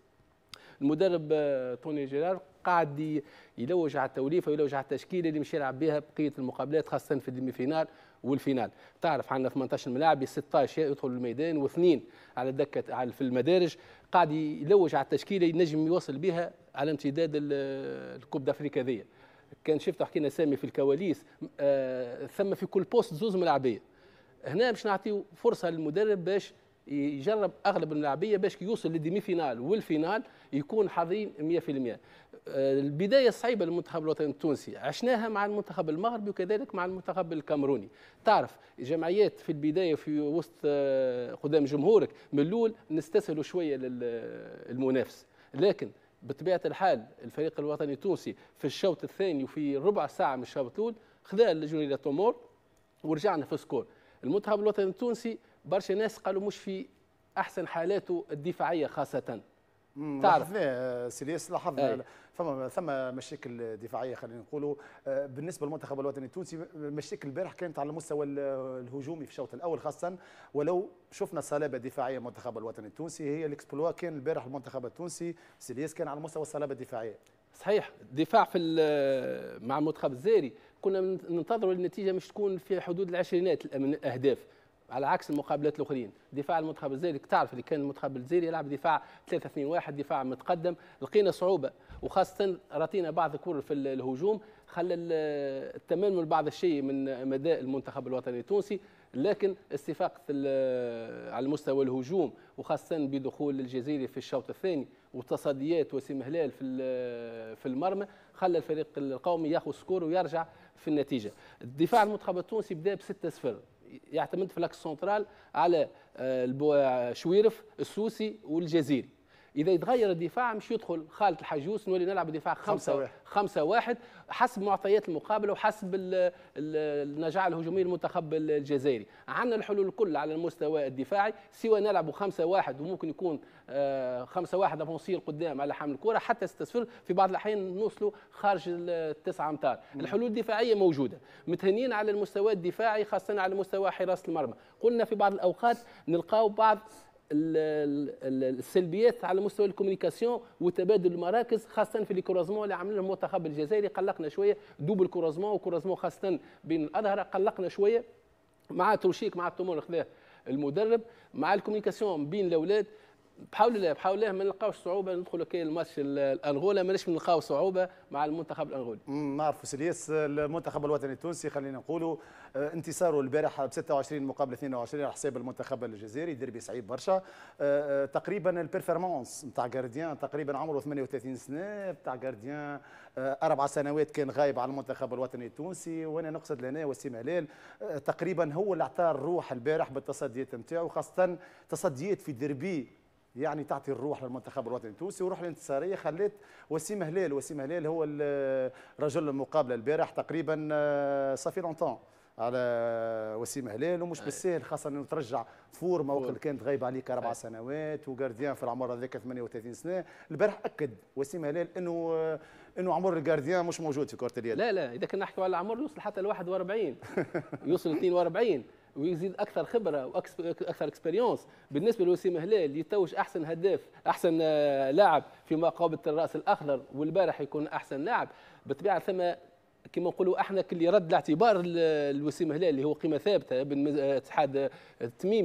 المدرب توني جيرار قاعد يلوج على التوليفه ويلوج على التشكيله اللي مش يلعب بها بقيه المقابلات، خاصه في الديمي فينال والفينال. تعرف عندنا ثمانية عشر ملاعب، ستة عشر يدخلوا الميدان واثنين على الدكه في المدارج. قاعد يلوج على التشكيله ينجم يوصل بها على امتداد الكوب دافريكا ذي. كان شفت حكينا سامي في الكواليس، آه ثم في كل بوست زوز ملاعبيه. هنا باش نعطيو فرصه للمدرب باش يجرب اغلب الملاعبيه باش يوصل للديمي فينال والفينال يكون حاضرين مئة في المئة. البدايه الصعيبه للمنتخب الوطني التونسي عشناها مع المنتخب المغربي وكذلك مع المنتخب الكاميروني. تعرف جمعيات في البدايه في وسط قدام جمهورك من الاول نستسهلوا شويه للمنافس، لكن بطبيعه الحال الفريق الوطني التونسي في الشوط الثاني وفي ربع ساعه من الشوط الاول خذا الجونيلا تومور ورجعنا في سكور. المنتخب الوطني التونسي برشا ناس قالوا مش في احسن حالاته الدفاعيه خاصه. تعرف سيليس لاحظنا ثم ثم مشاكل دفاعيه خلينا نقولوا بالنسبه للمنتخب الوطني التونسي. مشاكل البارح كانت على المستوى الهجومي في الشوط الاول خاصه، ولو شفنا صلابه دفاعيه المنتخب الوطني التونسي هي الاكسبلوا كان البارح المنتخب التونسي سيليس كان على مستوى الصلابه الدفاعيه. صحيح، الدفاع في مع المنتخب الجزائري كنا ننتظروا النتيجه مش تكون في حدود العشرينات من الاهداف، على عكس المقابلات الاخرين. دفاع المنتخب الجزائري تعرف اللي كان المنتخب الجزائري يلعب دفاع ثلاثة اثنين واحد، دفاع متقدم، لقينا صعوبه وخاصه راتينا بعض الكور في الهجوم خلى التمام بعض الشيء من مدى المنتخب الوطني التونسي. لكن استفاقه على مستوى الهجوم وخاصه بدخول الجزائري في الشوط الثاني وتصديات وسيم هلال في في المرمى خلى الفريق القومي ياخذ سكور ويرجع في النتيجه. الدفاع المنتخب التونسي بدا ب ستة صفر، يعتمد في لاكس سنترال على شويرف السوسي والجزيري. اذا يتغير الدفاع مش يدخل خالد الحجوس نولي نلعب دفاع خمسة خمسة واحد حسب معطيات المقابله وحسب النجاعه الهجوميه للمنتخب الجزائري. عندنا الحلول الكل على المستوى الدفاعي، سواء نلعب خمسة واحد وممكن يكون خمسة واحد افونسير قدام على حمل الكره، حتى ستة صفر في بعض الاحيان نوصلوا خارج التسعة امتار. الحلول الدفاعيه موجوده، متهنين على المستوى الدفاعي خاصه على مستوى حراسه المرمى. قلنا في بعض الاوقات نلقاو بعض السلبيات على مستوى الكوميونيكاسيون وتبادل المراكز، خاصه في الكروزمون اللي عاملين المنتخب الجزائري. قلقنا شويه دوبل كروزمون وكروزمون خاصه بين الاظهره، قلقنا شويه مع توشيك مع الطموح خذاه المدرب مع الكوميونيكاسيون بين الاولاد. بحول الله بحول الله ما نلقاوش صعوبه ندخلوا كي الماتش الانغولا، ماناش نلقاو صعوبه مع المنتخب الانغولي. نعرفوا سليس المنتخب الوطني التونسي خلينا نقولوا انتصاره البارح ب ستة وعشرين مقابل اثنين وعشرين على حساب المنتخب الجزائري، ديربي صعيب برشا. تقريبا البيرفورمانس نتاع جارديان تقريبا عمره ثمانية وثلاثين سنه، نتاع جارديان اربع سنوات كان غايب على المنتخب الوطني التونسي، وانا نقصد لنا وسيم هلال تقريبا هو اللي اعطى الروح البارح بالتصديات نتاعو، خاصه تصديات في ديربي يعني تعطي الروح للمنتخب الوطني التونسي وروح الانتصاريه خلت وسيم هلال. وسيم هلال هو رجل المقابله البارح تقريبا صافي لونتون على وسيم هلال، ومش بالسهل خاصه انه ترجع فورمه وقت اللي كانت غايبه عليك اربع سنوات وجارديان في العمر هذاك ثمانية وثلاثين سنه. البارح اكد وسيم هلال انه انه عمر الجارديان مش موجود في كره اليد. لا لا اذا كنا نحكي على العمر يوصل حتى ل واحد وأربعين يوصل اثنين وأربعين ويزيد اكثر خبره واكثر اكسبيريونس. بالنسبه لوسيم هلال يتوج احسن هداف احسن لاعب في مقابله الراس الاخضر والبارح يكون احسن لاعب. بالطبيعه ثم كما نقولوا احنا كل رد الاعتبار لوسيم هلال اللي هو قيمه ثابته بالاتحاد التميم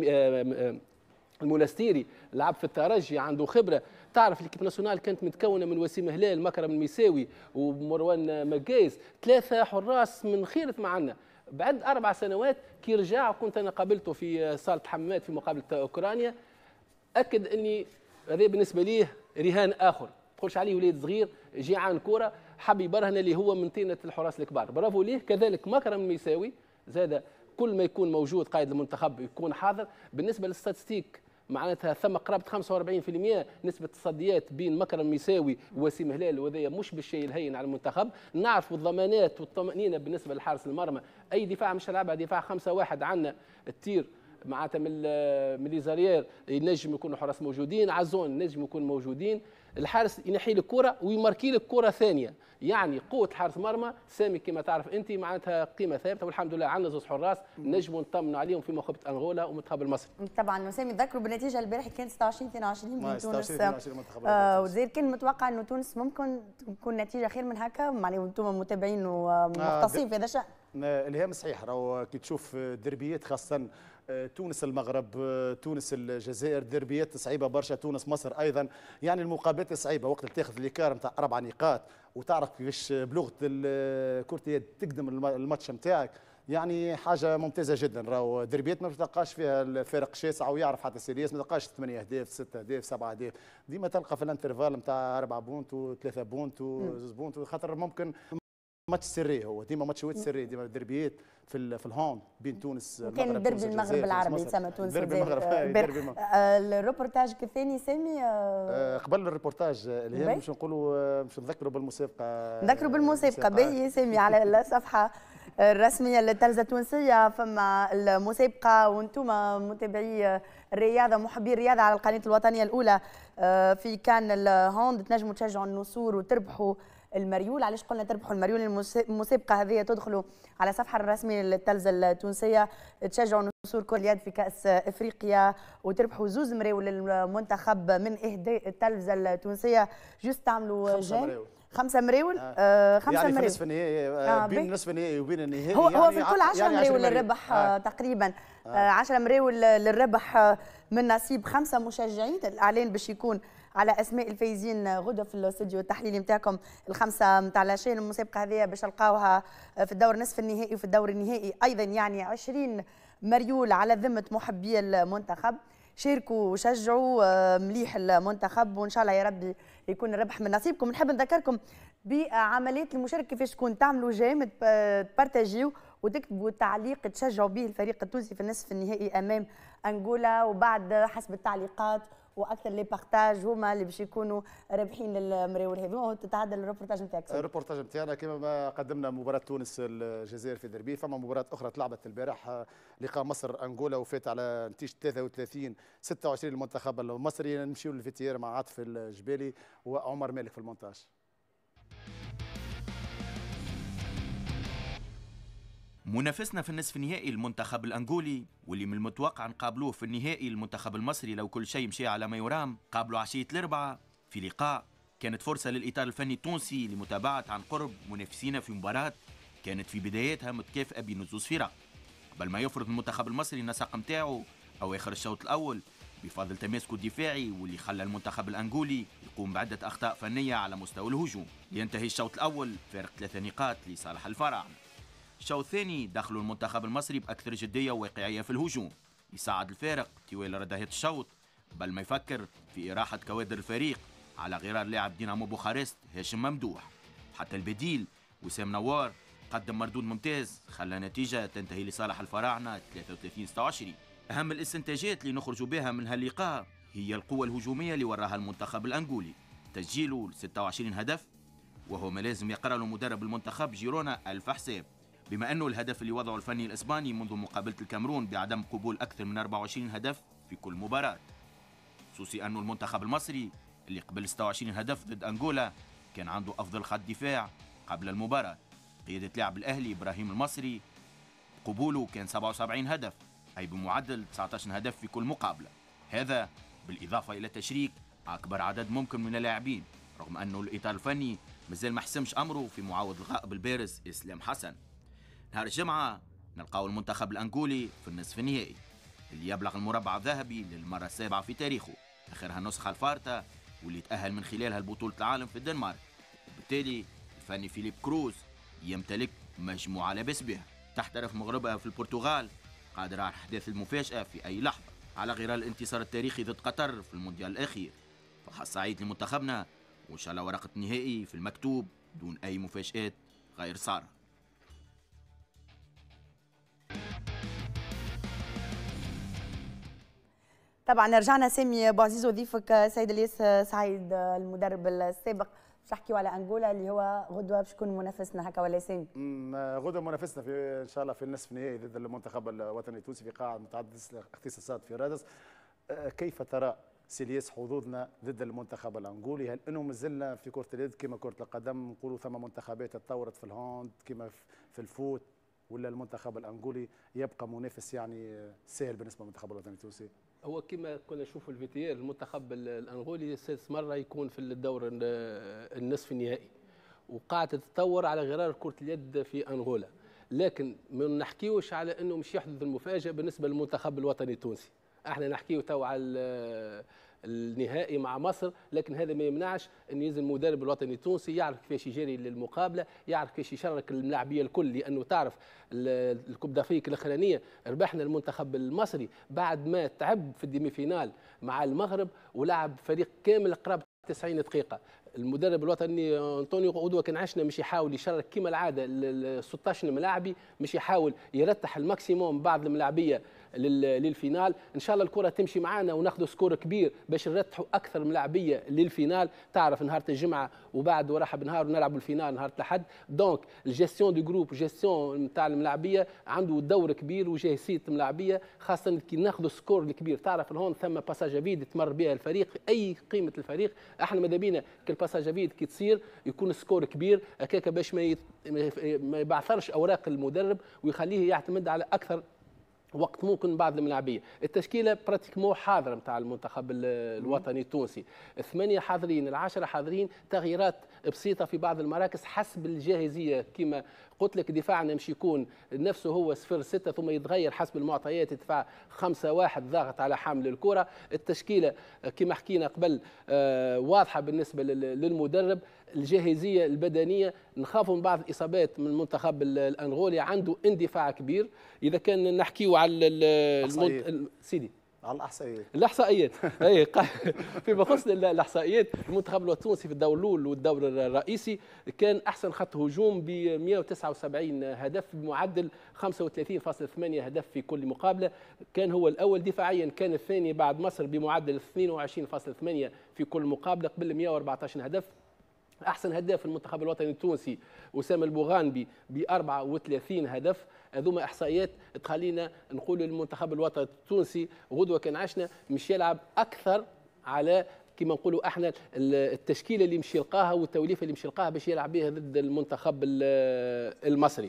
المنستيري، لعب في الترجي عنده خبره. تعرف الكيب ناسيونال كانت متكونه من وسيم هلال مكرم الميساوي ومروان مقايس، ثلاثه حراس من خيره معنا. بعد اربع سنوات كي رجع كنت انا قابلته في صاله حمامات في مقابله اوكرانيا، اكد اني هذا بالنسبه ليه رهان اخر، ما تقولش عليه وليد صغير جيعان كوره، حب يبرهن اللي هو من طينه الحراس الكبار. برافو ليه. كذلك مكرم الميساوي زاد كل ما يكون موجود قائد المنتخب يكون حاضر. بالنسبه للستاتستيك معناتها ثم قرابه خمسة وأربعين بالمئة نسبه تصديات بين مكرم الميساوي ووسيم هلال، وهذا مش بالشيء الهين على المنتخب. نعرفوا الضمانات والطمانينه بالنسبه لحارس المرمى، اي دفاع مش هنلعبها دفاع خمسة واحد. عندنا التير معناتها من من ليزاريير ينجم يكونوا حراس موجودين، عزون ينجم يكون موجودين، الحارس ينحي لك كره ويماركي لك كره ثانيه. يعني قوه حارس مرمى سامي كما تعرف انت معناتها قيمه ثابته، والحمد لله عندنا زوج حراس نجموا نطمنوا عليهم في مقابله انغولا ومنتخب المصري. طبعا وسامي تذكروا بالنتيجه البارح كانت ستة وعشرين اثنين وعشرين بين تونس وزير. كان متوقع انه تونس ممكن تكون نتيجه خير من هكا، معناها وانتم متابعين ومختصين في هذا الشان. الهام صحيح، راهو كي تشوف دربيات خاصه تونس المغرب تونس الجزائر دربيات صعيبه برشا، تونس مصر ايضا، يعني المقابلات صعيبه وقت اللي تاخذ ليكار نتاع اربع نقاط وتعرف كيفاش بلغه كره اليد تقدم الماتش نتاعك، يعني حاجه ممتازه جدا. راهو دربيات ما تلقاش فيها الفارق شاسع، ويعرف حتى سيرياس ما تلقاش ثمانية اهداف ستة اهداف سبعة اهداف، ديما تلقى في الانترفال نتاع أربعة بونت وثلاثة بونت وزوز بونت، خاطر ممكن ماتش سري، هو ديما ماتشات سري، ديما دربيات في في الهوند بين تونس المغرب. كان دربي المغرب العربي يسمى تونس دربي المغرب. الروبورتاج الثاني سامي قبل الروبورتاج الهام باش نقولوا باش نذكروا بالمسابقه نذكروا بالمسابقه باهي سامي على الصفحه الرسميه للتلفزه التونسيه فما المسابقه، وانتم متابعي الرياضه محبي الرياضه على القناه الوطنيه الاولى في كان الهوند تنجموا تشجعوا النسور وتربحوا المريول. علاش قلنا تربحوا المريول؟ المسابقه هذه تدخلوا على الصفحه الرسميه للتلفزه التونسيه تشجعوا نسور كره اليد في كاس افريقيا وتربحوا زوز مراول للمنتخب من اهداء التلفزه التونسيه. جوست تعملوا جيم خمسة مراول آه خمسة يعني مراول في نصف النهائي آه بين نصف النهائي وبين النهائي هو, يعني هو في الكل عشرة يعني مراول للربح آه. تقريبا آه. عشرة مراول للربح من نصيب خمسة مشجعين. الاعلان باش يكون على اسماء الفايزين غدا في الاستوديو التحليلي نتاعكم الخمسه نتاع العشرين. المسابقه هذه باش نلقاوها في الدور نصف النهائي وفي الدور النهائي ايضا، يعني عشرين مريول على ذمه محبي المنتخب. شاركوا وشجعوا مليح المنتخب وان شاء الله يا ربي يكون الربح من نصيبكم. نحب نذكركم بعمليات المشاركه كيفاش تكون تعملوا جيم تبارتاجيو وتكتبوا تعليق تشجعوا به الفريق التونسي في النصف النهائي امام انغولا، وبعد حسب التعليقات واكثر لي بارتاج هما اللي باش يكونوا رابحين للمراول هذوما. تتعدل الروبورتاج نتاعك؟ الروبورتاج نتاعنا كما ما قدمنا مباراه تونس الجزائر في دربي، فما مباراه اخرى تلعبت البارح لقاء مصر انغولا وفات على نتيجه ثلاثة وثلاثين ستة وعشرين للمنتخب المصري. نمشيو للفيتير مع عاطف الجبالي وعمر مالك في المونتاج. منافسنا في النصف النهائي المنتخب الأنغولي، واللي من المتوقع نقابلوه في النهائي المنتخب المصري لو كل شيء مشي على ما يرام. قابلوا عشية الأربعاء في لقاء كانت فرصة للإطار الفني التونسي لمتابعة عن قرب منافسينا في مباراة كانت في بدايتها متكافئة بين الزوز فرق، قبل ما يفرض المنتخب المصري النسق نتاعو أواخر الشوط الأول بفضل تماسكه الدفاعي، واللي خلى المنتخب الأنغولي يقوم بعدة أخطاء فنية على مستوى الهجوم. ينتهي الشوط الأول فارق ثلاثة نقاط لصالح الفراعنة. الشوط الثاني دخلوا المنتخب المصري بأكثر جدية وواقعية في الهجوم، يصعد الفارق طوال ردهات الشوط بل ما يفكر في إراحة كوادر الفريق على غرار لاعب دينامو بوخارست هاشم ممدوح. حتى البديل وسام نوار قدم مردود ممتاز خلى نتيجة تنتهي لصالح الفراعنة ثلاثة وثلاثين ستة وعشرين. أهم الاستنتاجات اللي نخرجوا بها من هاللقاء هي القوة الهجومية اللي وراها المنتخب الأنغولي، تسجيله ستة وعشرين هدف وهو ما لازم يقرأ له مدرب المنتخب جيرونا ألف حساب، بما أنه الهدف اللي وضعه الفني الإسباني منذ مقابلة الكاميرون بعدم قبول أكثر من أربعة وعشرين هدف في كل مباراة. خصوصي أنه المنتخب المصري اللي قبل ستة وعشرين هدف ضد أنغولا كان عنده أفضل خط دفاع قبل المباراة، قيادة لاعب الأهلي إبراهيم المصري قبوله كان سبعة وسبعين هدف، أي بمعدل تسعة عشر هدف في كل مقابلة. هذا بالإضافة إلى تشريك أكبر عدد ممكن من اللاعبين، رغم أنه الإطار الفني مازال ما حسمش أمره في معاوض الغائب البارز إسلام حسن. نهار الجمعة نلقاو المنتخب الأنغولي في النصف النهائي اللي يبلغ المربع الذهبي للمرة السابعة في تاريخه، آخرها النسخة الفارطة واللي تأهل من خلالها لبطولة العالم في الدنمارك. وبالتالي الفني فيليب كروز يمتلك مجموعة لاباس بها، تحترف مغربها في البرتغال قادر على أحداث المفاجأة في أي لحظة، على غرار الانتصار التاريخي ضد قطر في المونديال الأخير. فحص سعيد لمنتخبنا وإن شاء الله ورقة النهائي في المكتوب دون أي مفاجآت غير سارة. طبعا رجعنا سامي ابو عزيز وضيفك سيد الياس سعيد المدرب السابق، باش نحكيو على انغولا اللي هو غدوه باش يكون منافسنا هكا ولا سامي؟ غدوه منافسنا في ان شاء الله في النصف النهائي ضد المنتخب الوطني التونسي في قاعه متعدده الاختصاصات في رادس. كيف ترى سيلياس حظوظنا ضد المنتخب الانغولي؟ هل انه مازلنا في كره اليد كما كره القدم نقولوا ثم منتخبات تطورت في الهوند كما في الفوت، ولا المنتخب الانغولي يبقى منافس يعني سهل بالنسبه للمنتخب الوطني التونسي؟ هو كما كنا نشوفوا الفيتير المنتخب الانغولي سادس مره يكون في الدور النصف النهائي وقاعد تتطور على غرار كره اليد في انغولا، لكن ما نحكيوش على انه مش يحدث المفاجاه بالنسبه للمنتخب الوطني التونسي. احنا نحكيو تو على النهائي مع مصر، لكن هذا ما يمنعش ان ينزل المدرب الوطني التونسي يعرف كيفاش يجري للمقابله، يعرف كيفاش يشارك اللاعبيه الكل، لانه تعرف الكوب دافريك الاخرانيه ربحنا المنتخب المصري بعد ما تعب في الديمي فينال مع المغرب ولعب فريق كامل قرابه تسعين دقيقه. المدرب الوطني انطونيو غودوا كان عشنا مش يحاول يشارك كما العاده ال ستة عشر ملاعبي، مش يحاول يرتح الماكسيموم بعض الملاعبيه للفينال. ان شاء الله الكره تمشي معنا وناخذ سكور كبير باش نرتحوا اكثر ملاعبيه للفينال. تعرف نهار الجمعه وبعد وراها بنهار نلعبوا الفينال نهار الاحد، دونك الجيستيون دو جروب جيستيون نتاع الملاعبيه عنده دور كبير وجاهزيه الملاعبيه، خاصه كي ناخذ سكور الكبير. تعرف هون ثم باساج فيد تمر بها الفريق، اي قيمه الفريق. احنا ماذا بينا كي الباساج فيد كي تصير يكون سكور كبير هكاك باش ما يت... ما يبعثرش اوراق المدرب ويخليه يعتمد على اكثر وقت ممكن بعض الملاعبيه. التشكيله براتيكمون حاضره نتاع المنتخب الوطني التونسي، الثمانيه حاضرين، العشره حاضرين، تغييرات بسيطه في بعض المراكز حسب الجاهزيه. كما قلت لك دفاعنا مش يكون نفسه هو صفر ستة ثم يتغير حسب المعطيات، يدفع خمسة واحد ضاغط على حامل الكره. التشكيله كما حكينا قبل واضحه بالنسبه للمدرب. الجاهزيه البدنيه نخافوا من بعض الاصابات من المنتخب الانغولي، عنده اندفاع كبير. اذا كان نحكيو على المنت... سيدي على الاحصائيات الاحصائيات اي فيما يخص الاحصائيات، المنتخب التونسي في الدور الاول والدور الرئيسي كان احسن خط هجوم ب مئة وتسعة وسبعين هدف بمعدل خمسة وثلاثين فاصلة ثمانية هدف في كل مقابله، كان هو الاول دفاعيا، كان الثاني بعد مصر بمعدل اثنين وعشرين فاصلة ثمانية في كل مقابله قبل مئة وأربعة عشر هدف. احسن هداف المنتخب الوطني التونسي اسامه البوغانبي ب أربعة وثلاثين هدف. هذوما احصائيات تخلينا نقول المنتخب الوطني التونسي غدوه كان عشنا مش يلعب اكثر على كما نقولوا احنا التشكيله اللي مش يلقاها والتوليفه اللي مش يلقاها باش يلعب بها ضد المنتخب المصري.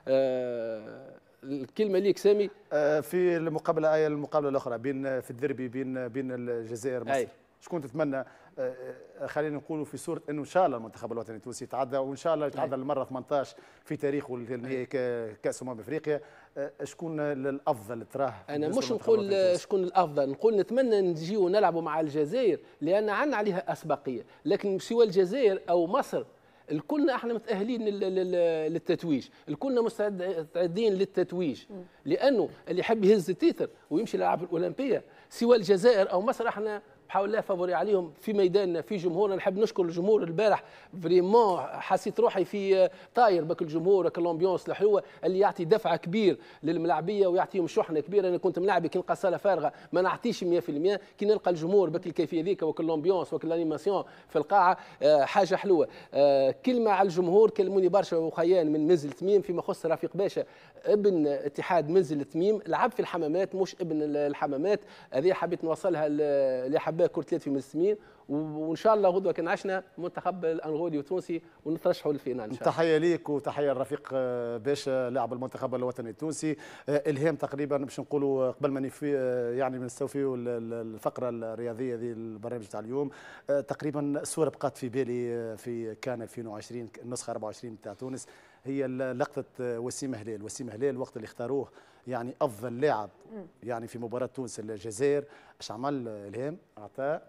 الكلمه ليك سامي. في المقابله ايه المقابله الاخرى بين في الديربي بين بين الجزائر ومصر، شكون تتمنى خلينا نقولوا في صوره انه ان شاء الله المنتخب الوطني التونسي يتعدى، وان شاء الله يتعدى المره ثمانية عشر في تاريخه النهائي كاس امم افريقيا، شكون الافضل تراه؟ انا مش نقول شكون الافضل، نقول نتمنى نجيو نلعبوا مع الجزائر لان عندنا عليها اسبقيه، لكن سوى الجزائر او مصر الكلنا احنا متاهلين للتتويج، الكلنا مستعدين للتتويج، لانه اللي يحب يهز التيتر ويمشي للعب الاولمبيه سوى الجزائر او مصر احنا بحاول الله فافوري عليهم في ميداننا في جمهورنا. نحب نشكر الجمهور البارح فريمون، حسيت روحي في طاير بك الجمهور الامبيونس الحلوه اللي يعطي دفعه كبير للملاعبيه ويعطيهم شحنه كبيره. انا كنت ملاعبي كي نلقى صاله فارغه ما نعطيش مئة بالمئة، كي نلقى الجمهور بك الكيفيه ذيك وك الامبيونس وك الانيماسيون في القاعه حاجه حلوه. كلمه على الجمهور، كلموني برشا وخيان من منزل تميم فيما يخص رفيق باشا ابن اتحاد منزل تميم، لعب في الحمامات مش ابن الحمامات، هذه حبيت نوصلها اللي حباه كرة اليد في مسلمين، وان شاء الله غدوه كان عشنا منتخب الانغولي والتونسي ونترشحوا للفينال ان شاء الله. تحيه ليك وتحيه لرفيق باشا لاعب المنتخب الوطني التونسي. الهام تقريبا باش نقولوا قبل ما نفي يعني نستوفيوا الفقره الرياضيه ذي البرنامج تاع اليوم، تقريبا الصوره بقات في بالي في كان ألفين وعشرين النسخه أربعة وعشرين تاع تونس، هي لقطه وسيم هلال. وسيم هلال وقت اللي اختاروه يعني افضل لاعب يعني في مباراه تونس الجزائر، اش عمل الهام؟ اعطاه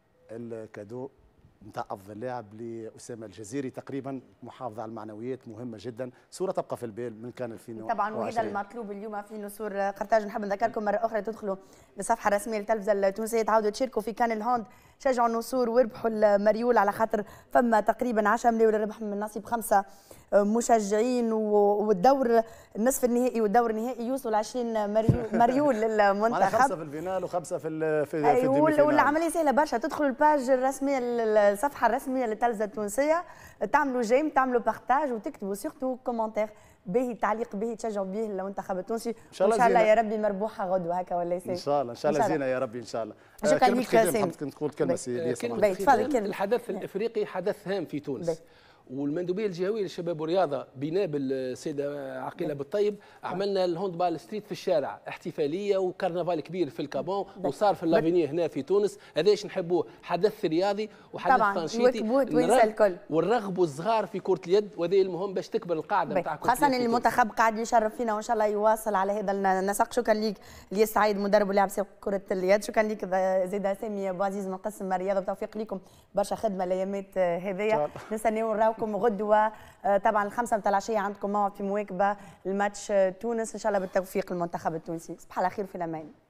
الكادو نتاع افضل لاعب لاسامه الجزيري، تقريبا محافظه على المعنويات مهمه جدا، صوره تبقى في البال من كان ألفين وعشرين. طبعا وهذا المطلوب اليوم في نسور قرطاج. نحب نذكركم مره اخرى تدخلوا للصفحه الرسميه للتلفزه التونسيه تعاودوا تشاركوا في كان الهوند، شجعوا النسور واربحوا المريول، على خاطر فما تقريبا عشرة ملايين للربح من نصيب خمسه مشجعين، والدور النصف النهائي والدور النهائي يوصل عشرين مريول للمنتخب، خمسه في الفينال وخمسه في في, في الديمي فينال. والعمليه سهله برشا، تدخلوا الباج الرسميه الصفحه الرسميه للتلفزه التونسيه، تعملوا جيم تعملوا بارتاج وتكتبوا سيرتو كومنتير باهي، تعليق باهي تشجعوا به المنتخب التونسي، ان شاء الله, الله يا ربي مربوحه غدوه هكا ولا ان شاء الله ان شاء الله زينه يا ربي ان شاء الله. شكرا لك سامي. كنت تقول كلمه سي تفضل. الحدث الافريقي حدث هام في تونس بي. والمندوبيه الجهويه للشباب والرياضه بناب السيده عقيله بالطيب عملنا الهوندبال ستريت في الشارع، احتفاليه وكرنفال كبير في الكابون وصار في لافيني هنا في تونس. هذا ايش نحبوه، حدث رياضي وحدث تنشيطي الكل ونرغبوا الصغار في كره اليد، وهذا المهم باش تكبر القاعده نتاع كره اليد، خاصه المنتخب قاعد يشرف فينا وان شاء الله يواصل على هذا النسق. شكرا لك الياس سعيد مدرب ولاعب كره اليد، شكرا لك زيد سامي ابو عزيز من قسم الرياضه، وتوفيق لكم برشا خدمه الايامات هذيا. نستناو نراوكم غدوه طبعا الخمسه متاع العشيه عندكم موعد في مواكبه الماتش تونس ان شاء الله بالتوفيق للمنتخب التونسي. صباح الخير في الامان.